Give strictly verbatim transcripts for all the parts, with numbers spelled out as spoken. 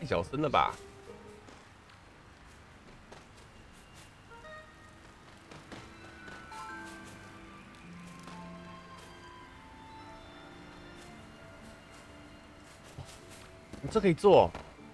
太小声了吧？你这可以做。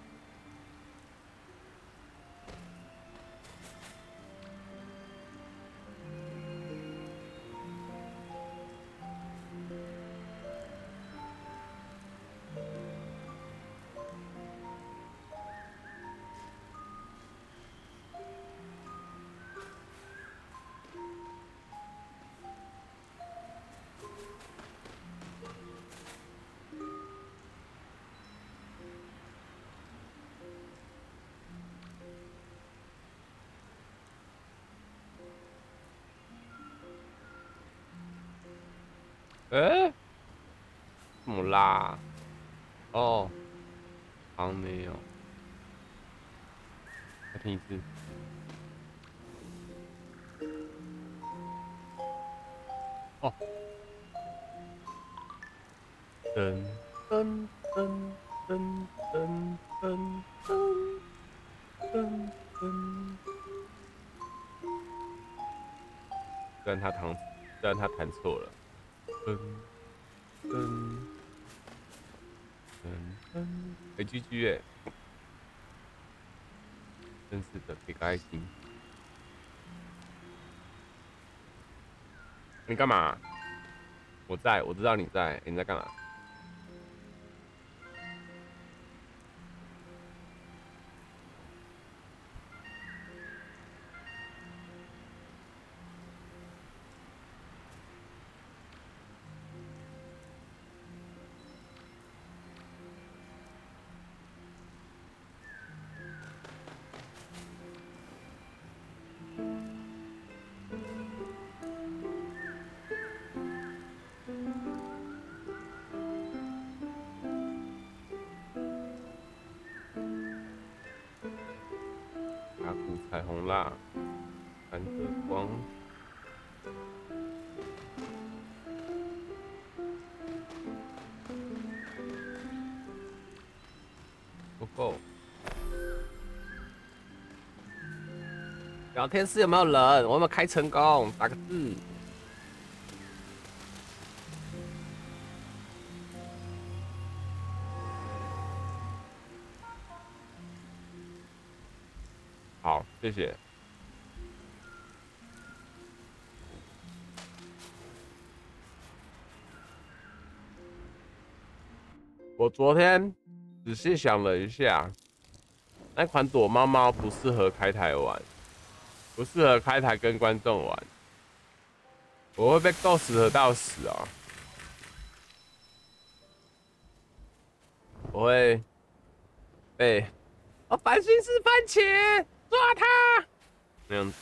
哎、欸，怎么啦？哦，好像没有。再听一次。哦，噔噔噔噔噔噔噔噔噔。虽然他弹，虽然他弹错了。噔噔噔噔，哎，G G 哎，真是的，别开心。你干嘛？我在，我知道你在，欸、你在干嘛？打鼓彩虹蜡，蓝的光。不够。聊天室有没有人？我有没有开成功？打个字。好，谢谢。我昨天仔细想了一下，那款躲猫猫不适合开台玩，不适合开台跟观众玩，我会被够死的到死啊！我会被哦，繁星是番茄，抓他那样子。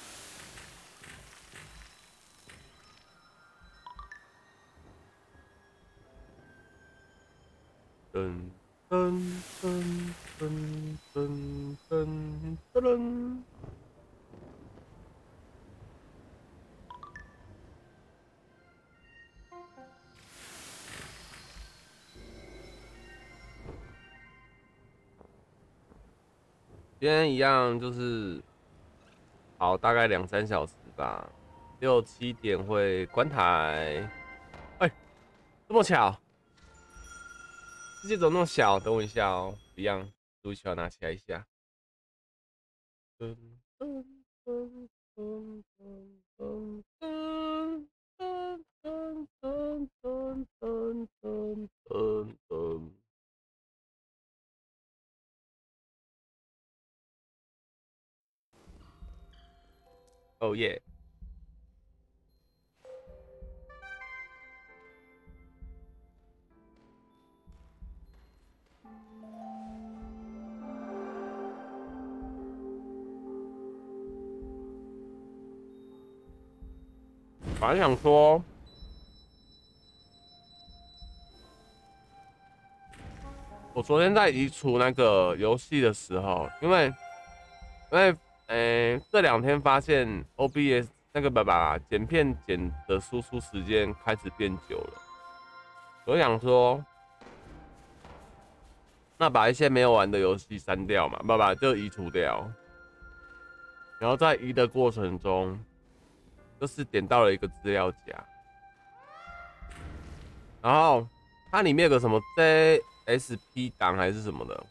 噔噔噔噔噔噔噔噔。今天一样就是好，大概两三小时吧，六七点会关台。哎、欸，这么巧，世界怎么那么小？等我一下哦，一样，书球拿起来一下。噔噔噔噔噔噔噔噔噔噔噔噔噔噔。哦耶！本来想说，我昨天在移除那个游戏的时候，因为因为诶、欸、这两天发现 O B S 那个爸爸剪片剪的输出时间开始变久了，我想说， 那把一些没有玩的游戏删掉嘛，不不就移除掉。然后在移的过程中，就是点到了一个资料夹，然后它里面有个什么 J S P 档还是什么的，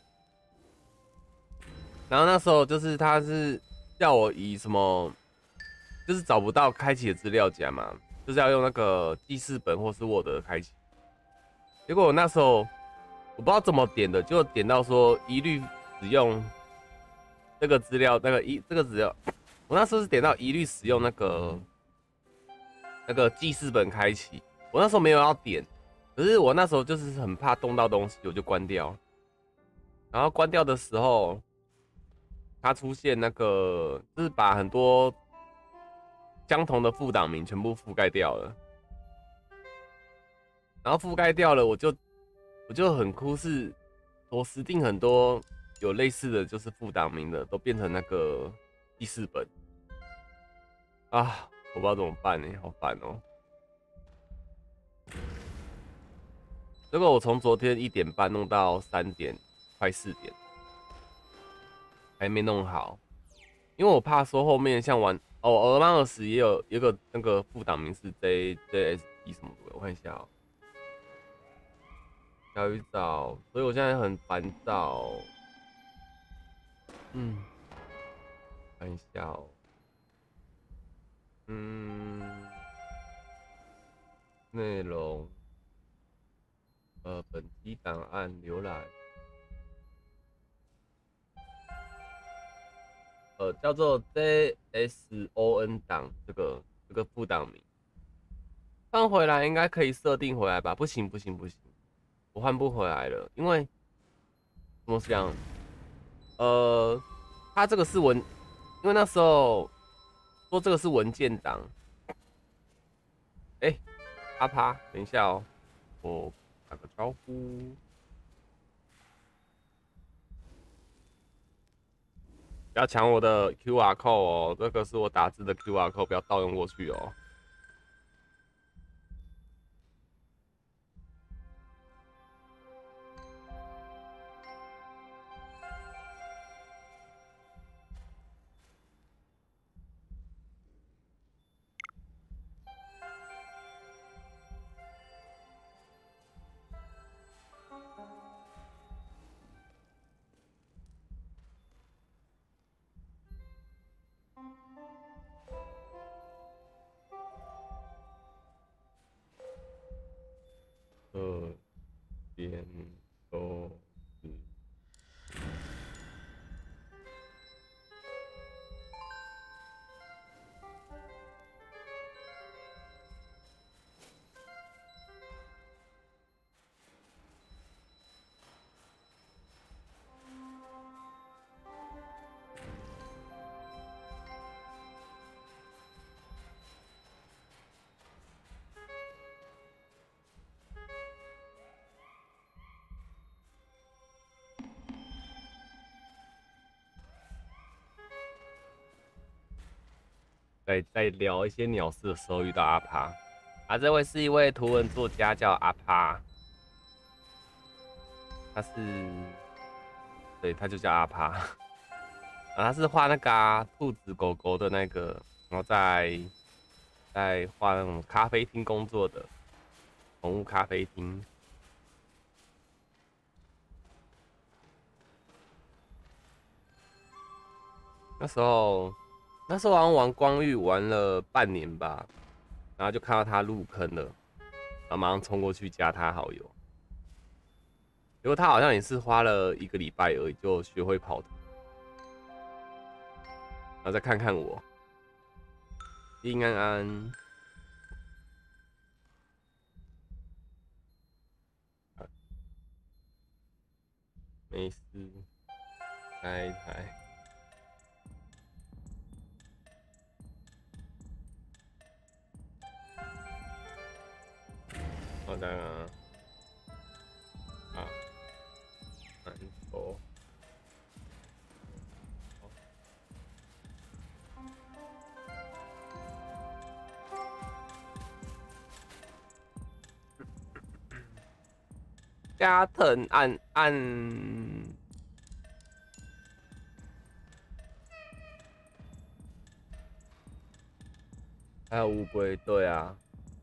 然后那时候就是他是叫我以什么，就是找不到开启的资料夹嘛，就是要用那个记事本或是 Word 开启。结果我那时候我不知道怎么点的，就点到说一律使用这个资料，那个一这个资料，我那时候是点到一律使用那个那个记事本开启。我那时候没有要点，可是我那时候就是很怕动到东西，我就关掉。然后关掉的时候，它出现那个就是把很多相同的副档名全部覆盖掉了。然后覆盖掉了，我就我就很酷是，我实定很多有类似的就是副档名的都变成那个记事本啊，我不知道怎么办呢，好烦哦。结果我从昨天一点半弄到三点，快四点，还没弄好，因为我怕说后面像玩哦，俄曼二十也有有个那个副档名是 J J S P 什么的，我看一下哦。小鱼藻，所以我现在很烦躁。嗯，看一下哦。嗯，内容，呃，本机档案浏览，呃，叫做 J S O N 档，这个这个副档名，放回来应该可以设定回来吧？不行不行不行，我换不回来了，因为怎么讲？呃，它这个是文，因为那时候说这个是文件档。哎、欸，阿趴，等一下哦，我打个招呼。不要抢我的 Q R code 哦，这个是我打字的 Q R code，不要盗用过去哦。这边都是。在在聊一些鸟事的时候遇到阿趴，啊，这位是一位图文作家，叫阿趴，他是，对，他就叫阿趴，啊，他是画那个、啊、兔子狗狗的那个，然后在在画那种咖啡厅工作的宠物咖啡厅。那时候那时候好像玩光遇玩了半年吧，然后就看到他入坑了，然后马上冲过去加他好友。结果他好像也是花了一个礼拜而已就学会跑图，然后再看看我，平安安，没事，开一台，好的啊，啊，难受。 加藤按按。还有乌龟，对啊。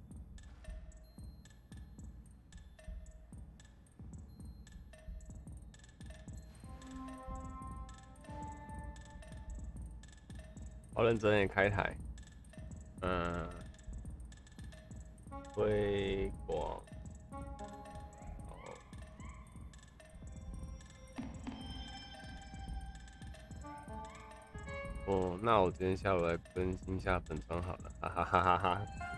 好认真也开台。嗯。推广。哦，那我今天下午来更新一下粉妆好了，哈哈哈哈哈。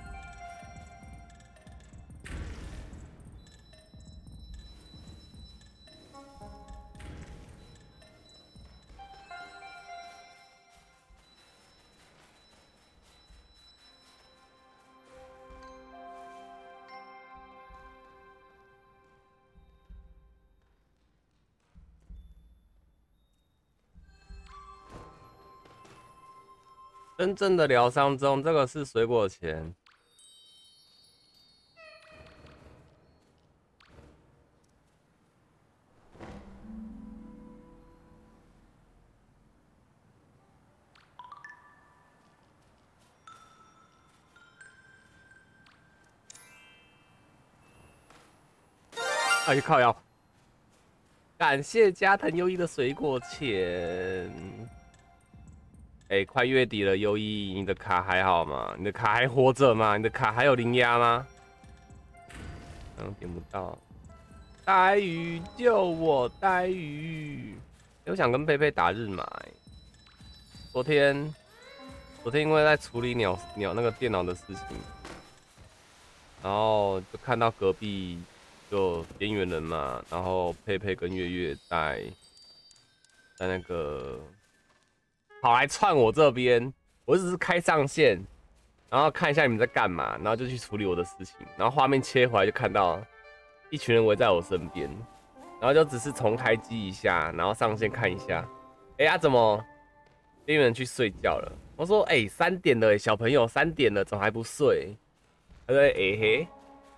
真正的疗伤中，这个是水果钱。哎，靠腰！感谢加藤优一的水果钱。哎、欸，快月底了，优一，你的卡还好吗？你的卡还活着吗？你的卡还有零压吗？嗯，点不到。呆鱼救我，呆鱼！欸、我想跟佩佩打日麻、欸。昨天，昨天因为在处理鸟鸟那个电脑的事情，然后就看到隔壁就边缘人嘛，然后佩佩跟月月在在那个。跑来串我这边，我只是开上线，然后看一下你们在干嘛，然后就去处理我的事情，然后画面切回来就看到一群人围在我身边，然后就只是重开机一下，然后上线看一下，哎、欸、呀、啊、怎么边缘人去睡觉了？我说哎三、欸、点了、欸，小朋友三点了，怎么还不睡？他说哎、欸、嘿。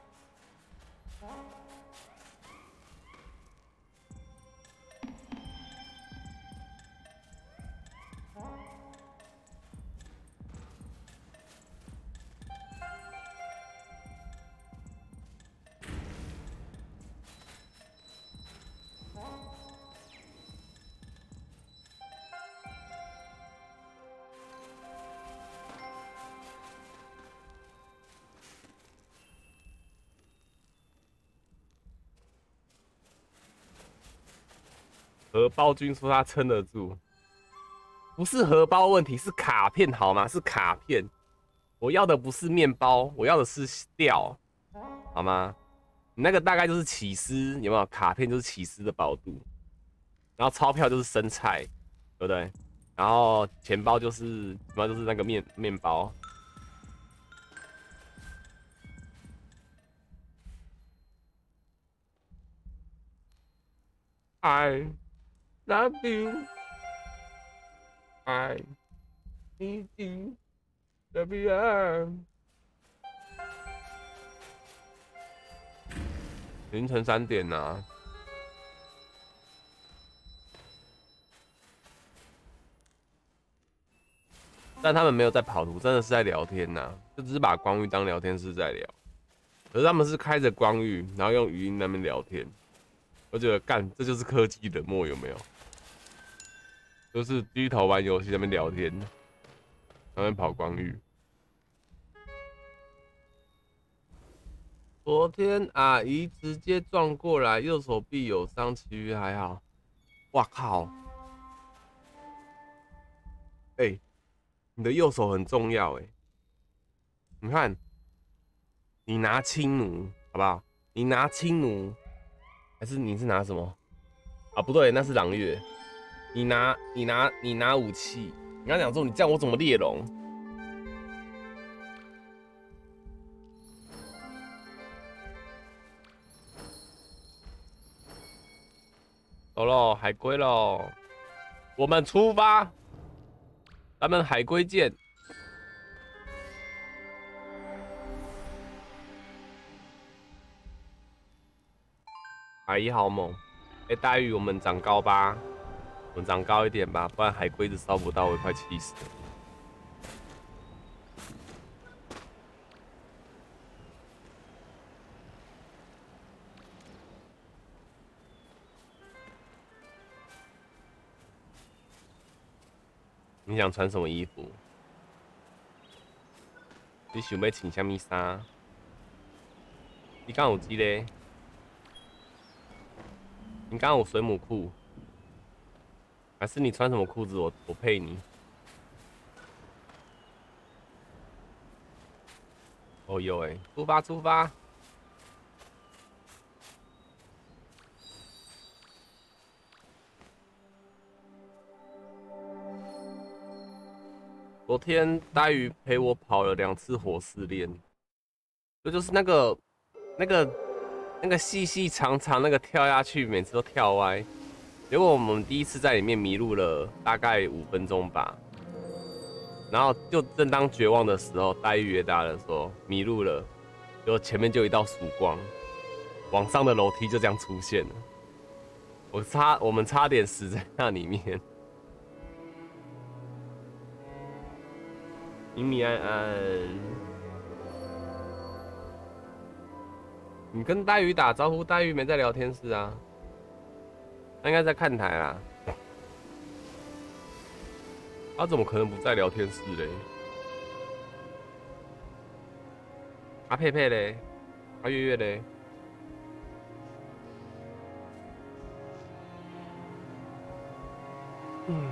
荷包君说他撑得住，不是荷包问题，是卡片好吗？是卡片。我要的不是面包，我要的是料，好吗？你那个大概就是起司，有没有？卡片就是起司的薄度，然后钞票就是生菜，对不对？然后钱包就是钱包就是那个面面包。I love you, I need you, baby. 凌晨三点啊。但他们没有在跑图，真的是在聊天呐、啊，就只是把光遇当聊天室在聊。可是他们是开着光遇，然后用语音那边聊天。我觉得干，这就是科技冷漠，有没有？就是低头玩游戏那边聊天，那边跑光遇。昨天阿姨直接撞过来，右手臂有伤，其余还好。哇靠！哎、欸，你的右手很重要哎、欸。你看，你拿轻弩好不好？你拿轻弩，还是你是拿什么？啊，不对，那是狼月。你拿你拿你拿武器，你刚讲说你这样我怎么猎龙？走喽，海龟喽，我们出发，咱们海龟见。 海一好猛！哎、欸，大鱼，我们长高吧，我们长高一点吧，不然海龟子烧不到，我快气死了。你想穿什么衣服？你想要穿什么衫？你刚有机嘞？你刚有水母裤？还是你穿什么裤子我我配你？哦有哎，出发出发！昨天大鱼陪我跑了两次火试炼，这就是那个那个那个细细长长那个跳下去，每次都跳歪。结果我们第一次在里面迷路了大概五分钟吧，然后就正当绝望的时候，大鱼越大的时候迷路了，结果前面就一道曙光，往上的楼梯就这样出现了，我差我们差点死在那里面。米米安安，你跟大鱼打招呼，大鱼没在聊天室啊，他应该在看台啦。他怎么可能不在聊天室嘞？阿佩佩嘞？阿月月嘞？嗯，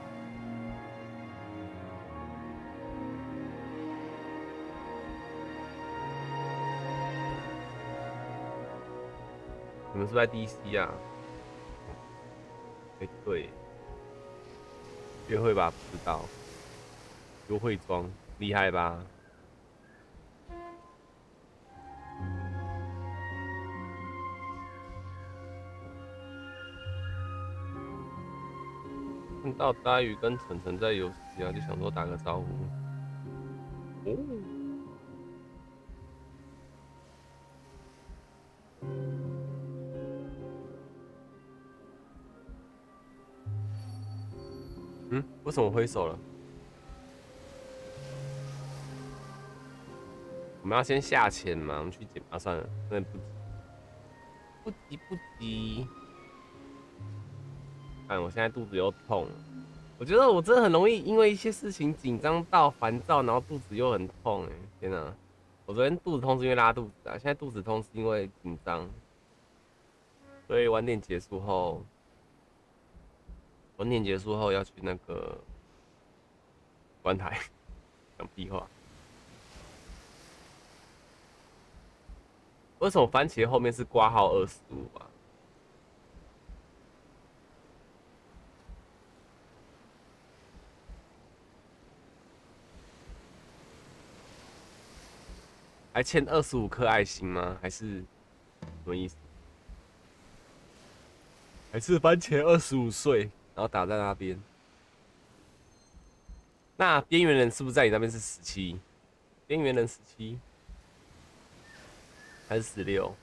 你们是不是在 D C 啊？哎、欸，对，约会吧？不知道，优惠装厉害吧？看到大鱼跟晨晨在游戏啊，就想说打个招呼。哦，嗯，为什么挥手了？我们要先下潜嘛？我们去捡啊，算了，那不急，不急不急。看我现在肚子又痛了，我觉得我真的很容易因为一些事情紧张到烦躁，然后肚子又很痛哎、欸！天哪，我昨天肚子痛是因为拉肚子啊，现在肚子痛是因为紧张。所以晚点结束后，晚点结束后要去那个观台，讲屁话。为什么番茄后面是挂号二十五啊？还欠二十五颗爱心吗？还是什么意思？还是番茄二十五岁，然后打在那边？那边缘人是不是在你那边是十七？边缘人十七还是十六？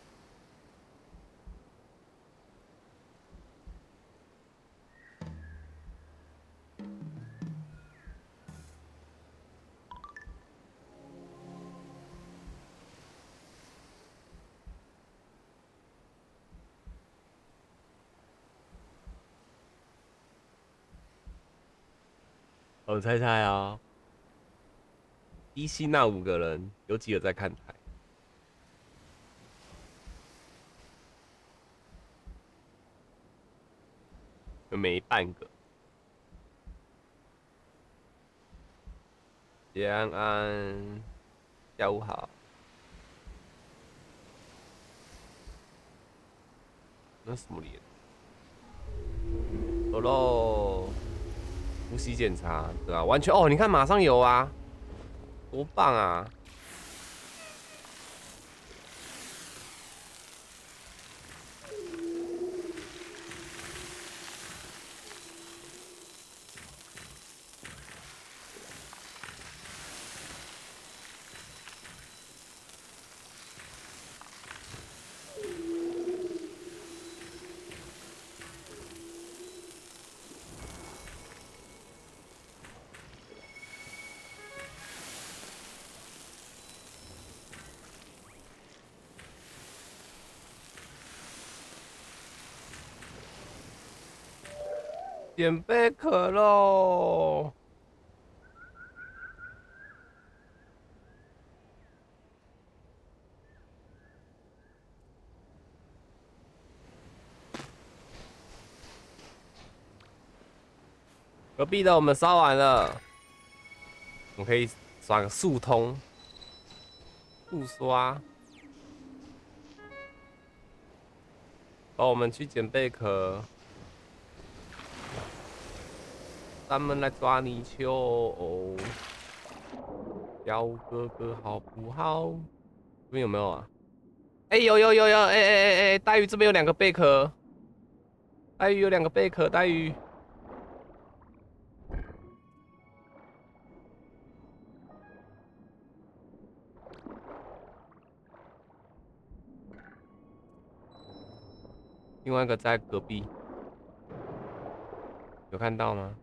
我猜猜啊，D C 那五个人有几个在看台？有没半个。谢安安，下午好。那什么脸？走喽！呼吸检查，对啊，完全哦，你看马上有啊，多棒啊！ 捡贝壳喽！隔壁的我们烧完了，我们可以刷个速通，速刷。哦，我们去捡贝壳。咱们来抓泥鳅哦，小哥哥好不好？这边有没有啊？哎、欸，有有有有，哎哎哎哎，大鱼这边有两个贝壳，大鱼有两个贝壳，大鱼。另外一个在隔壁，有看到吗？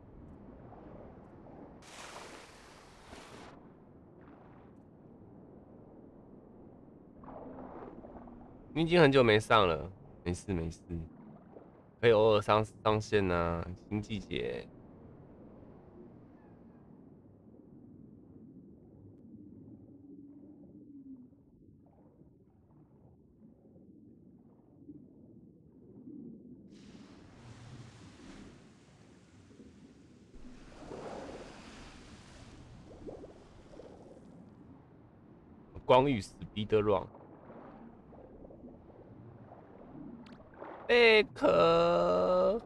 你已经很久没上了，没事没事，可以偶尔上上线啊，新季节。光遇 Speed Run， 贝壳。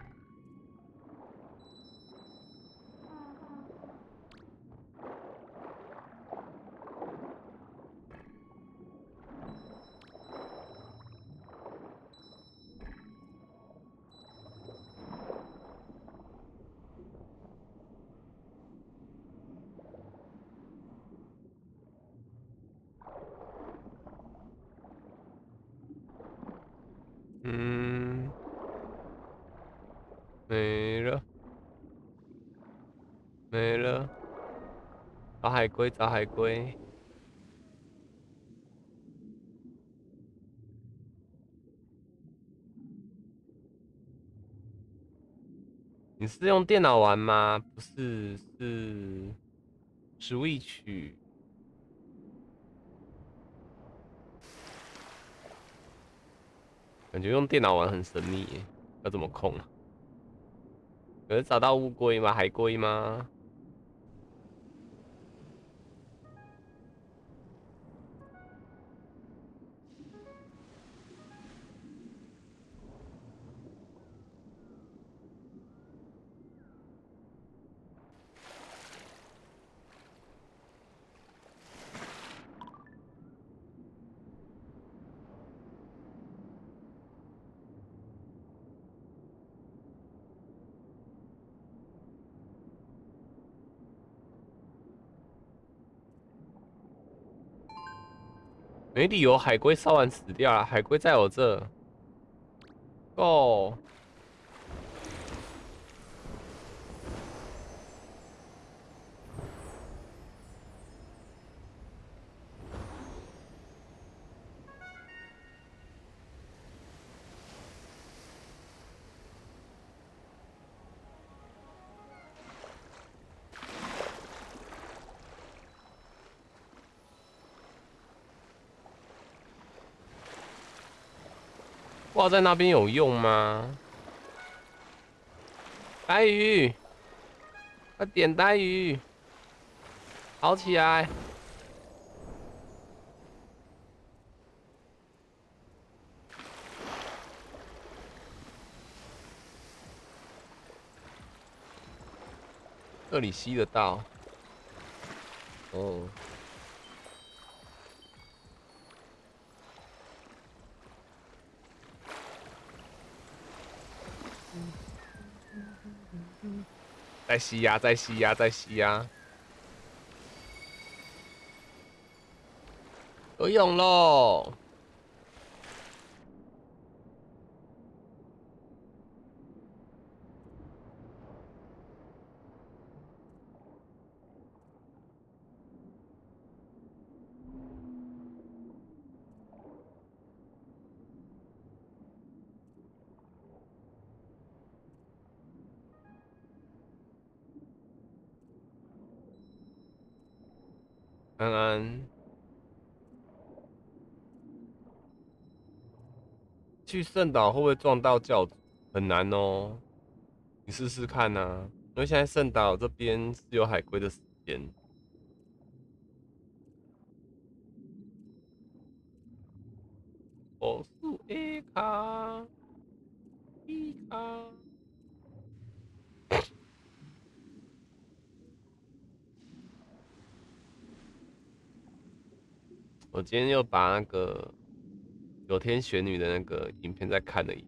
嗯，没了，没了。找海龟，找海龟。你是用电脑玩吗？不是，是 Switch。感觉用电脑玩很神秘耶，要怎么控啊？可是找到乌龟吗？海龟吗？没理由海龟烧完死掉了，海龟在我这。哦，挂在那边有用吗？呆鱼，快点呆鱼，跑起来！这里吸得到。哦，再吸呀，再吸呀，再吸呀！游泳喽！ 安安，去圣岛会不会撞到教主？很难哦，你试试看呐、啊。因为现在圣岛这边是有海龟的时间。我是 A 卡，B 卡。我今天又把那个九天玄女的那个影片再看了一次，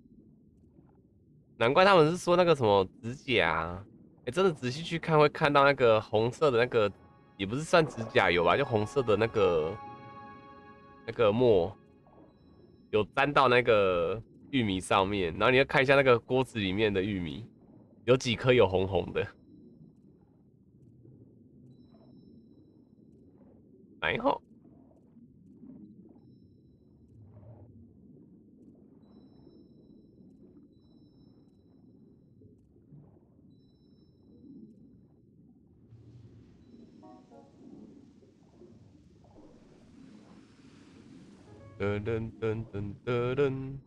难怪他们是说那个什么指甲、啊，哎、欸，真的仔细去看会看到那个红色的那个，也不是算指甲油吧，就红色的那个那个墨有沾到那个玉米上面，然后你要看一下那个锅子里面的玉米，有几颗有红红的，然后。噔噔噔噔噔噔。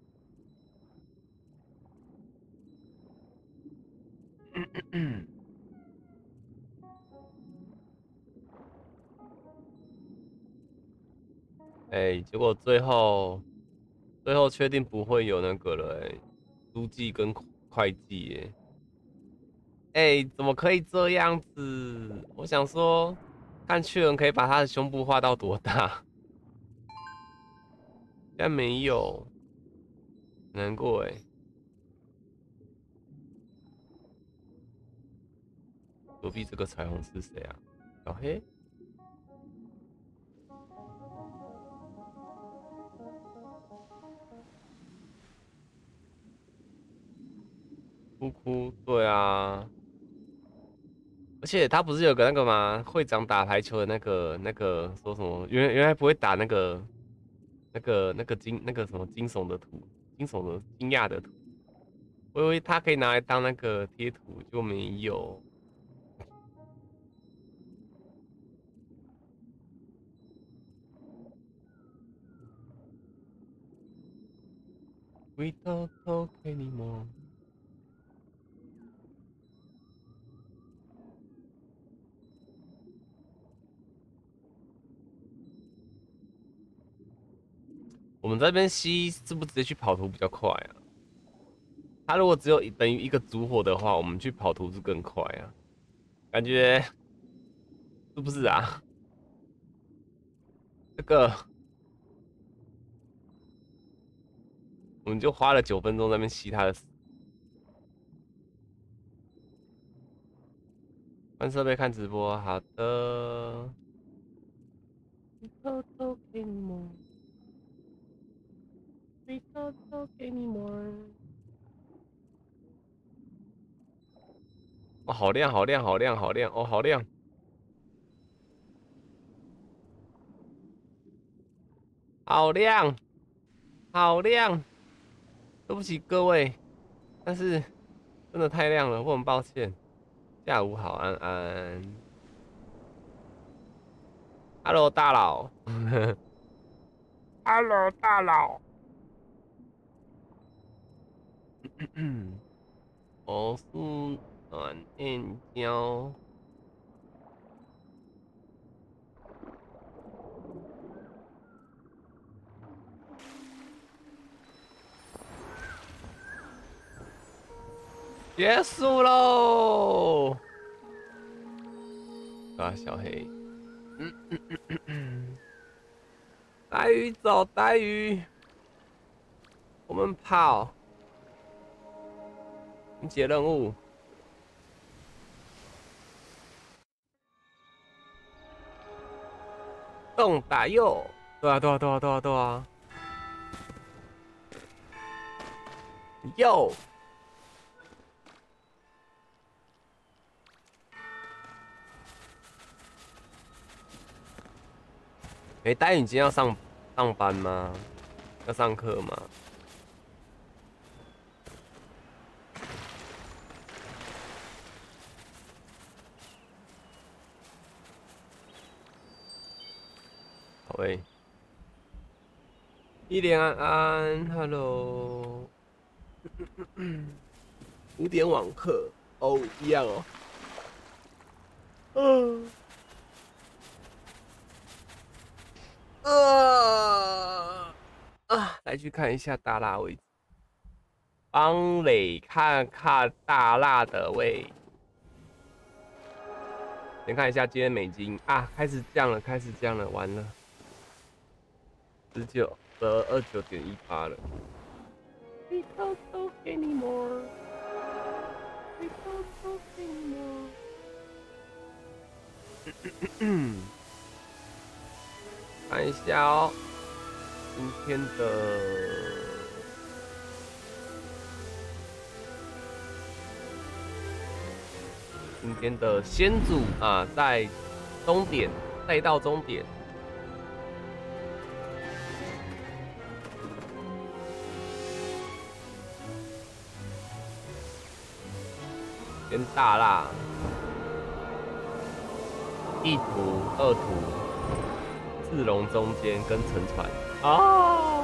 哎、结果最后最后确定不会有那个了、欸，书记跟会计耶。哎，怎么可以这样子？我想说，看雀人可以把他的胸部画到多大？现在没有，难过哎。隔壁这个彩虹是谁啊？小黑？哭哭？对啊。而且他不是有个那个吗？会长打排球的那个那个说什么？原原来不会打那个那个那个惊那个什么惊悚的图，惊悚的惊讶的图。我以为他可以拿来当那个贴图，就没有。We don't talk anymore。我们这边吸是不是直接去跑图比较快啊？他如果只有等于一个烛火的话，我们去跑图是更快啊，感觉是不是啊？这个我们就花了九分钟在那边吸他的死。换设备看直播，好的。偷偷给你摸，偷偷给你摸。哦，好亮，好亮，好亮，好亮，哦，好亮，好亮，好亮。对不起各位，但是真的太亮了，我很抱歉。下午好，安安。Hello，大佬。Hello，大佬。我是暖燕娇。结束喽！啊，小黑。嗯嗯嗯嗯嗯。呆鱼走，呆鱼。我们跑。你解任务。动打右。对啊，对啊，对啊，对啊，对啊。右。哎，呆鱼，你今天要上上班吗？要上课吗？ 喂，一连安安 ，Hello， 五点网课哦，一样哦。嗯。呃啊，来去看一下大辣位置，帮磊看看大辣的位置。先看一下今天美金啊，开始降了，开始降了，完了，十九得二九点一八了。We don't talk anymore. We don't talk anymore. 看一下哦，今天的今天的先祖啊，在终点，再到终点。跟大辣一图、二图、四龙中间跟沉船啊，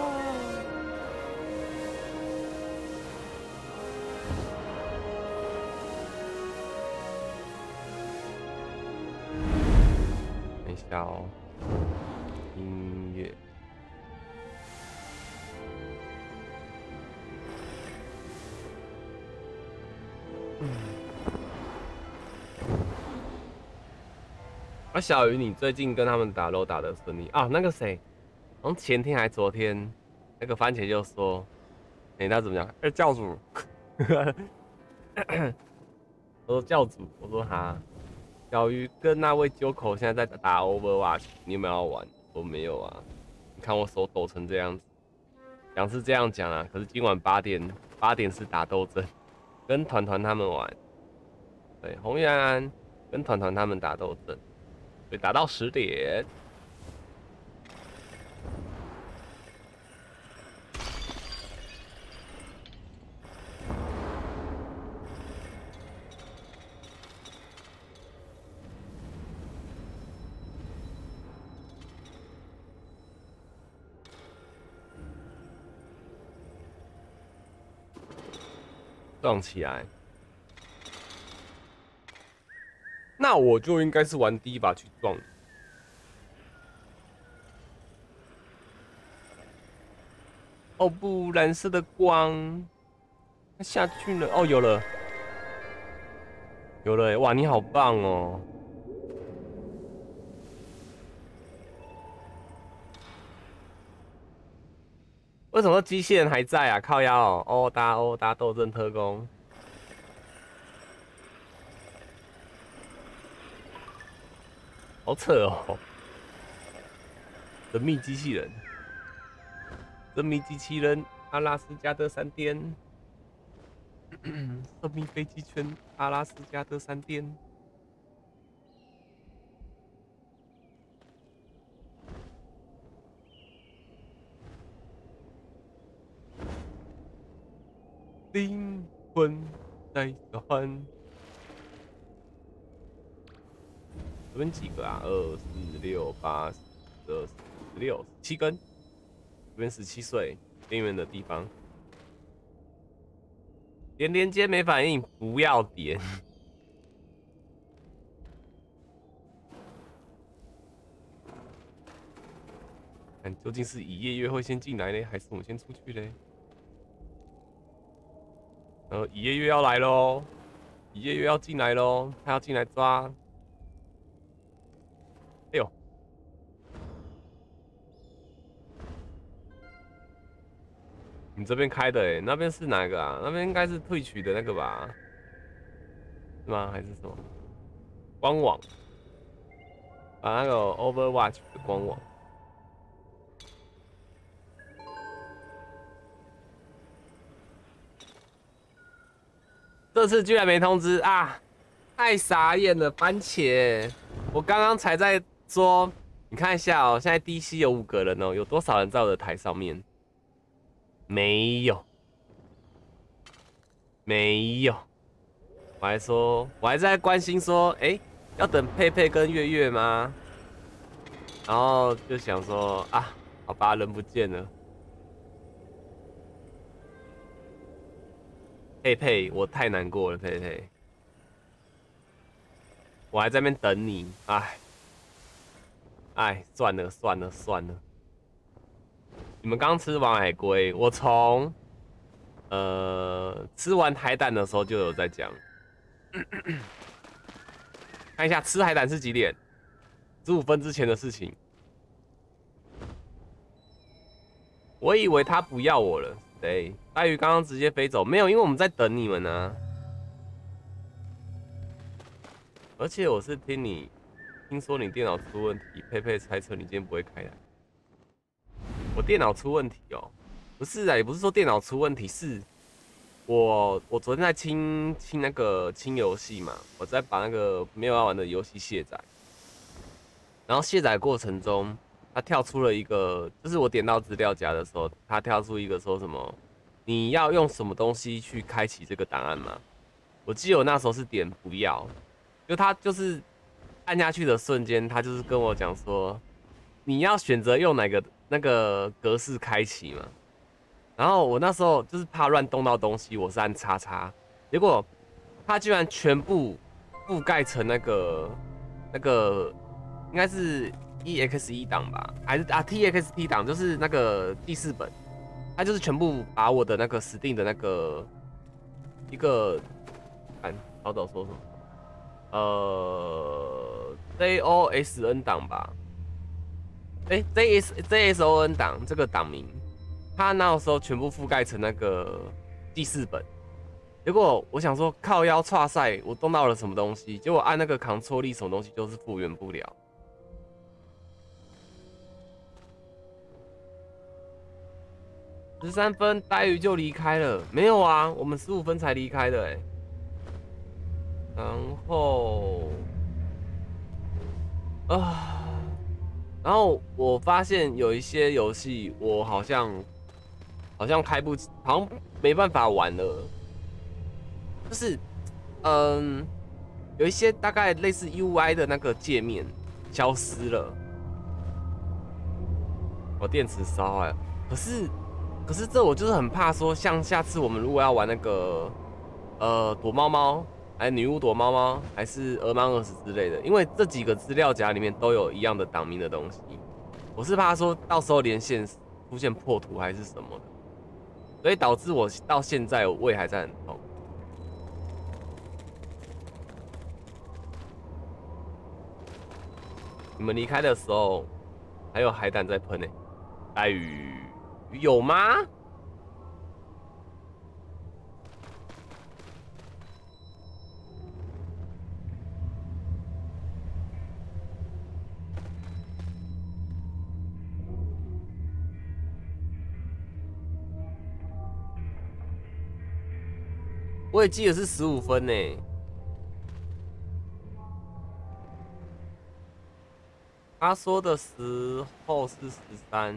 等一下哦，音乐。啊，小鱼，你最近跟他们打肉打的顺利啊？那个谁，好像前天还昨天，那个番茄就说，哎、欸，他怎么样？哎、欸，教主，我说教主，我说哈，小鱼跟那位九口现在在打 Overwatch， 你有没有要玩？我没有啊，你看我手抖成这样子，讲是这样讲啊，可是今晚八点八点是打斗阵，跟团团他们玩，对，红原安跟团团他们打斗阵。对，打到十点。撞起来，那我就应该是玩第一把去撞。哦不，蓝色的光，它下去了。哦，有了，有了！哇，你好棒哦！为什么机器人还在啊？靠腰哦！欧达欧达斗阵特工，好扯哦！神秘机器人，神秘机器人，阿拉斯加的闪电，神秘飞机圈，阿拉斯加的闪电。灵魂在召唤。这边几个啊？二四六八十二十六七根，这边十七岁边缘的地方，点连接没反应，不要点。看究竟是以夜月会先进来呢，还是我们先出去嘞？然后以夜月要来喽，以夜月要进来喽，他要进来抓。哎呦！你这边开的哎，那边是哪个啊？那边应该是退取的那个吧？是吗？还是什么？官网，把那个 Overwatch 的官网。这次居然没通知啊！太傻眼了，番茄！我刚刚才在说，你看一下哦，现在 D C 有五个人哦，有多少人在我的台上面？没有，没有。我还说，我还在关心说，哎、欸，要等佩佩跟月月吗？ 然后就想说啊，好吧，人不见了。佩佩，我太难过了，佩佩，我还在那边等你，哎哎，算了算了算了。你们刚吃完海龟，我从呃吃完海胆的时候就有在讲。看一下吃海胆是几点？十五分之前的事情。我以为他不要我了，对，大鱼刚刚直接飞走，没有，因为我们在等你们呢、啊。而且我是听你听说你电脑出问题，佩佩猜测你今天不会开台。我电脑出问题哦，不是啊，也不是说电脑出问题，是我我昨天在清清那个清游戏嘛，我在把那个没有要玩的游戏卸载，然后卸载过程中。它跳出了一个，就是我点到资料夹的时候，它跳出一个说什么，你要用什么东西去开启这个档案吗？我记得我那时候是点不要，就它就是按下去的瞬间，它就是跟我讲说，你要选择用哪个那个格式开启嘛。然后我那时候就是怕乱动到东西，我是按叉叉，结果它居然全部覆盖成那个那个应该是。E X E 档吧，还是啊 T X T 档，就是那个第四本，它就是全部把我的那个 Steam 的那个一个，看老早说什么，呃 J O S N 档吧，哎、欸、J S J S O N 档这个档名，它那时候全部覆盖成那个第四本，结果我想说靠腰叉赛，我动到了什么东西，结果按那个 Ctrl 力什么东西就是复原不了。十三分，呆鱼就离开了。没有啊，我们十五分才离开的哎、欸。然后啊，然后我发现有一些游戏，我好像好像开不，好像没办法玩了。就是嗯，有一些大概类似 U I 的那个界面消失了。我电池烧坏了，可是。可是这我就是很怕说，像下次我们如果要玩那个，呃，躲猫猫，还女巫躲猫猫，还是鹅猫二十之类的，因为这几个资料夹里面都有一样的档名的东西，我是怕说到时候连线出现破图还是什么的，所以导致我到现在我胃还在很痛。你们离开的时候，还有海胆在喷呢、欸，带鱼。有吗？我也记得是十五分呢、欸。他说的时候是十三。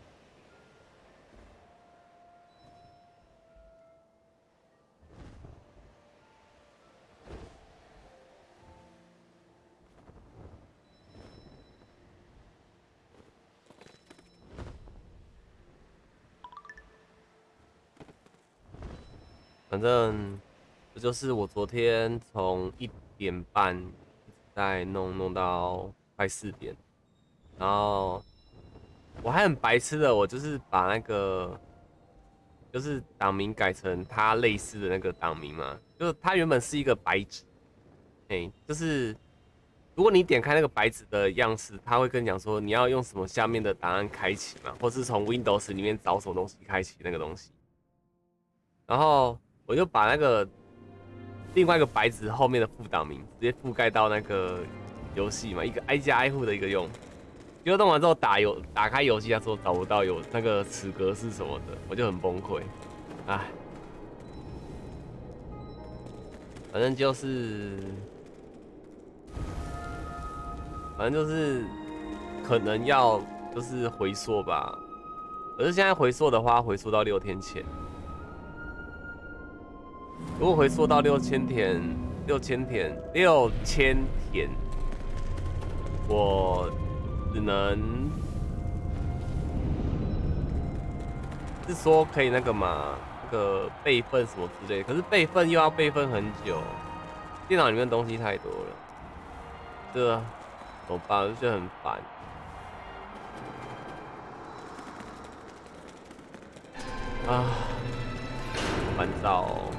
反正这就是我昨天从一点半再弄弄到快四点，然后我还很白痴的，我就是把那个就是档名改成它类似的那个档名嘛，就是它原本是一个白纸，哎、欸，就是如果你点开那个白纸的样式，它会跟你讲说你要用什么下面的档案开启嘛，或是从 Windows 里面找什么东西开启那个东西，然后。我就把那个另外一个白纸后面的副档名直接覆盖到那个游戏嘛，一个挨家挨户的一个用。结果弄完之后打游打开游戏，他说找不到有那个此格是什么的，我就很崩溃。唉，反正就是，反正就是可能要就是回溯吧。可是现在回溯的话，回溯到六天前。如果回溯到六千田，六千田，六千田，我只能是说可以那个嘛，那个备份什么之类的，可是备份又要备份很久，电脑里面东西太多了，这怎么办？我就觉得很烦啊，烦躁哦。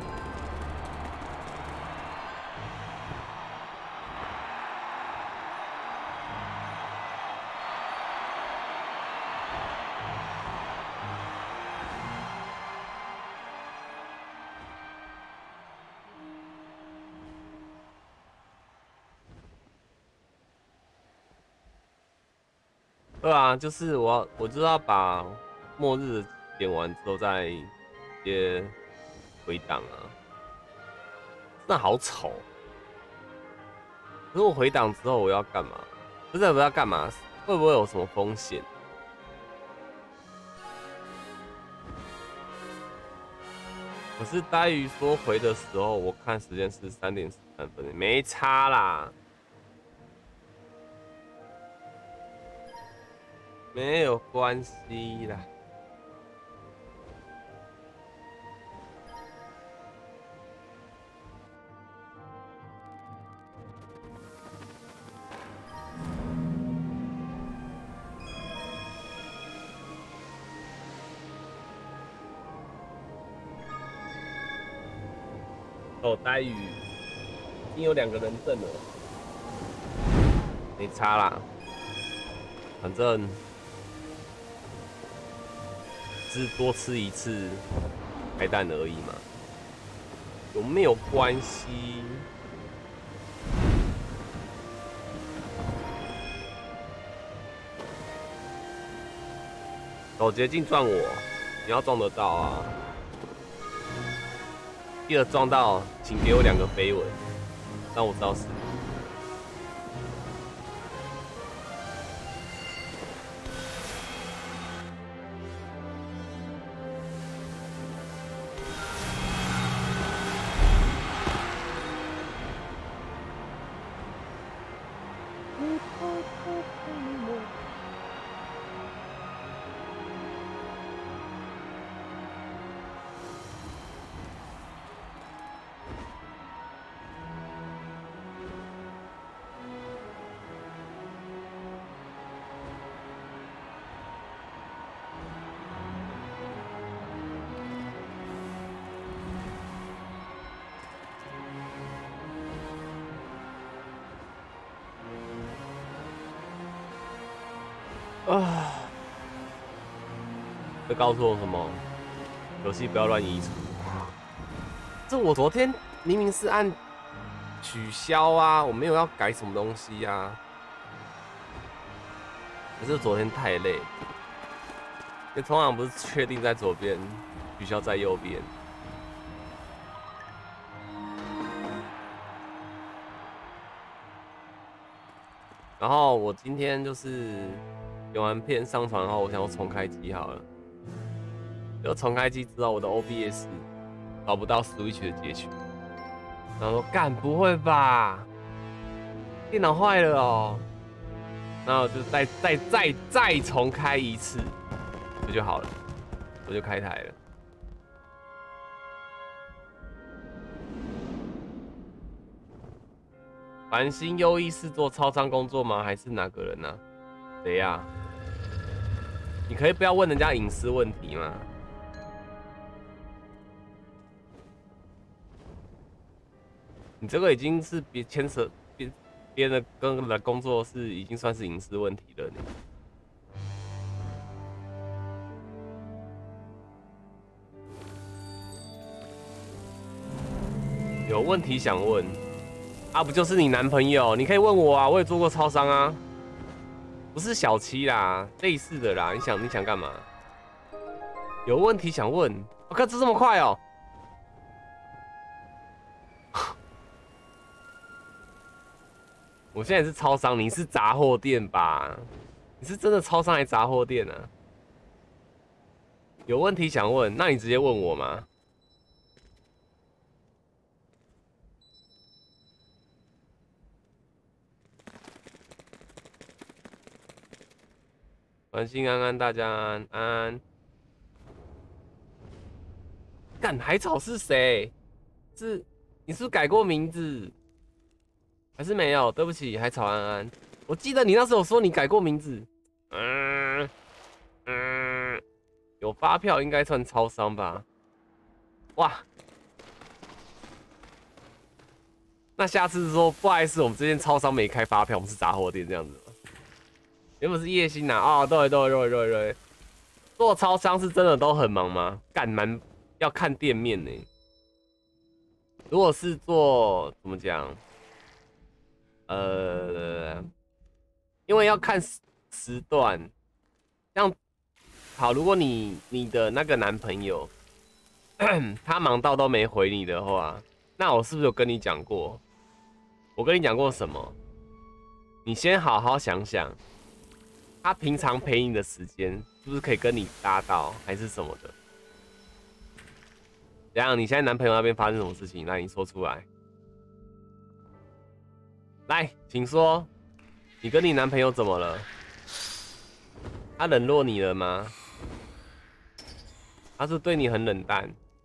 对啊，就是我要，我就要把末日点完之后再直接回档啊，那好丑。可是我回档之后我要干嘛？不是不要干嘛？会不会有什么风险？可是呆鱼说回的时候，我看时间是三点十三分，没差啦，没有关系啦。哦，呆鱼已经有两个人证了，没差啦，反正只是多吃一次开蛋而已嘛，有没有关系？走捷径撞我，你要撞得到啊！记得撞到，请给我两个飞吻，让我知道是。啊！这告诉我什么？游戏不要乱移除。这我昨天明明是按取消啊，我没有要改什么东西啊。可是昨天太累，因为通常不是确定在左边，取消在右边。然后我今天就是剪完片上传后，我想要重开机好了。就重开机之后，我的 O B S 找不到 Switch 的截取，然后说干不会吧，电脑坏了哦，然后就再再再再重开一次，不就好了，我就开台了。繁星优异是做超商工作吗？还是哪个人呢、啊？谁呀、啊？你可以不要问人家隐私问题吗？你这个已经是别牵扯别别人的跟的工作是已经算是隐私问题了你。有问题想问啊？不就是你男朋友？你可以问我啊，我也做过超商啊，不是小七啦，类似的啦。你想你想干嘛？有问题想问？我、哦、靠，这这么快哦！我现在是超商，你是杂货店吧？你是真的超商还是杂货店啊？有问题想问，那你直接问我嘛。 晚心安安，大家安安。干海草是谁？是你是不是改过名字？还是没有？对不起，海草安安。我记得你那时候说你改过名字。嗯嗯，有发票应该算超商吧？哇！那下次说不好意思，我们这间超商没开发票，我们是杂货店这样子吗？原本是叶星呐，啊，对对对对对，做超商是真的都很忙吗？干蛮要看店面呢。如果是做怎么讲？呃，因为要看时时段，像好，如果你你的那个男朋友他忙到都没回你的话，那我是不是有跟你讲过？我跟你讲过什么？你先好好想想，他平常陪你的时间是不是可以跟你搭到，还是什么的？怎样？你现在男朋友那边发生什么事情？来，你说出来。来，请说，你跟你男朋友怎么了？他冷落你了吗？他是对你很冷淡？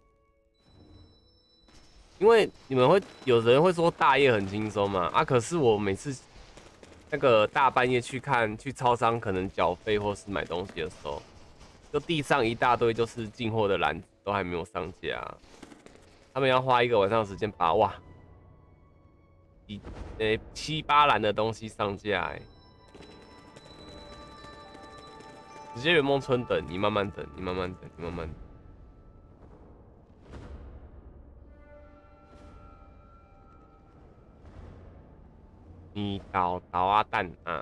因为你们会有人会说大夜很轻松嘛，啊，可是我每次那个大半夜去看去超商，可能缴费或是买东西的时候，就地上一大堆就是进货的篮子都还没有上架，他们要花一个晚上的时间把哇，一呃七八篮的东西上架，哎，直接圆梦村等，你慢慢等，你慢慢等，你慢慢等。你倒倒啊蛋啊！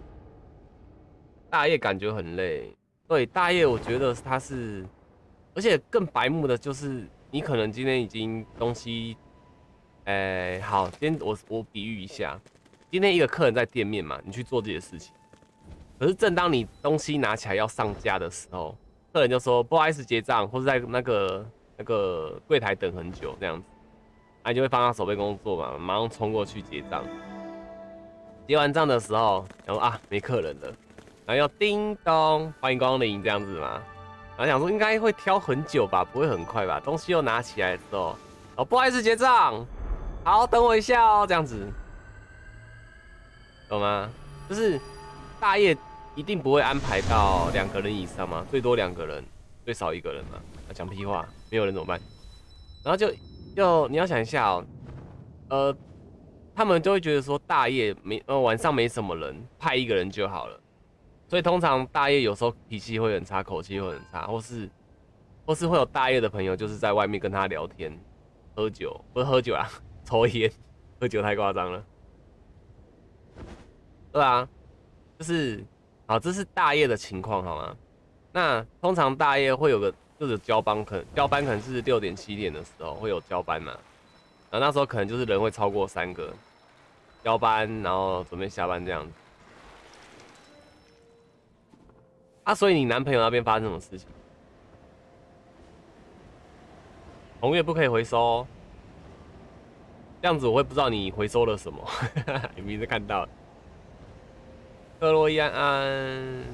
大夜感觉很累，对大夜我觉得他是，而且更白目的就是你可能今天已经东西，哎、欸，好，今天我我比喻一下，今天一个客人在店面嘛，你去做自己的事情，可是正当你东西拿起来要上架的时候，客人就说不好意思结账，或者在那个那个柜台等很久这样子，那、啊、你就会放下手边工作嘛，马上冲过去结账。结完账的时候，然后啊没客人了，然后要叮咚欢迎光临这样子嘛，然后想说应该会挑很久吧，不会很快吧？东西又拿起来之后，哦不好意思结账，好等我一下哦，这样子，懂吗？就是大夜一定不会安排到两个人以上嘛，最多两个人，最少一个人嘛。啊讲屁话，没有人怎么办？然后就就你要想一下哦，呃。他们就会觉得说大夜没呃晚上没什么人，派一个人就好了。所以通常大夜有时候脾气会很差，口气会很差，或是或是会有大夜的朋友就是在外面跟他聊天、喝酒，不是喝酒啊，抽烟，喝酒太夸张了。对啊，就是好，这是大夜的情况好吗？那通常大夜会有个就是交班，可能交班可能是六点七点的时候会有交班嘛。然后那时候可能就是人会超过三个，交班，然后准备下班这样子。啊，所以你男朋友那边发生什么事情？红月不可以回收哦，这样子我会不知道你回收了什么。你名字看到了，克洛伊安安，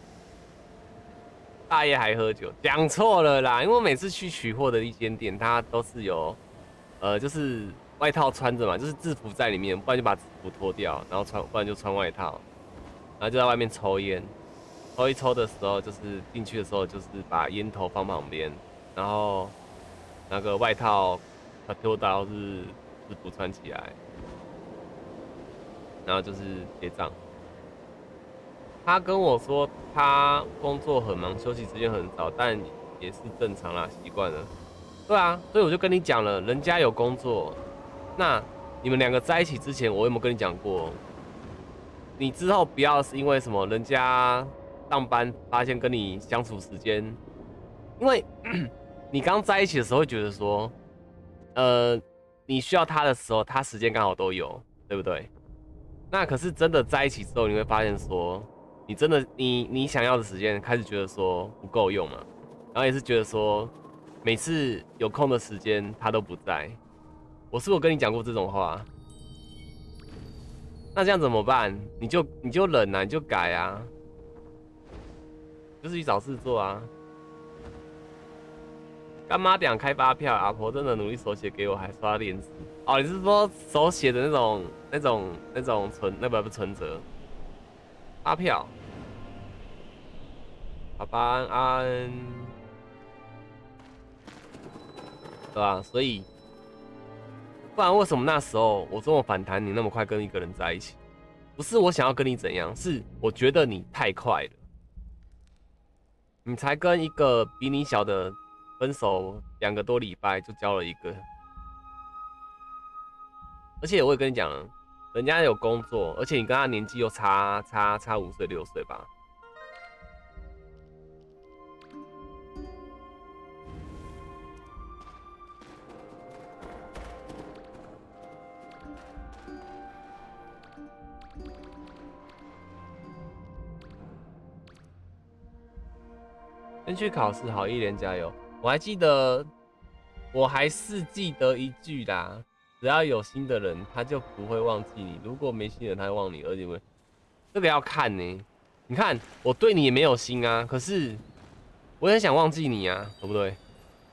大夜还喝酒，讲错了啦，因为我每次去取货的一间店，它都是有。呃，就是外套穿着嘛，就是制服在里面，不然就把制服脱掉，然后穿，不然就穿外套，然后就在外面抽烟，抽一抽的时候，就是进去的时候，就是把烟头放旁边，然后那个外套他丢到是制服穿起来，然后就是结账。他跟我说他工作很忙，休息时间很少，但也是正常啦，习惯了。对啊，所以我就跟你讲了，人家有工作，那你们两个在一起之前，我有没有跟你讲过？你之后不要是因为什么人家上班发现跟你相处时间，因为你刚在一起的时候会觉得说，呃，你需要他的时候，他时间刚好都有，对不对？那可是真的在一起之后，你会发现说，你真的你你想要的时间开始觉得说不够用嘛，然后也是觉得说。每次有空的时间他都不在，我是不是有跟你讲过这种话？那这样怎么办？你就你就忍啊，你就改啊。 就是去找事做啊。干妈点开发票，阿婆真的努力手写给我，还刷链子。哦，你是说手写的那种、那种、那种存那不不存折？发票。好吧，安安，对吧？所以，不然为什么那时候我这么反弹，你那么快跟一个人在一起？不是我想要跟你怎样，是我觉得你太快了。你才跟一个比你小的分手两个多礼拜就交了一个，而且我也跟你讲了，人家有工作，而且你跟他年纪又差差差五岁六岁吧。先去考试，好，一连加油！我还记得，我还是记得一句啦，只要有心的人，他就不会忘记你；如果没心的人，他会忘你，而且会这个要看呢。你看，我对你也没有心啊，可是我也很想忘记你啊，对不对？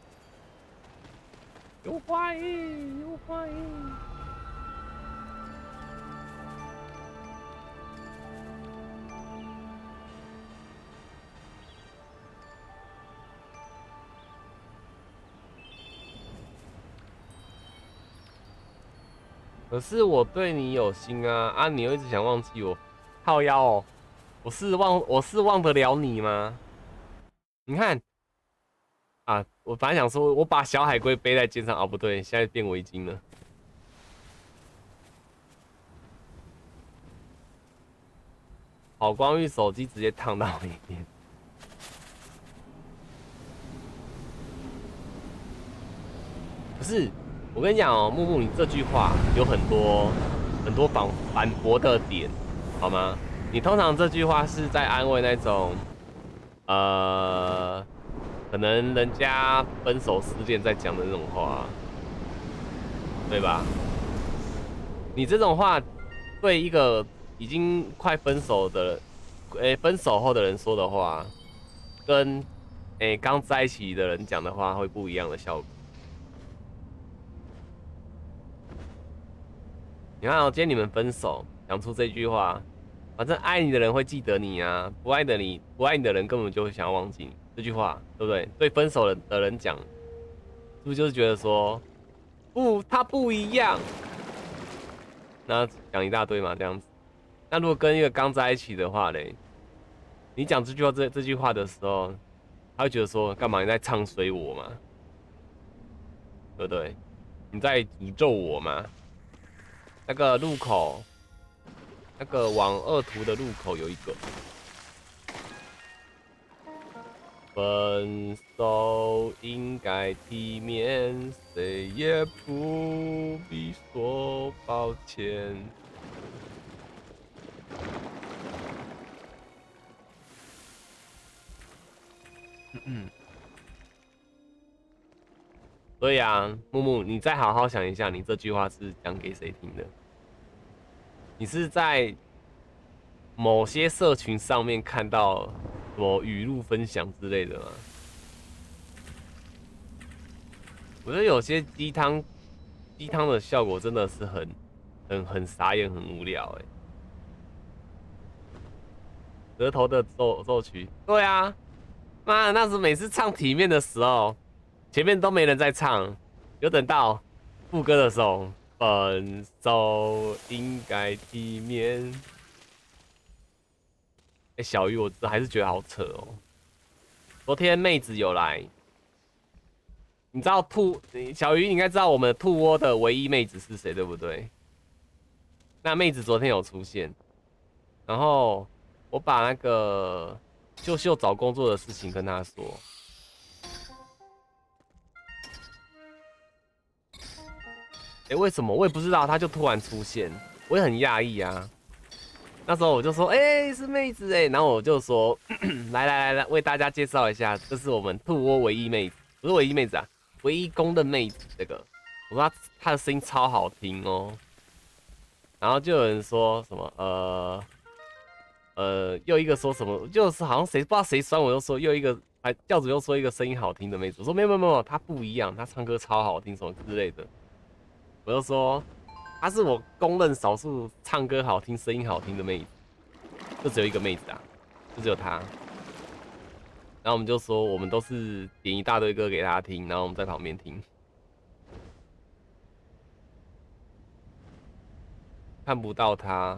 有怀疑，有怀疑。可是我对你有心啊，啊，你又一直想忘记我，靠腰哦，我是忘我是忘得了你吗？你看啊，我本来想说我把小海龟背在肩上，哦不对，现在变围巾了。好光遇手机直接烫到里面。可是我跟你讲哦，木木，你这句话有很多很多反反驳的点，好吗？你通常这句话是在安慰那种，呃，可能人家分手失恋在讲的那种话，对吧？你这种话对一个已经快分手的人，诶、欸，分手后的人说的话，跟诶刚在一起的人讲的话会不一样的效果。你看哦，今天你们分手，讲出这句话，反正爱你的人会记得你啊，不爱的你，不爱你的人根本就会想要忘记你。这句话对不对？对分手的人讲，是不是就是觉得说，不，他不一样？那讲一大堆嘛，这样子。那如果跟一个刚在一起的话嘞，你讲这句话这这句话的时候，他会觉得说，干嘛你在唱衰我嘛？对不对？你在诅咒我嘛？那个路口，那个往二图的路口有一个。分手应该体面，谁也不必说抱歉。嗯，所以啊，木木，你再好好想一下，你这句话是讲给谁听的？你是在某些社群上面看到什么语录分享之类的吗？我觉得有些鸡汤，鸡汤的效果真的是很、很、很傻眼、很无聊哎。额头的奏奏曲，对啊，妈的，那时每次唱体面的时候，前面都没人在唱，有等到副歌的时候，分手应该体面。哎、欸，小鱼，我还是觉得好扯哦。昨天妹子有来，你知道兔小鱼，你应该知道我们兔窝的唯一妹子是谁，对不对？那妹子昨天有出现，然后我把那个秀秀找工作的事情跟她说。哎、欸，为什么？我也不知道，她就突然出现，我也很讶异啊。那时候我就说，哎、欸，是妹子哎、欸，然后我就说，来来来来，为大家介绍一下，这是我们兔窝唯一妹子，不是唯一妹子啊，唯一公认妹子。这个，我说她她的声音超好听哦。然后就有人说什么，呃， 呃，又一个说什么，就是好像谁不知道谁酸我，又说又一个，还教主又说一个声音好听的妹子，我说没有没有没有，她不一样，她唱歌超好听什么之类的，我就说她是我公认少数唱歌好听、声音好听的妹子，就只有一个妹子啊，就只有她。然后我们就说我们都是点一大堆歌给她听，然后我们在旁边听，看不到她。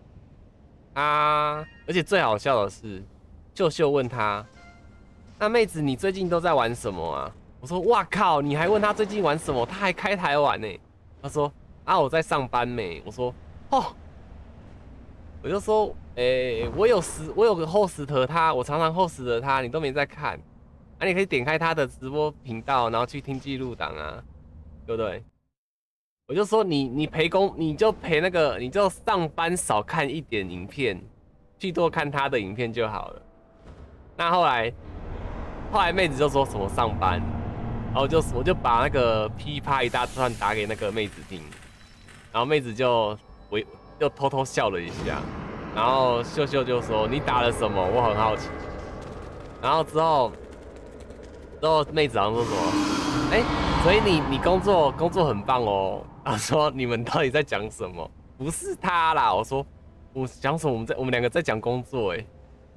他，而且最好笑的是，秀秀问他：“那妹子，你最近都在玩什么啊？”我说：“哇靠，你还问他最近玩什么？他还开台玩呢。”他说：“啊，我在上班没。”我说：“哦。”我就说：“诶、欸，我有时我有个 host 他，我常常 host 的他，你都没在看。啊，你可以点开他的直播频道，然后去听记录档啊，对不对？”我就说你你陪工你就陪那个你就上班少看一点影片，去多看他的影片就好了。那后来后来妹子就说什么上班，然后我就我就把那个噼啪一大串打给那个妹子听，然后妹子就我就偷偷笑了一下，然后秀秀就说你打了什么？我很好奇。然后之后之后妹子好像说什么，哎、欸，所以你你工作工作很棒哦。他说：“你们到底在讲什么？不是他啦！”我说：“我讲什么？我们在我们两个在讲工作。”哎，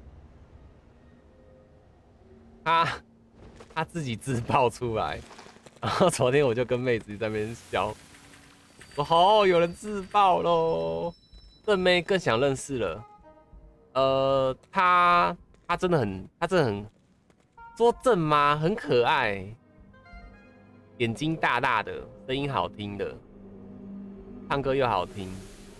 他他自己自爆出来，然后昨天我就跟妹子在那边笑，说：“哦，有人自爆喽！”正妹更想认识了。呃，他他真的很，他真的很说正吗？很可爱，眼睛大大的，声音好听的。唱歌又好听，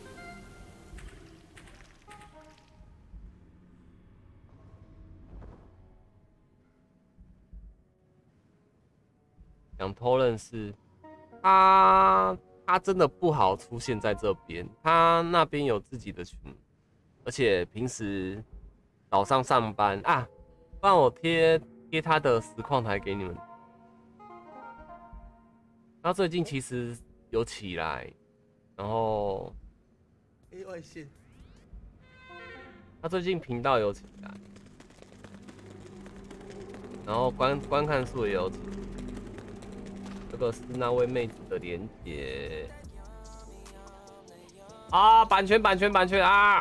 想偷认识他，他真的不好出现在这边。他那边有自己的群，而且平时早上上班啊，帮我贴贴他的实况台给你们。他最近其实有起来，然后 A 外线，他最近频道有起来，然后观观看数也有起来。这个是那位妹子的连结啊！版权版权版权啊！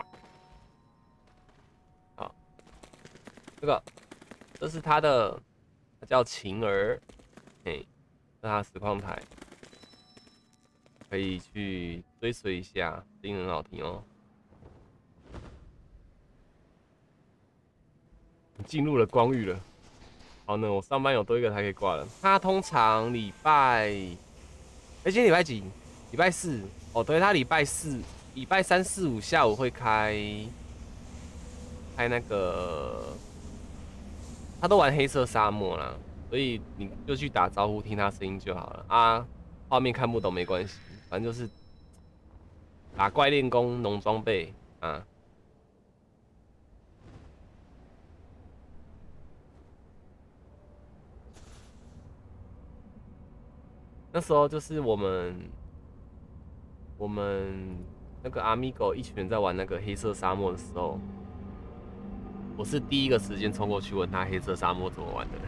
好，这个这是他的，他叫晴儿，嘿，这是他实况台，可以去追随一下，声音很好听哦。进入了光域了。好呢，我上班有多一个才可以挂了。他通常礼拜，哎、欸，今天礼拜几？礼拜四。哦，对，他礼拜四、礼拜三四五下午会开开那个，他都玩黑色沙漠啦，所以你就去打招呼，听他声音就好了啊。画面看不懂没关系，反正就是打怪练功、农装备啊。那时候就是我们，我们那个 Amigo 一群人在玩那个黑色沙漠的时候，我是第一个时间冲过去问他黑色沙漠怎么玩的。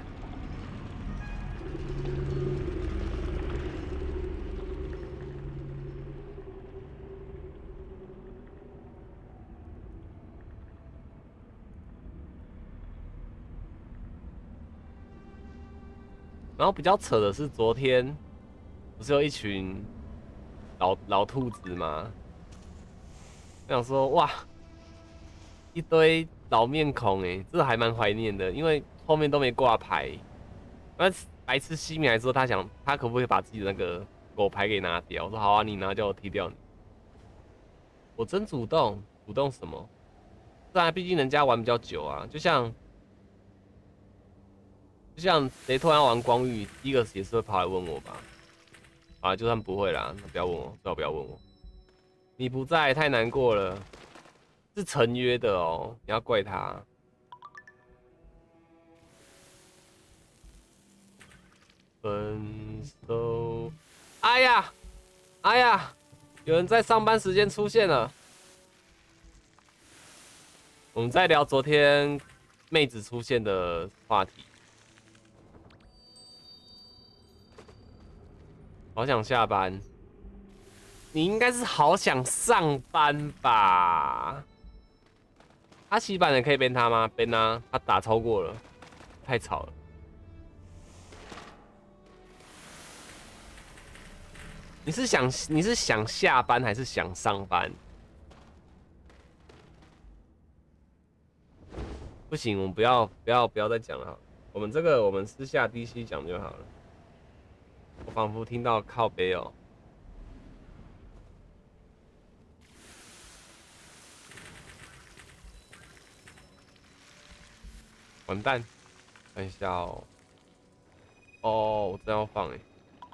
然后比较扯的是，昨天不是有一群老老兔子吗？我想说，哇，一堆老面孔哎，这还蛮怀念的，因为后面都没挂牌。那白痴西米还说他想，他可不可以把自己的那个狗牌给拿掉？我说好啊，你拿掉我踢掉你。我真主动，主动什么？当然，毕竟人家玩比较久啊，就像。就像谁突然玩光遇，第一个也是会跑来问我吧。啊，就算不会啦，那不要问我，最好不要问我。你不在太难过了，是成约的哦，你要怪他。分手。哎呀，哎呀，有人在上班时间出现了。 我们在聊昨天妹子出现的话题。好想下班，你应该是好想上班吧？他洗版的可以编他吗？编啊，他打超过了，太吵了。你是想你是想下班还是想上班？不行，我们不要不要不要再讲了，我们这个我们私下 D C 讲就好了。我仿佛听到靠北哦。完蛋，看一下哦。哦，我真要放哎。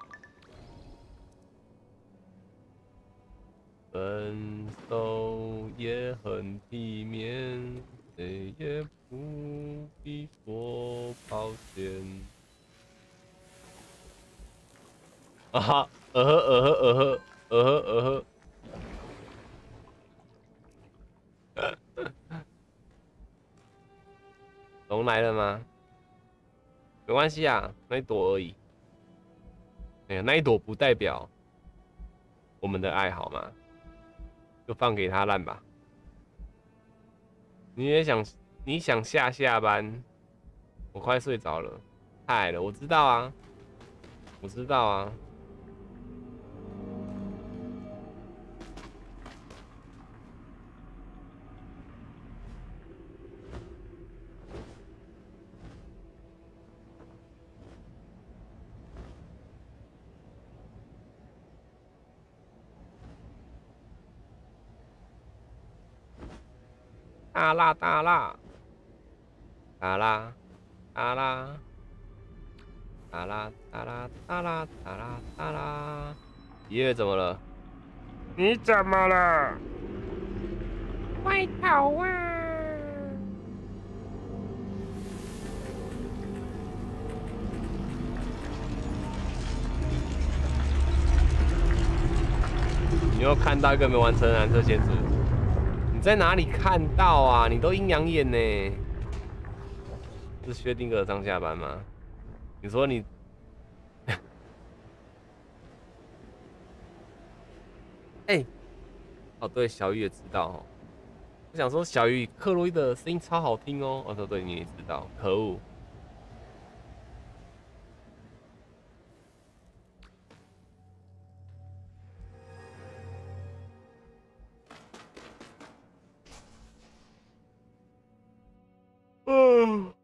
分手也很体面，谁也不必说抱歉。啊哈，呃呵呃呵呃呵呃呵呃呵。龙来了吗？没关系啊，那一朵而已。哎呀，那一朵不代表我们的爱好吗？就放给他烂吧。你也想，你想下下班？我快睡着了，太矮了，我知道啊，我知道啊。大辣大辣，大辣大辣，大辣大辣大辣大辣大辣。爷爷怎么了？你怎么了？快逃啊！你又看到一个没完成的蓝色仙子，你在哪里看到啊？你都阴阳眼呢？是薛定谔上下班吗？你说你，哎、欸，哦对，小雨也知道哦。我想说小雨克洛伊的声音超好听哦。哦对对，你也知道，可恶。嗯，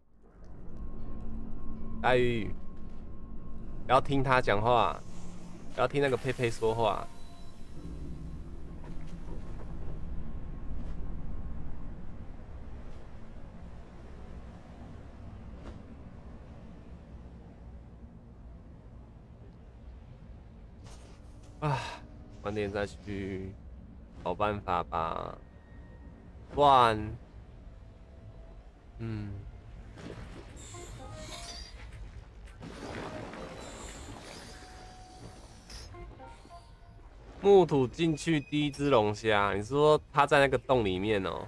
大鱼，不要听他讲话，不要听那个佩佩说话。啊，晚点再去找办法吧。不然，嗯，木土进去第一只龙虾，你说它在那个洞里面哦？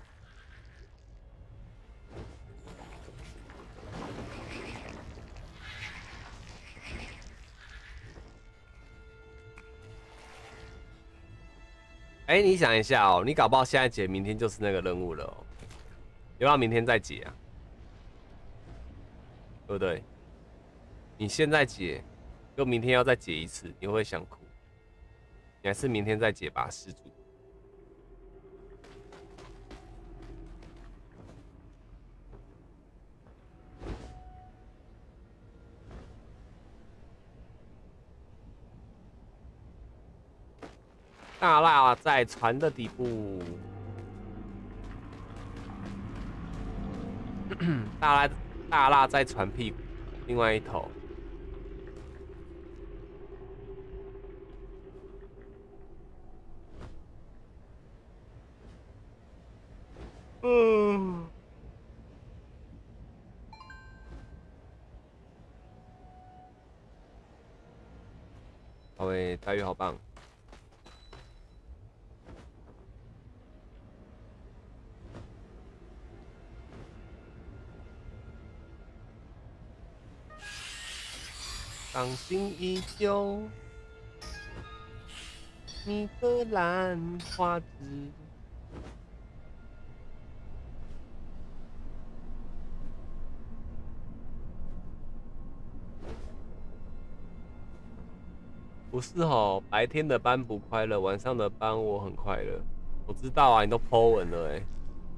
哎、欸，你想一下哦，你搞不好现在解，明天就是那个任务了哦。要不要明天再解啊？对不对？你现在解，又明天要再解一次，你会想哭。你还是明天再解吧，施主。大辣在船的底部，大辣大辣在船屁股另外一头。嗯，好诶，大鱼好棒。 伤心依旧。你的兰花指。不是吼，白天的班不快乐，晚上的班我很快乐。我知道啊，你都 po 文了哎、欸，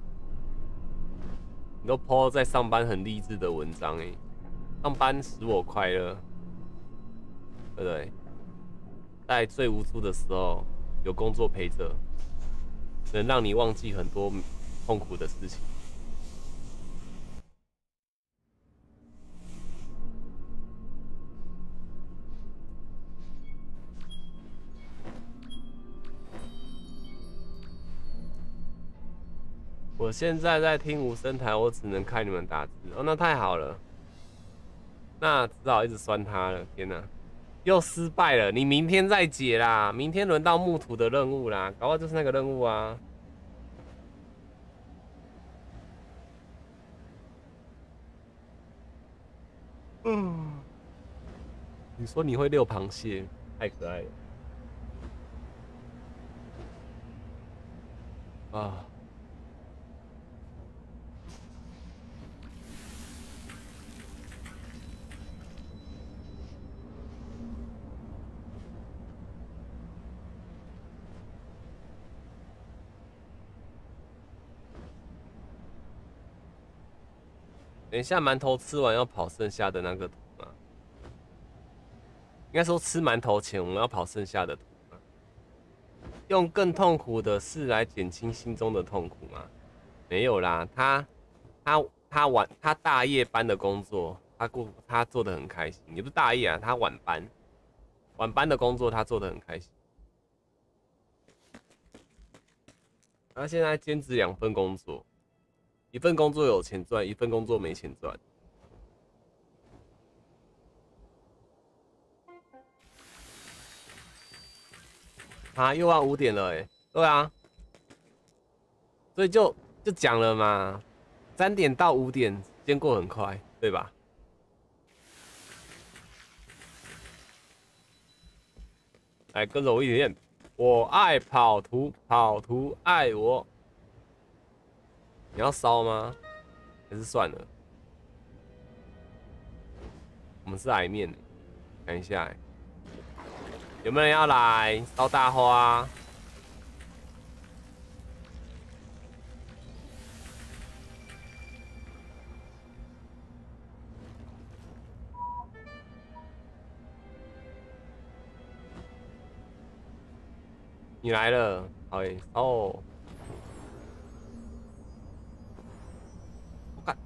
你都 po 在上班很励志的文章哎、欸，上班使我快乐，对不对？在最无助的时候，有工作陪着，能让你忘记很多痛苦的事情。我现在在听无声台，我只能看你们打字哦，那太好了，那只好一直酸他了。天哪，又失败了！你明天再解啦，明天轮到木土的任务啦，搞不好就是那个任务啊。嗯，你说你会遛螃蟹，太可爱了啊！等一下，馒头吃完要跑剩下的那个图吗？应该说吃馒头前我们要跑剩下的图吗？用更痛苦的事来减轻心中的痛苦吗？没有啦，他他他晚他大夜班的工作，他过他做的很开心，也不是大夜啊，他晚班晚班的工作他做的很开心。他现在兼职两份工作。一份工作有钱赚，一份工作没钱赚。啊，又要五点了哎、欸，对啊，所以就就讲了嘛，三点到五点时间过很快，对吧？来跟着我一起练，我爱跑图，跑图爱我。你要烧吗？还是算了？我们是来面的，看一下、欸，有没有人要来烧大花？你来了，好诶，哦。我看，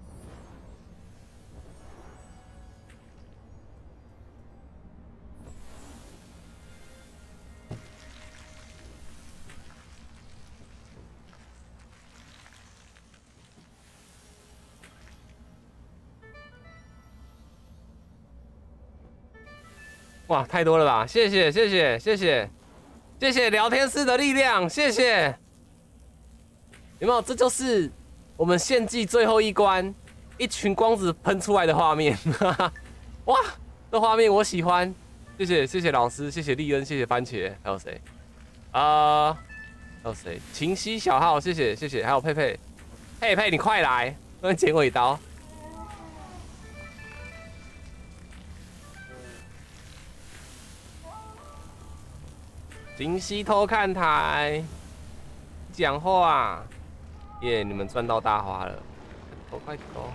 哇，太多了吧！谢谢，谢谢，谢谢，谢谢聊天室的力量，谢谢。有没有？这就是我们献祭最后一关，一群光子喷出来的画面。哇，这画面我喜欢。谢谢，谢谢老师，谢谢利恩，谢谢番茄，还有谁？啊、呃，还有谁？晴熙小号，谢谢，谢谢，还有佩佩，佩佩你快来，帮剪我一刀。晴熙偷看台，讲话。耶、yeah, 你们赚到大花了，快投快投！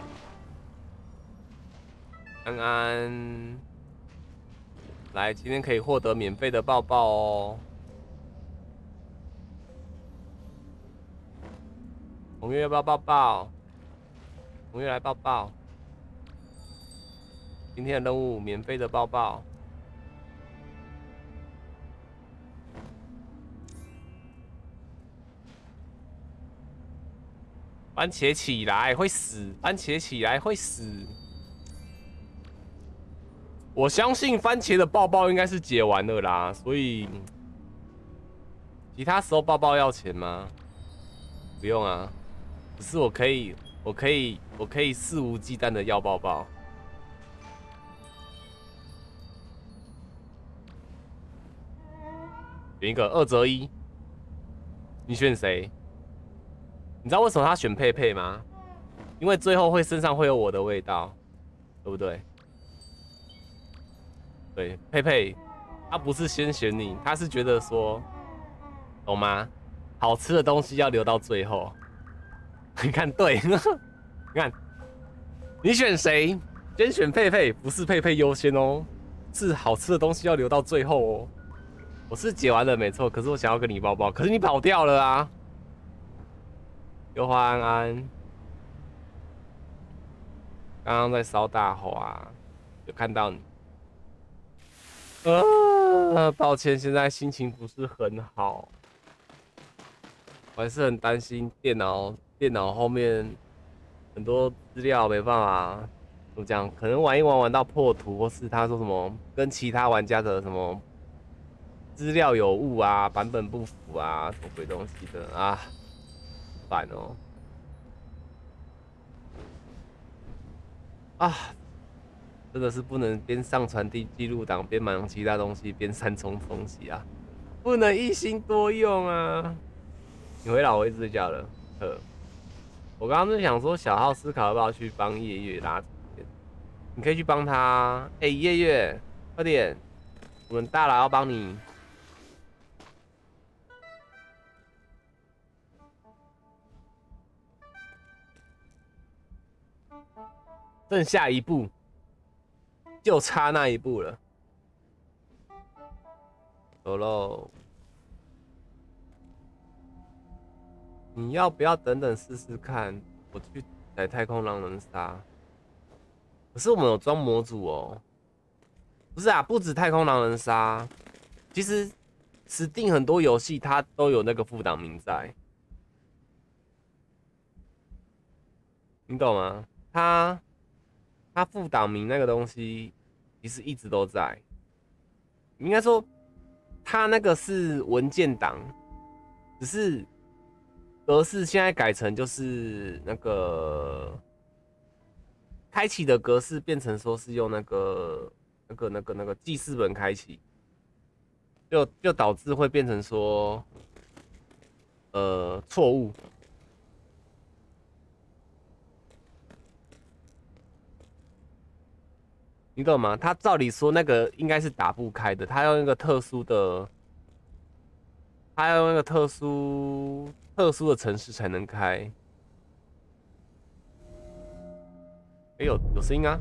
安安，来，今天可以获得免费的抱抱哦。红月要不要抱抱？红月来抱抱。今天的任务免费的抱抱。番茄起来会死，番茄起来会死。我相信番茄的抱抱应该是解完了啦，所以其他时候抱抱要钱吗？不用啊，只是我可以，我可以，我可以肆无忌惮的要抱抱。 选一个二择一，你选谁？你知道为什么他选佩佩吗？因为最后会身上会有我的味道，对不对？对，佩佩，他不是先选你，他是觉得说，懂吗？好吃的东西要留到最后。你看，对，你看，你选谁？先选佩佩，不是佩佩优先哦，是好吃的东西要留到最后哦。我是解完了没错，可是我想要跟你抱抱，可是你跑掉了啊！优花安安，刚刚在烧大火啊，有看到你。呃，抱歉，现在心情不是很好，我还是很担心电脑，电脑后面很多资料没办法，怎么讲？可能玩一玩玩到破图，或是他说什么跟其他玩家的什么资料有误啊，版本不符啊，什么鬼东西的啊，烦哦。啊，真的是不能边上传记记录档边忙其他东西边三重冲洗啊，不能一心多用啊。你回老我一直叫了，呵，我刚刚是想说小号思考要不要去帮夜月拉主线，你可以去帮他。哎、欸，夜月，快点，我们大佬要帮你。剩下一步，就差那一步了。走喽！你要不要等等试试看？我去载太空狼人杀。可是我们有装模组哦。不是啊，不止太空狼人杀，其实 Steam 很多游戏它都有那个副档名在，你懂吗？它它副档名那个东西其实一直都在。应该说，它那个是文件档，只是格式现在改成就是那个开启的格式变成说是用那个那个那个那个记事本开启，就就导致会变成说呃错误。你懂吗？他照理说那个应该是打不开的，他要用一个特殊的，他要用那个特殊特殊的程式才能开。哎、欸，有有声音啊！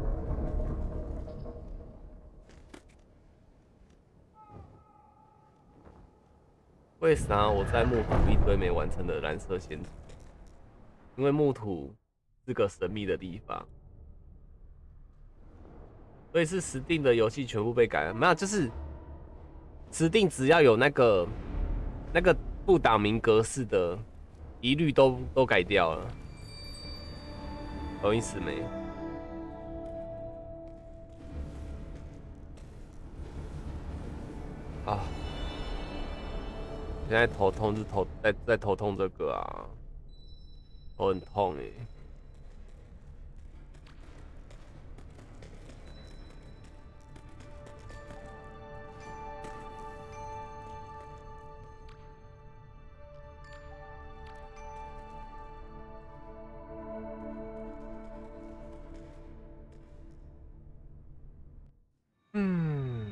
为啥我在木土一堆没完成的蓝色线图？因为木土是个神秘的地方。所以是Steam的游戏全部被改了，没有，就是Steam只要有那个那个不打名格式的，一律都都改掉了，懂意思没？啊，现在头痛是头在在头痛这个啊，头很痛哎、欸。嗯，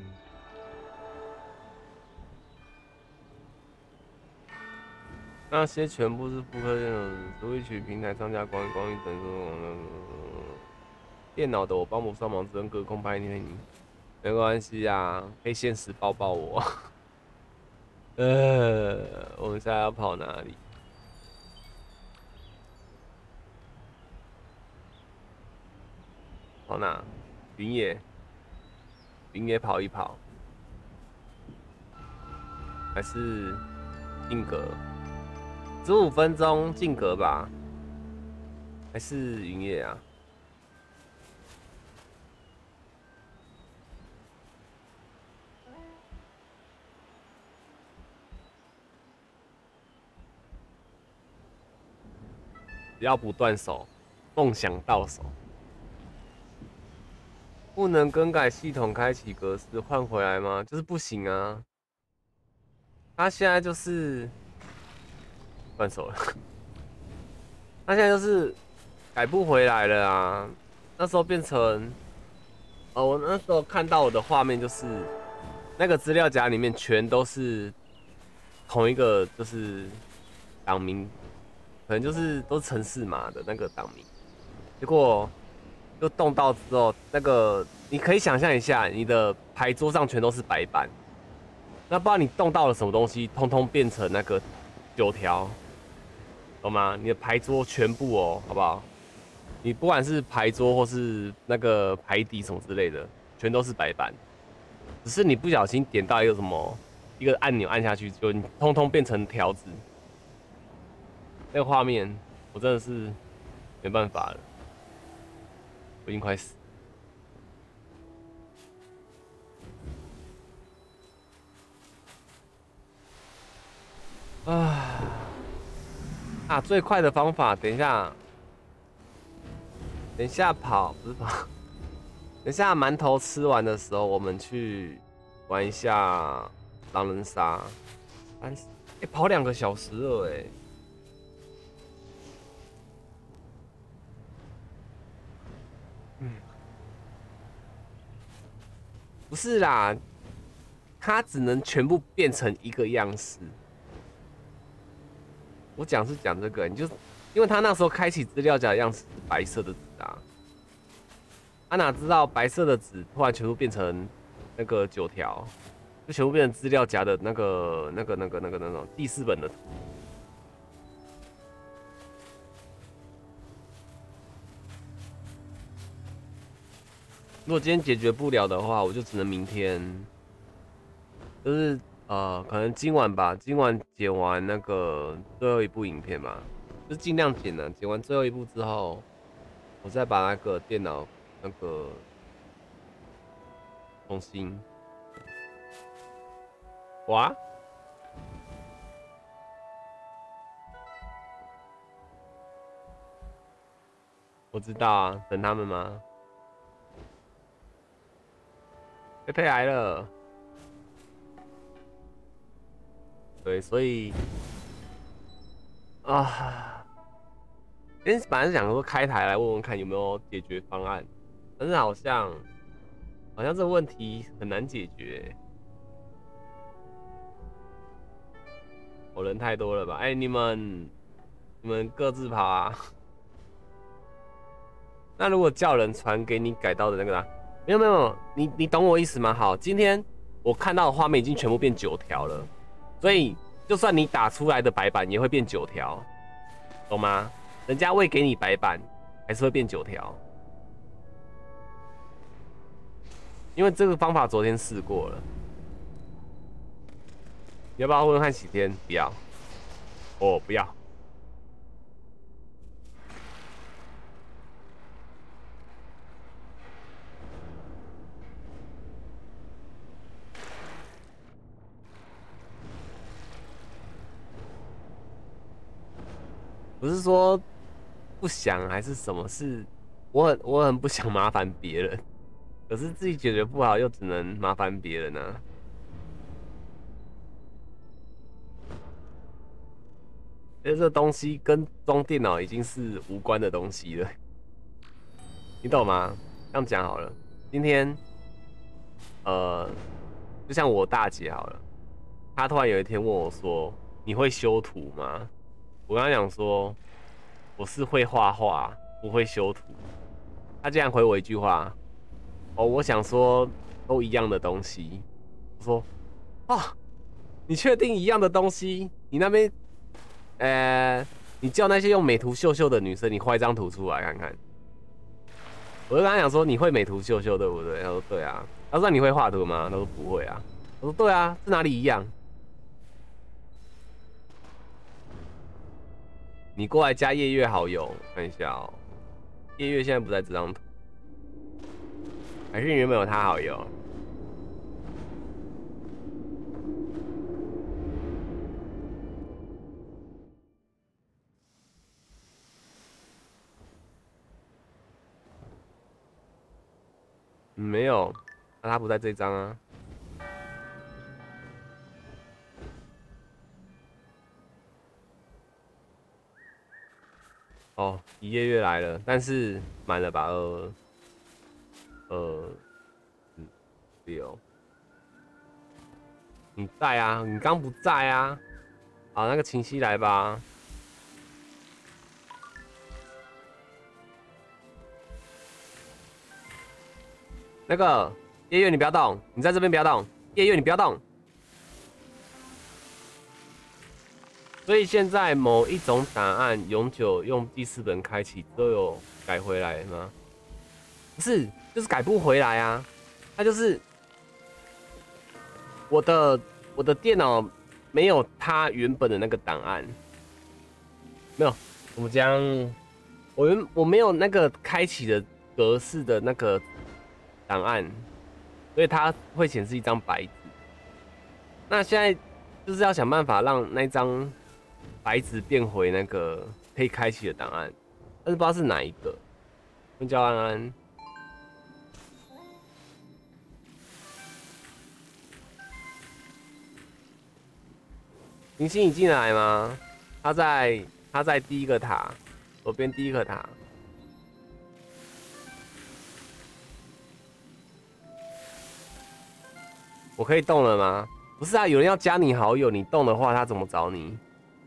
那些全部是复刻电脑，Switch 平台上架光一光一等说，电脑的我帮不上忙，只能隔空拍你，没关系啊，可以现实抱抱我。呃，我们现在要跑哪里？跑哪？云野，云野跑一跑，还是定格？十五分钟进格吧，还是云野啊？只要不断手，梦想到手。不能更改系统开启格式换回来吗？就是不行啊。 他现在就是断手了，他现在就是改不回来了啊。那时候变成，哦，我那时候看到我的画面就是那个资料夹里面全都是同一个，就是党名，可能就是都是城市码的那个党名。结果就动到之后，那个你可以想象一下，你的牌桌上全都是白板，那不知道你动到了什么东西，通通变成那个九条，懂吗？你的牌桌全部哦，好不好？你不管是牌桌或是那个牌底什么之类的，全都是白板，只是你不小心点到一个什么一个按钮按下去，就你通通变成条子。那个画面，我真的是没办法了，我已经快死了。啊啊！最快的方法，等一下，等一下跑不是跑，等一下馒头吃完的时候，我们去玩一下狼人杀。三十，哎，跑两个小时了哎。嗯，不是啦，它只能全部变成一个样式。我讲是讲这个，你就因为他那时候开启资料夹的样式是白色的纸啊，他哪知道白色的纸突然全部变成那个九条，就全部变成资料夹的那个、那个、那个、那个那种第四本的图。如果今天解决不了的话，我就只能明天，就是呃，可能今晚吧，今晚剪完那个最后一部影片嘛，就尽量剪了。剪完最后一部之后，我再把那个电脑那个重新。哇，我知道啊，等他们吗？佩佩来了，对，所以啊，今天本来是想说开台来问问看有没有解决方案，但是好像好像这个问题很难解决，我、人太多了吧？哎、欸，你们你们各自跑啊。那如果叫人传给你改到的那个呢？没有没有，你你懂我意思吗？好，今天我看到的画面已经全部变九条了，所以就算你打出来的白板也会变九条，懂吗？人家未给你白板，还是会变九条，因为这个方法昨天试过了。你要不要问问看喜天？不要，哦，不要。不是说不想还是什么事，我很我很不想麻烦别人，可是自己解决不好又只能麻烦别人啊。因为这东西跟装电脑已经是无关的东西了，你懂吗？这样讲好了，今天呃，就像我大姐好了，她突然有一天问我说：“你会修图吗？”我跟她讲说：“我是会画画，不会修图。”她竟然回我一句话：“哦，我想说都一样的东西。”我说：“啊，你确定一样的东西？你那边，呃，你叫那些用美图秀秀的女生，你画一张图出来看看。”我就跟他讲说：“你会美图秀秀对不对？”他说：“对啊。”他说：“那你会画图吗？”他说：“不会啊。”我说：“对啊，这哪里一样？你过来加夜月好友，看一下哦。夜月现在不在这张图，还是你原本有他好友？嗯没有，那他不在这张啊。 哦，一夜月来了，但是满了吧？二二嗯六，你在啊？你刚不在啊？好，那个秦西来吧。那个夜月，你不要动，你在这边不要动。夜月，你不要动。所以现在某一种档案永久用第四本开启都有改回来吗？不是，就是改不回来啊。它就是我的我的电脑没有它原本的那个档案，没有。怎么讲？我原我没有那个开启的格式的那个档案，所以它会显示一张白纸。那现在就是要想办法让那张白纸变回那个可以开启的档案，但是不知道是哪一个。问叫安安，明星你进来吗？他在他在第一个塔，左边第一个塔。我可以动了吗？不是啊，有人要加你好友，你动的话，他怎么找你？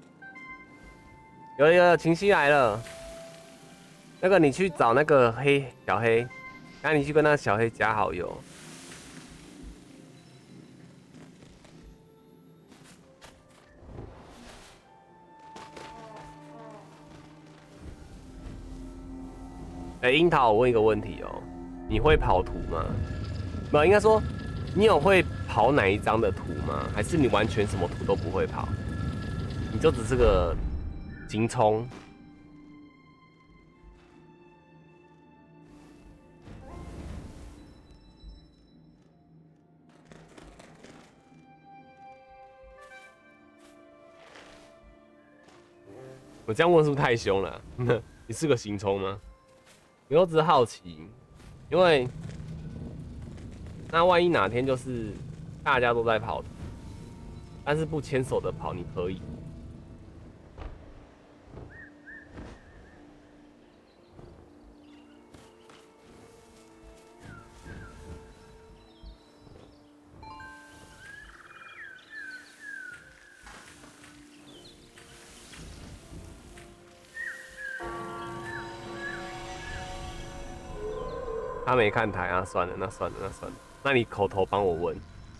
有有有，晴熙来了。那个你去找那个黑小黑，那你去跟那小黑加好友。哎、欸，樱桃，我问一个问题哦，你会跑图吗？没有，应该说你有会跑哪一张的图吗？还是你完全什么图都不会跑？你就只是个行冲。我这样问是不是太凶了？你是个行冲吗？我只是好奇，因为那万一哪天就是大家都在跑，但是不牵手的跑，你可以。他没看台啊，算了，那算了，那算了，那你口头帮我问。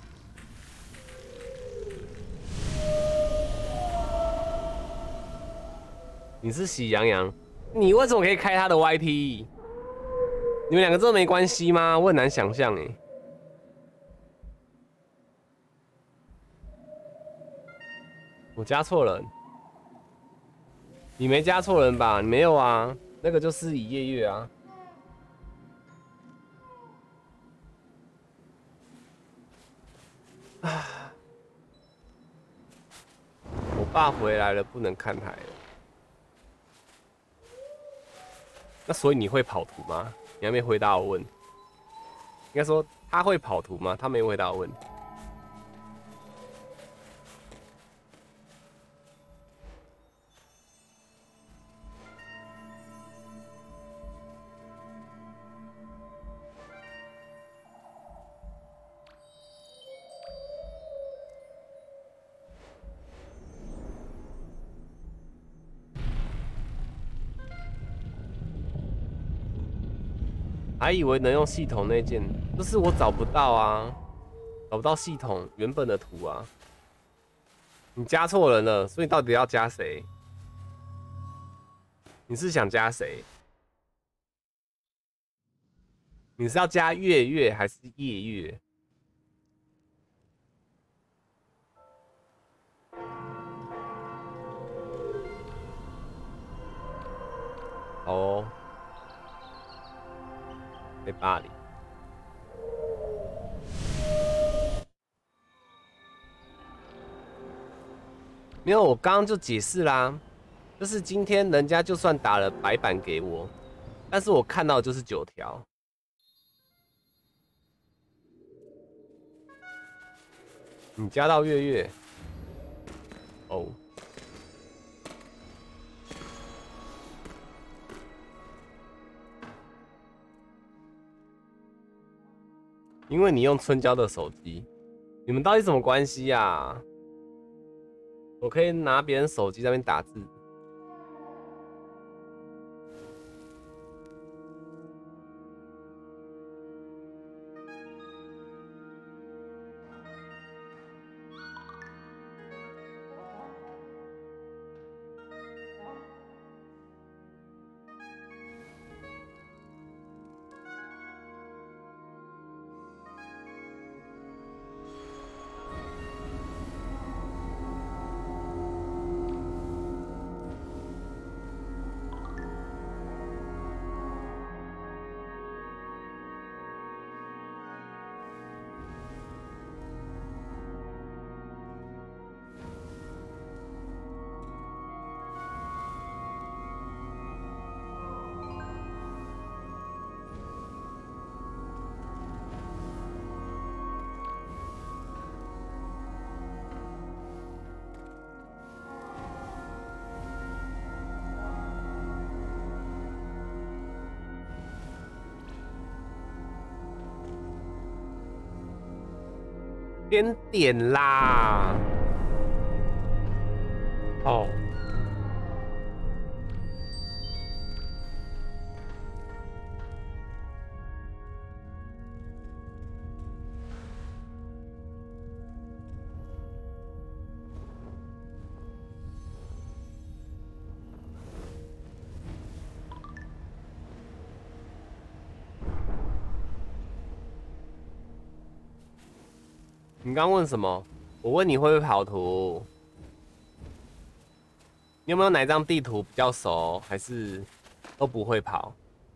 你是喜羊羊，你为什么可以开他的 Y T？ 你们两个真的没关系吗？我很难想象哎。我加错人，你没加错人吧？你没有啊，那个就是一夜月啊。啊，我爸回来了，不能看台了。那所以你会跑图吗？你还没回答我问。应该说他会跑图吗？他没回答我问。还以为能用系统那件，就是我找不到啊，找不到系统原本的图啊。你加错人了，所以到底要加谁？你是想加谁？你是要加月月还是夜月？哦，被霸凌。没有，我刚刚就解释啦，就是今天人家就算打了白板给我，但是我看到就是九条。你加到月月，哦， 因为你用春娇的手机，你们到底什么关系呀、啊？我可以拿别人手机在那边打字。点点啦，哦，你刚问什么？我问你会不会跑图？你有没有哪张地图比较熟，还是都不会跑？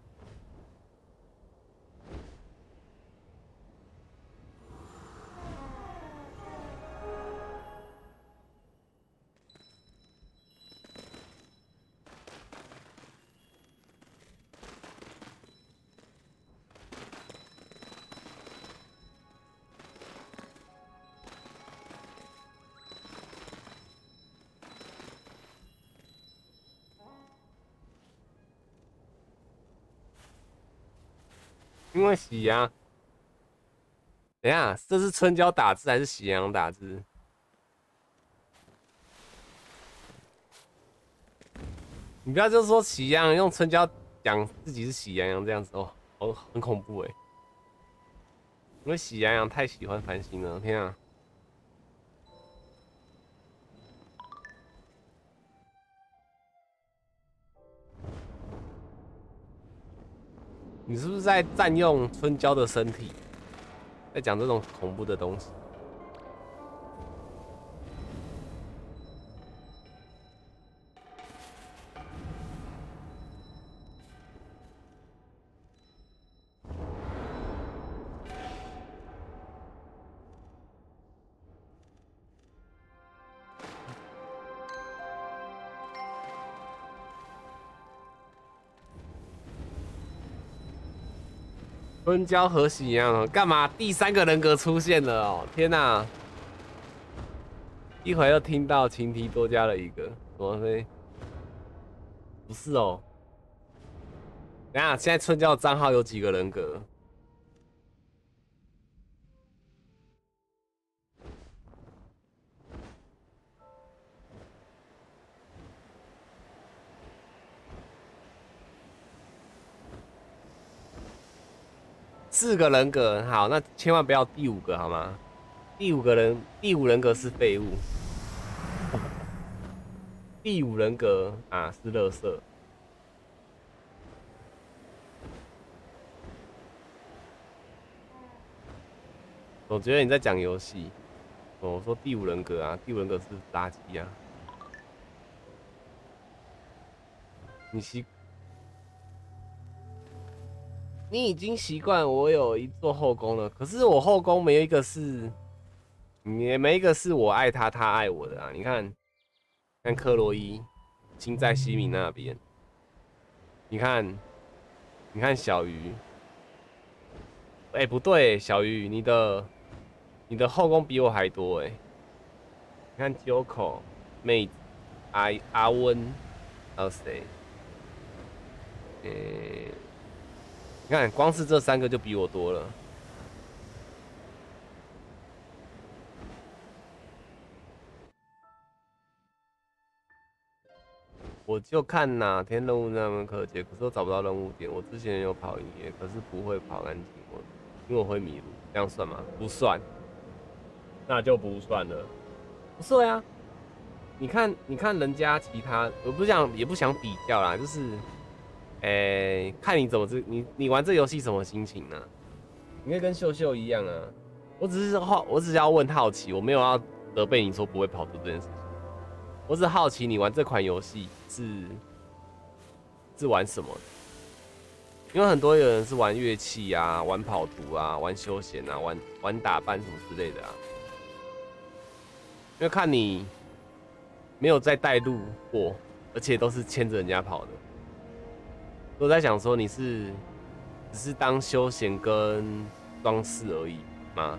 因为喜羊，等一下，这是春娇打字还是喜羊打字？你不要就说喜羊用春娇讲自己是喜羊羊这样子哦，哦，很恐怖哎！因为喜羊羊太喜欢繁星了，天啊！你是不是在占用春娇的身体，在讲这种恐怖的东西？春娇和喜羊干嘛？第三个人格出现了哦！天哪！一会儿又听到情敌多加了一个，怎么会？不是哦。等一下，现在春娇的账号有几个人格？四个人格，好，那千万不要第五个好吗？第五个人，第五人格是废物。第五人格啊是垃圾。我觉得你在讲游戏。我说第五人格啊，第五人格是垃圾啊。你习，你已经习惯我有一座后宫了，可是我后宫没有一个是，也没一个是我爱他，他爱我的啊。你看，看克洛伊，心在西敏那边。你看，你看小鱼。哎、欸，不对，小鱼，你的你的后宫比我还多哎。你看 Joko、妹子、阿阿温，还有谁？诶、欸，你看光是这三个就比我多了。 我就看哪天任务那么可解，可是我找不到任务点。我之前有跑营业，可是不会跑安静，我因为我会迷路，这样算吗？不算，那就不算了。不是啊，你看，你看人家其他，我不想也不想比较啦，就是，诶、欸，看你怎么这你你玩这游戏什么心情呢、啊？你可以跟秀秀一样啊。我只是好，我只是要问好奇，我没有要责备你说不会跑图这件事情。我只好奇你玩这款游戏是是玩什么的？因为很多有人是玩乐器啊，玩跑图啊，玩休闲啊，玩玩打扮什么之类的啊。因为看你没有再带路过，而且都是牵着人家跑的，我在想说你是只是当休闲跟装饰而已吗？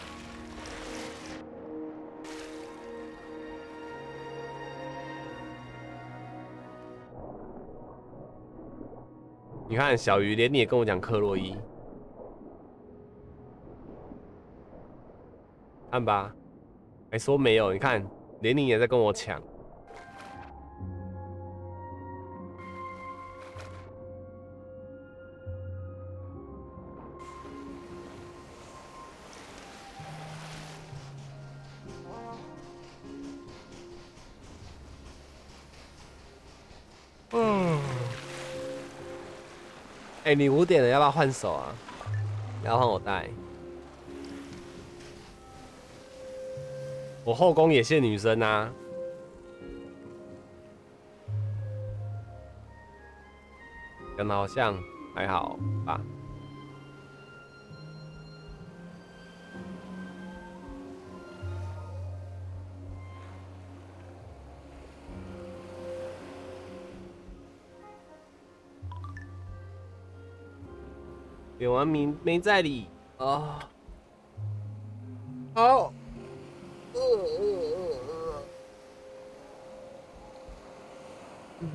你看小鱼，连你也跟我讲克洛伊，看吧，还说没有，你看连你也在跟我抢。嗯，哎、欸，你五点了，要不要换手啊？要换我带。我后宫也是女生啊。讲的好像还好吧。点完名没在理啊。好。呃呃呃呃。嗯。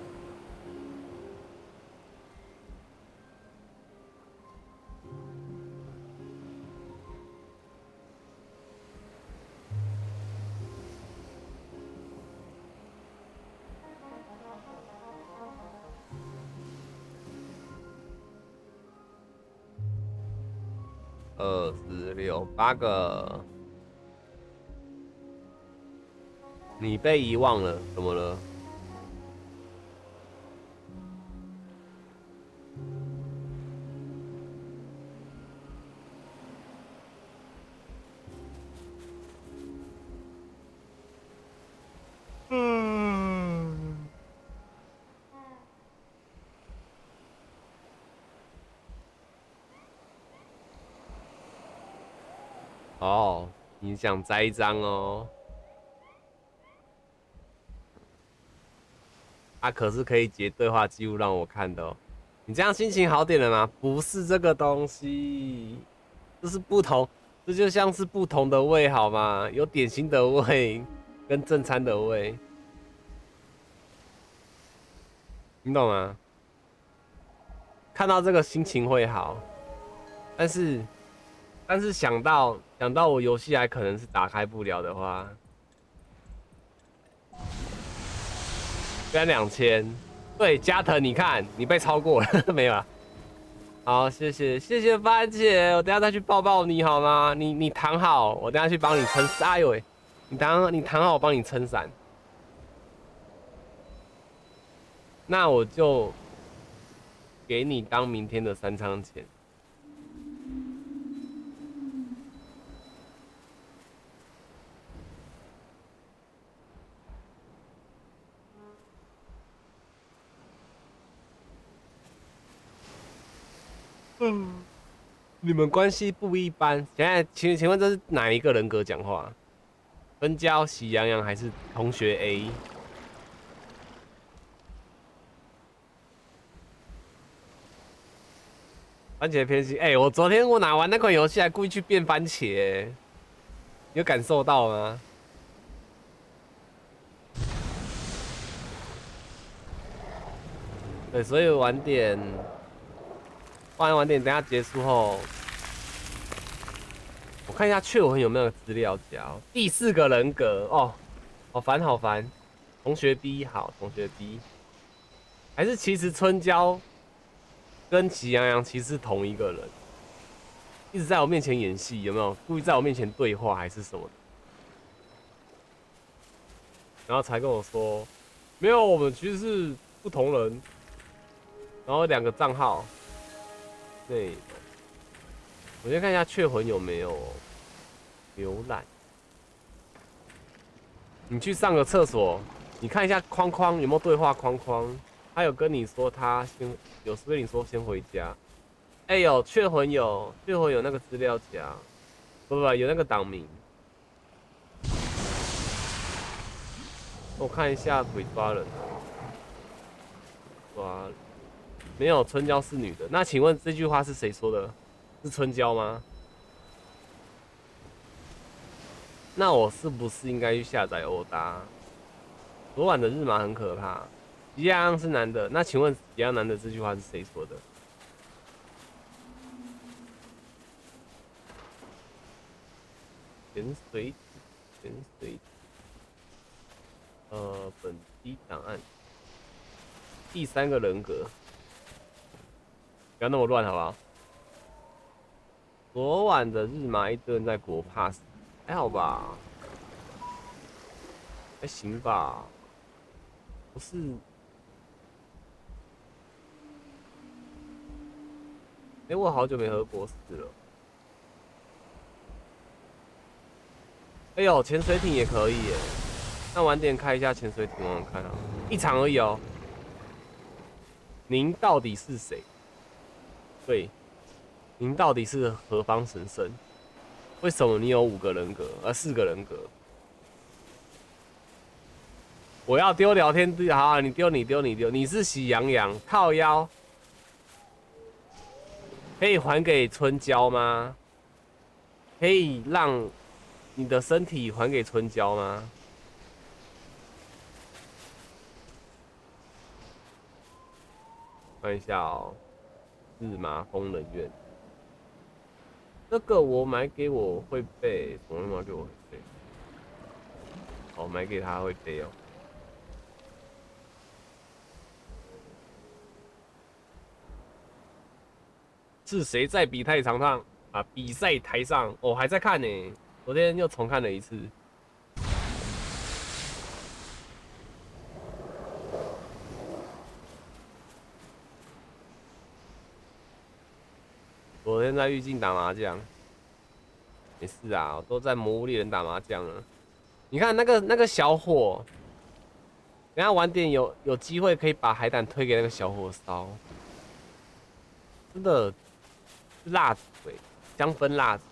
二四六八个，你被遗忘了，怎么了？嗯。哦，你想栽一张哦？啊，可是可以截对话记录让我看的哦。你这样心情好点了吗？不是这个东西，这是不同，这就像是不同的味好吗？有点心的味跟正餐的味，你懂吗？看到这个心情会好，但是但是想到想到我游戏还可能是打开不了的话，捐两千，对，加藤，你看你被超过了没有啊？好，谢谢谢谢番茄，我等下再去抱抱你好吗？你你躺好，我等下去帮你撑伞。哎呦喂，你躺你躺好，我帮你撑伞。那我就给你当明天的三餐钱。嗯，你们关系不一般。现在，请请问这是哪一个人格讲话？分交喜羊羊还是同学 A？番茄偏心。哎、欸，我昨天我拿完那款游戏，还故意去变番茄、欸，有感受到吗？对，所以晚点，晚晚点，等下结束后。我看一下雀魂有没有资料夹。第四个人格哦，好烦好烦。我同学 B 好，同学 B， 还是其实春娇跟喜羊羊其实是同一个人，一直在我面前演戏，有没有？故意在我面前对话还是什么的？然后才跟我说，没有，我们其实是不同人，然后两个账号，对，我先看一下雀魂有没有浏览。你去上个厕所，你看一下框框有没有对话框框。他有跟你说他先，有跟你说先回家。哎、欸，有雀魂有，雀魂有那个资料夹，不不不，有那个党名。我看一下鬼抓人，抓人没有春娇是女的。那请问这句话是谁说的？是春娇吗？那我是不是应该去下载欧达？昨晚的日麻很可怕。吉阳是男的，那请问吉阳男的这句话是谁说的？潜水，潜水。呃，本机档案，第三个人格，不要那么乱好不好？昨晚的日麻一堆人在国怕死，还好吧？还行吧？不是，哎、欸，我好久没喝国士了。哎呦，潜水艇也可以耶。那晚点开一下潜水艇玩玩看啊，一场而已哦。您到底是谁？对，您到底是何方神圣？为什么你有五个人格，而四个人格？我要丢聊天地，好、啊，你丢你丢你丢，你是喜羊羊，靠腰，可以还给春娇吗？可以让你的身体还给春娇吗？看一下哦，日麻疯人院，这个我买给我会背，什么买给我会背？哦，买给他会背哦。是谁在比赛场上啊？比赛台上，我、哦、还在看呢，昨天又重看了一次。昨天在玉境打麻将，没事啊，我都在魔物猎人打麻将了。你看那个那个小火，等下晚点有有机会可以把海胆推给那个小火烧，真的辣子对，香氛辣子。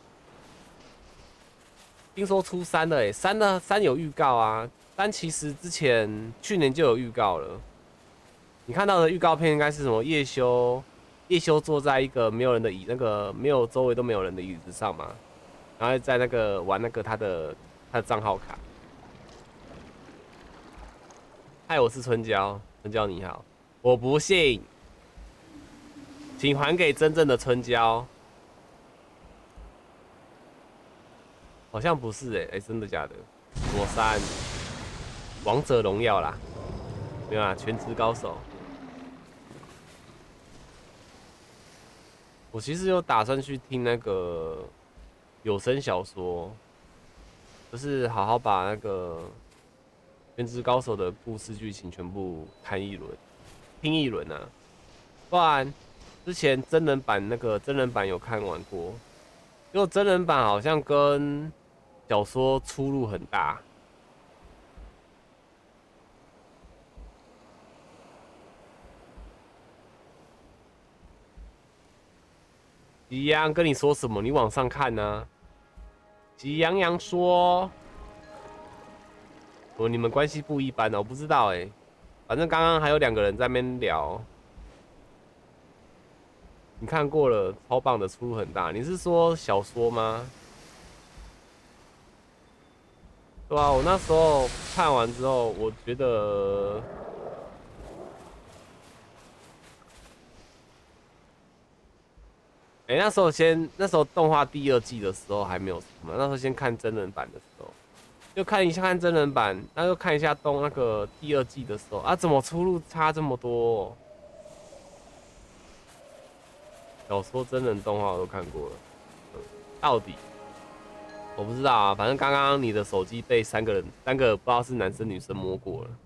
听说出三了哎、欸，三的三有预告啊，三其实之前去年就有预告了。你看到的预告片应该是什么？叶修。叶修坐在一个没有人的椅，那个没有周围都没有人的椅子上嘛，然后在那个玩那个他的他的账号卡。嗨，我是春娇，春娇你好，我不信，请还给真正的春娇。好像不是哎、欸，哎、欸，真的假的？左三，王者荣耀啦，没有啊，全职高手。我其实有打算去听那个有声小说，就是好好把那个《全职高手》的故事剧情全部看一轮，听一轮啊。不然之前真人版那个真人版有看完过，结果真人版好像跟小说出入很大。吉阳跟你说什么？你往上看呢、啊。吉阳阳说：“哦，你们关系不一般哦，我不知道哎。反正刚刚还有两个人在那边聊，你看过了，超棒的，出入很大。你是说小说吗？对啊，我那时候看完之后，我觉得。”哎、欸，那时候先，那时候动画第二季的时候还没有什么，那时候先看真人版的时候， 就看一下看真人版，那就看一下动那个第二季的时候啊，怎么出入差这么多？小说、真人动画我都看过了，嗯、到底我不知道啊。反正刚刚你的手机被三个人，三个不知道是男生女生摸过了。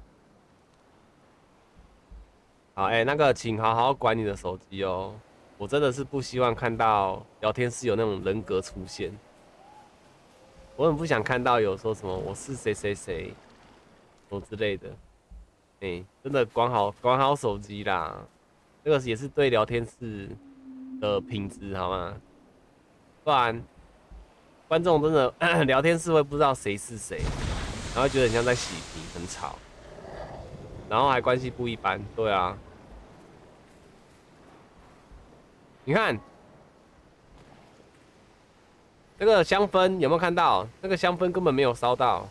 好，哎、欸，那个，请好好管你的手机哦。我真的是不希望看到聊天室有那种人格出现。我很不想看到有说什么我是谁谁谁，什么之类的。哎、欸，真的管好管好手机啦，这个也是对聊天室的品质好吗？不然观众真的聊天室会不知道谁是谁，然后觉得很像在洗屏，很吵，然后还关系不一般。对啊，你看。那个香氛有没有看到？那个香氛根本没有烧到。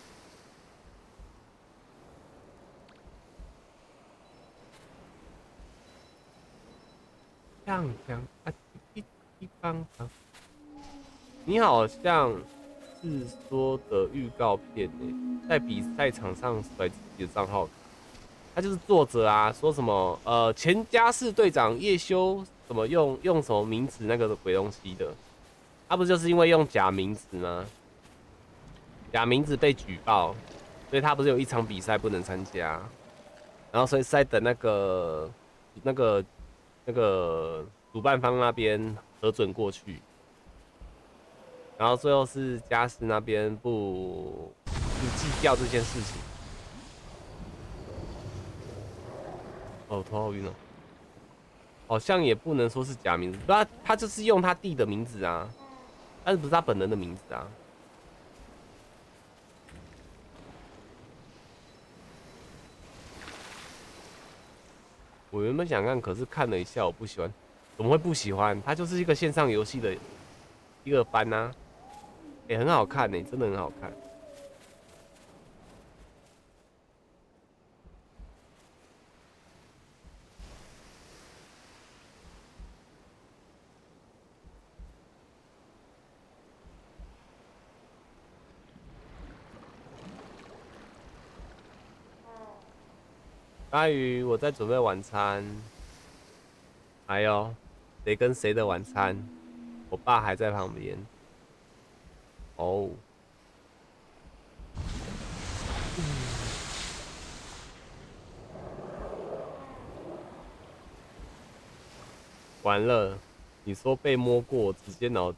香香啊，一一方方。你好像是说的预告片呢，在比赛场上甩自己的账号，他就是作者啊，说什么呃前家世队长叶修什么用用什么名字那个鬼东西的，他不就是因为用假名字吗？假名字被举报，所以他不是有一场比赛不能参加，然后所以是在等那个那个那个主办方那边核准过去，然后最后是嘉士那边不不计较这件事情。哦，头好晕哦，好像也不能说是假名字，他他就是用他弟的名字啊，但是不是他本人的名字啊。我原本想看，可是看了一下，我不喜欢。怎么会不喜欢？它就是一个线上游戏的一个番啊，也、欸、很好看呢、欸，真的很好看。阿宇，我在准备晚餐。还有，谁跟谁的晚餐？我爸还在旁边。哦。完了，你说被摸过，我直接脑，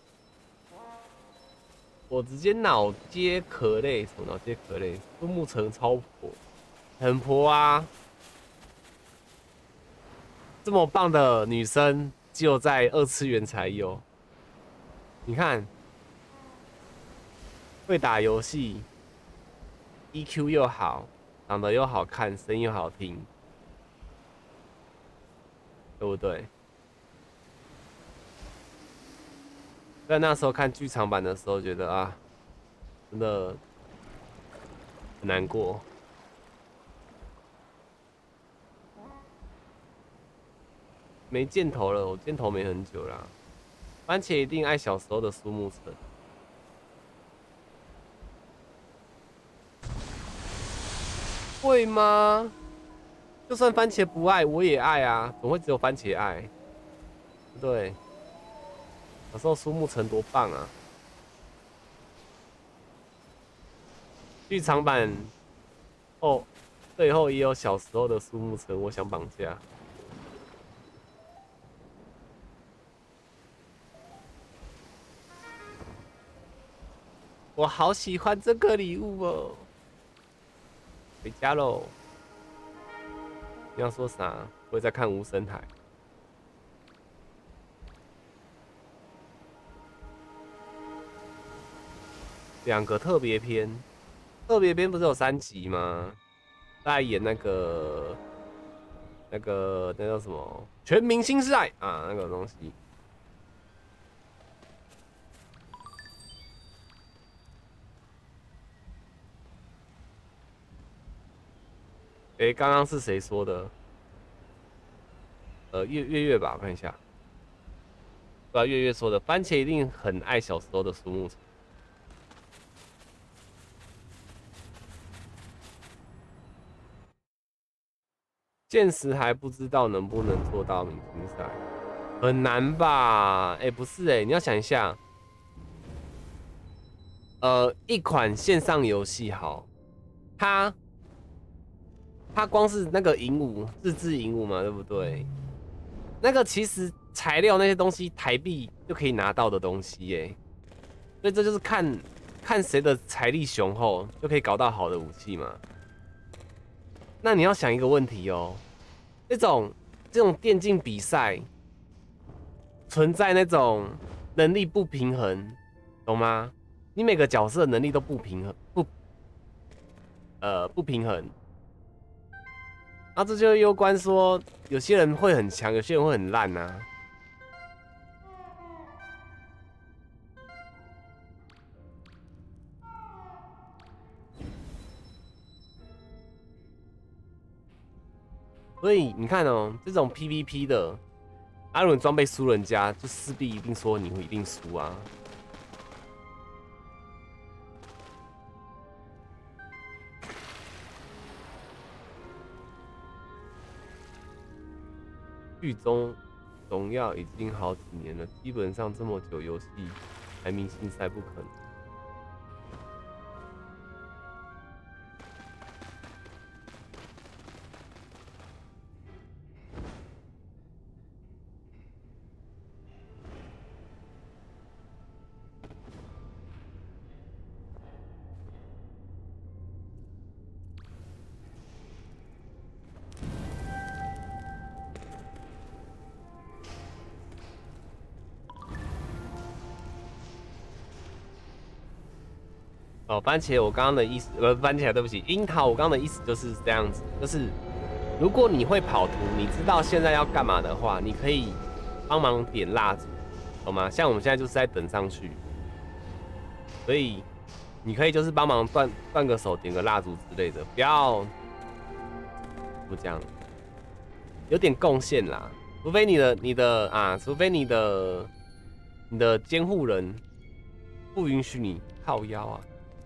我直接脑接壳类，什么脑接壳类？树木城超婆，很婆啊！这么棒的女生，只有在二次元才有。你看，会打游戏 ，E Q 又好，长得又好看，声音又好听，对不对？在那时候看剧场版的时候，觉得啊，真的很难过。没箭头了，我箭头没很久啦。番茄一定爱小时候的苏木城。会吗？就算番茄不爱，我也爱啊，怎么会只有番茄爱？对，小时候苏木城多棒啊！剧场版哦，最后也有小时候的苏木城，我想绑架。我好喜欢这个礼物哦！回家喽。你要说啥？我也在看无声台。两个特别篇，特别篇不是有三集吗？在演那个那个那叫什么《全明星是爱》啊，那个东西。哎、欸，刚刚是谁说的？呃，月月月吧，我看一下。对啊，月月说的，番茄一定很爱小时候的苏木城。 现实还不知道能不能做到明星赛，很难吧？哎、欸，不是哎、欸，你要想一下，呃，一款线上游戏好，它它光是那个银武自制银武嘛，对不对？那个其实材料那些东西台币就可以拿到的东西耶、欸，所以这就是看看谁的财力雄厚，就可以搞到好的武器嘛。那你要想一个问题哦。这种这种电竞比赛存在那种能力不平衡，懂吗？你每个角色能力都不平衡，不呃不平衡，那这就攸关说，有些人会很强，有些人会很烂啊。所以你看哦，这种 P V P 的，阿伦装备输人家，就势必一定说你会一定输啊。剧中荣耀已经好几年了，基本上这么久游戏排明星赛不可能。哦，番茄，我刚刚的意思，呃，番茄，对不起，樱桃，我刚刚的意思就是这样子，就是如果你会跑图，你知道现在要干嘛的话，你可以帮忙点蜡烛，懂吗？像我们现在就是在等上去，所以你可以就是帮忙断断个手，点个蜡烛之类的，不要怎么讲，有点贡献啦，除非你的你的啊，除非你的你的监护人不允许你靠腰啊。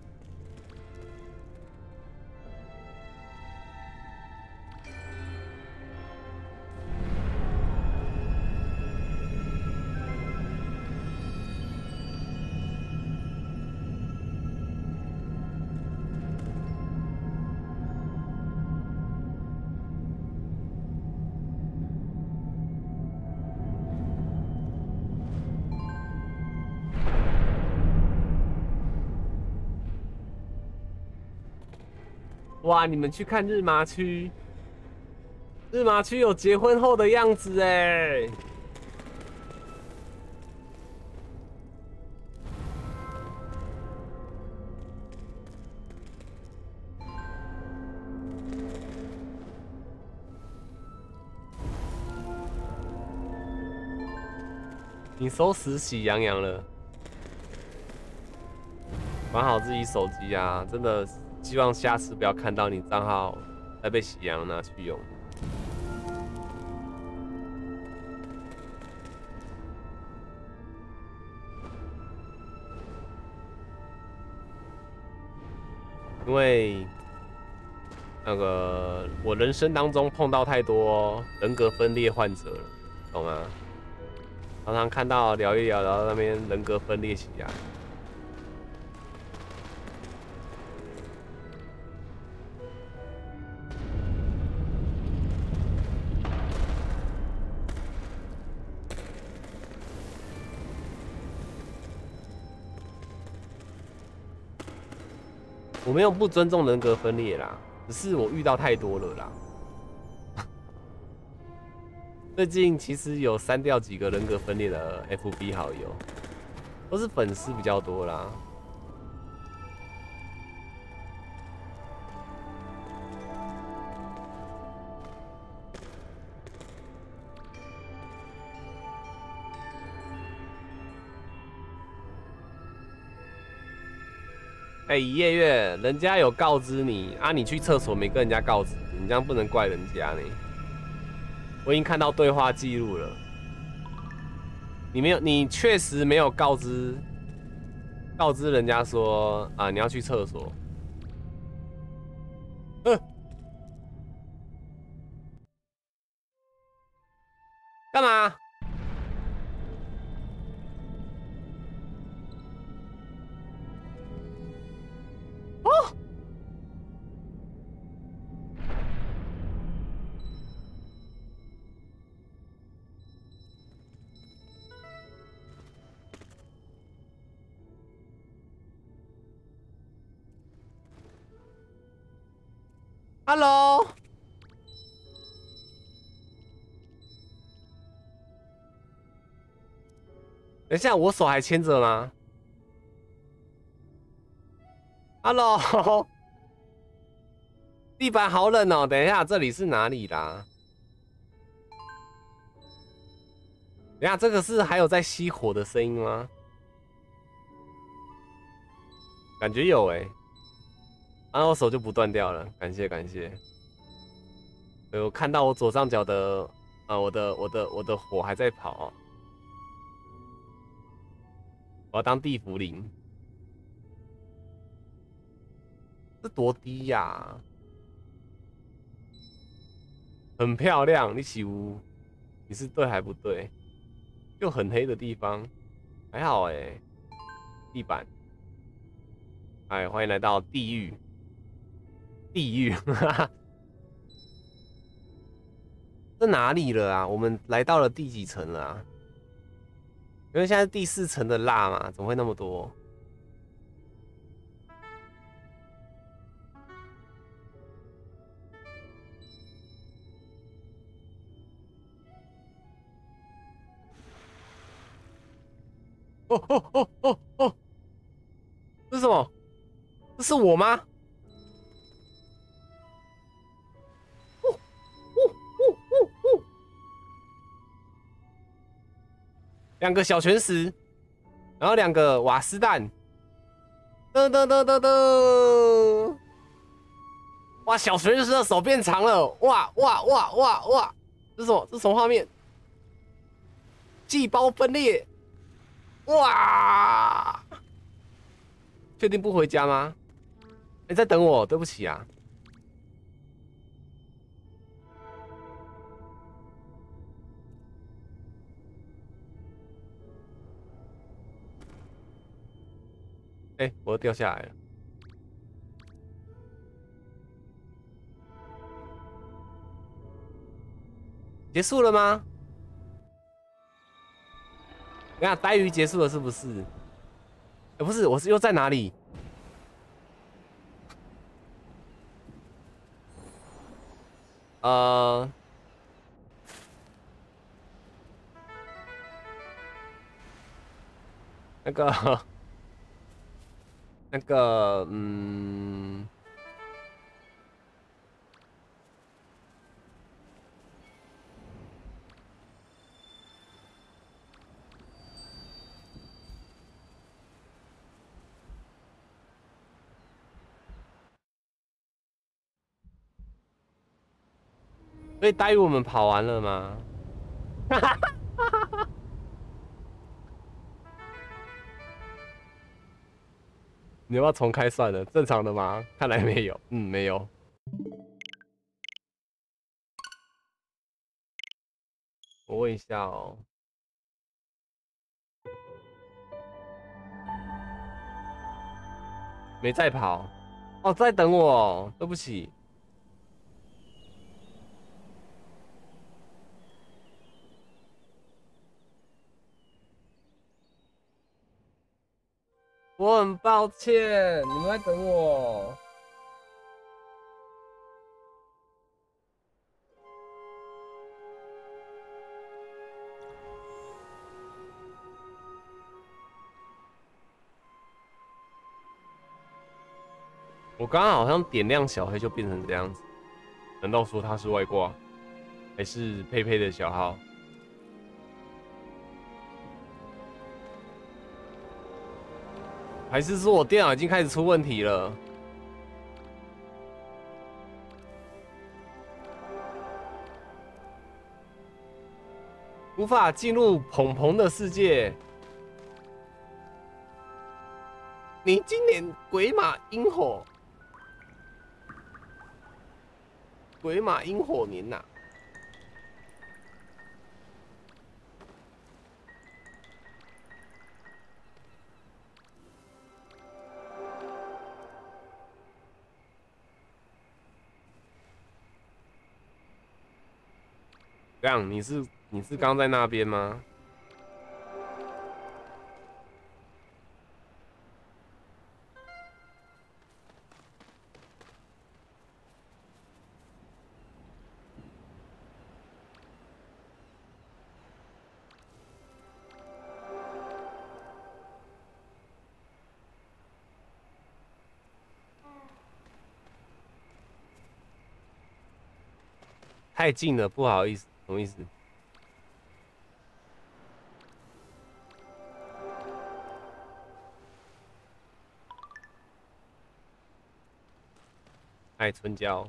哇！你们去看日麻区，日麻区有结婚后的样子哎。你收拾喜羊羊了，管好自己手机啊！真的。希望下次不要看到你账号再被喜羊拿去用。因为那个我人生当中碰到太多人格分裂患者了，懂吗？常常看到聊一聊，然后那边人格分裂起来。我没有不尊重人格分裂啦，只是我遇到太多了啦。最近其实有删掉几个人格分裂的 F B 好友，都是粉丝比较多啦。哎、欸，夜月，人家有告知你啊，你去厕所没跟人家告知，你这样不能怪人家呢。我已经看到对话记录了，你没有，你确实没有告知，告知人家说啊，你要去厕所。嗯。 Hello。等一下，我手还牵着吗 ？Hello。地板好冷哦。等一下，这里是哪里啦？等一下，这个是还有在熄火的声音吗？感觉有哎、欸，然后我手就不断掉了，感谢感谢。对，我看到我左上角的，呃，我的我的我的火还在跑、哦，我要当地茯苓，这多低呀、啊？很漂亮，你起屋，你是对还不对？就很黑的地方，还好哎、欸，地板，哎，欢迎来到地狱，地狱，哈哈。这哪里了啊？我们来到了第几层了啊？因为现在是第四层的蜡嘛，怎么会那么多？哦哦哦哦哦！这是什么？这是我吗？哦哦哦哦哦！两个小拳石，然后两个瓦斯弹，噔噔噔噔噔！哇，小拳石的手变长了！哇哇哇哇哇！这是什么？这是什么画面？细胞分裂！哇！确定不回家吗？你、欸、在等我？对不起啊。哎、欸，我又掉下来了。结束了吗？等下呆鱼结束了是不是？哎、欸，不是，我是又在哪里？呃，那个，那个，嗯，所以呆鱼我们跑完了吗？你要不要重开算了？正常的吗？看来没有，嗯，没有。我问一下哦，没在跑，哦，在等我哦，对不起。我很抱歉，你们在等我。我刚刚好像点亮小黑就变成这样子，难道说他是外挂，还是佩佩的小号？还是说我电脑已经开始出问题了？无法进入鹏鹏的世界。你今年鬼马阴火，鬼马阴火年呐、啊！这样，你是你是刚在那边吗？ 太近了，不好意思，什么意思？爱春娇。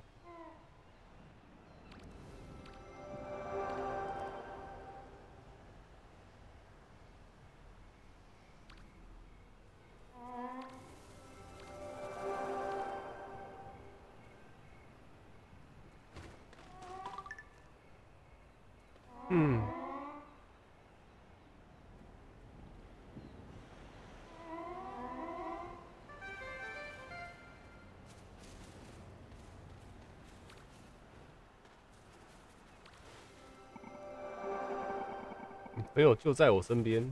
嗯，朋友就在我身边。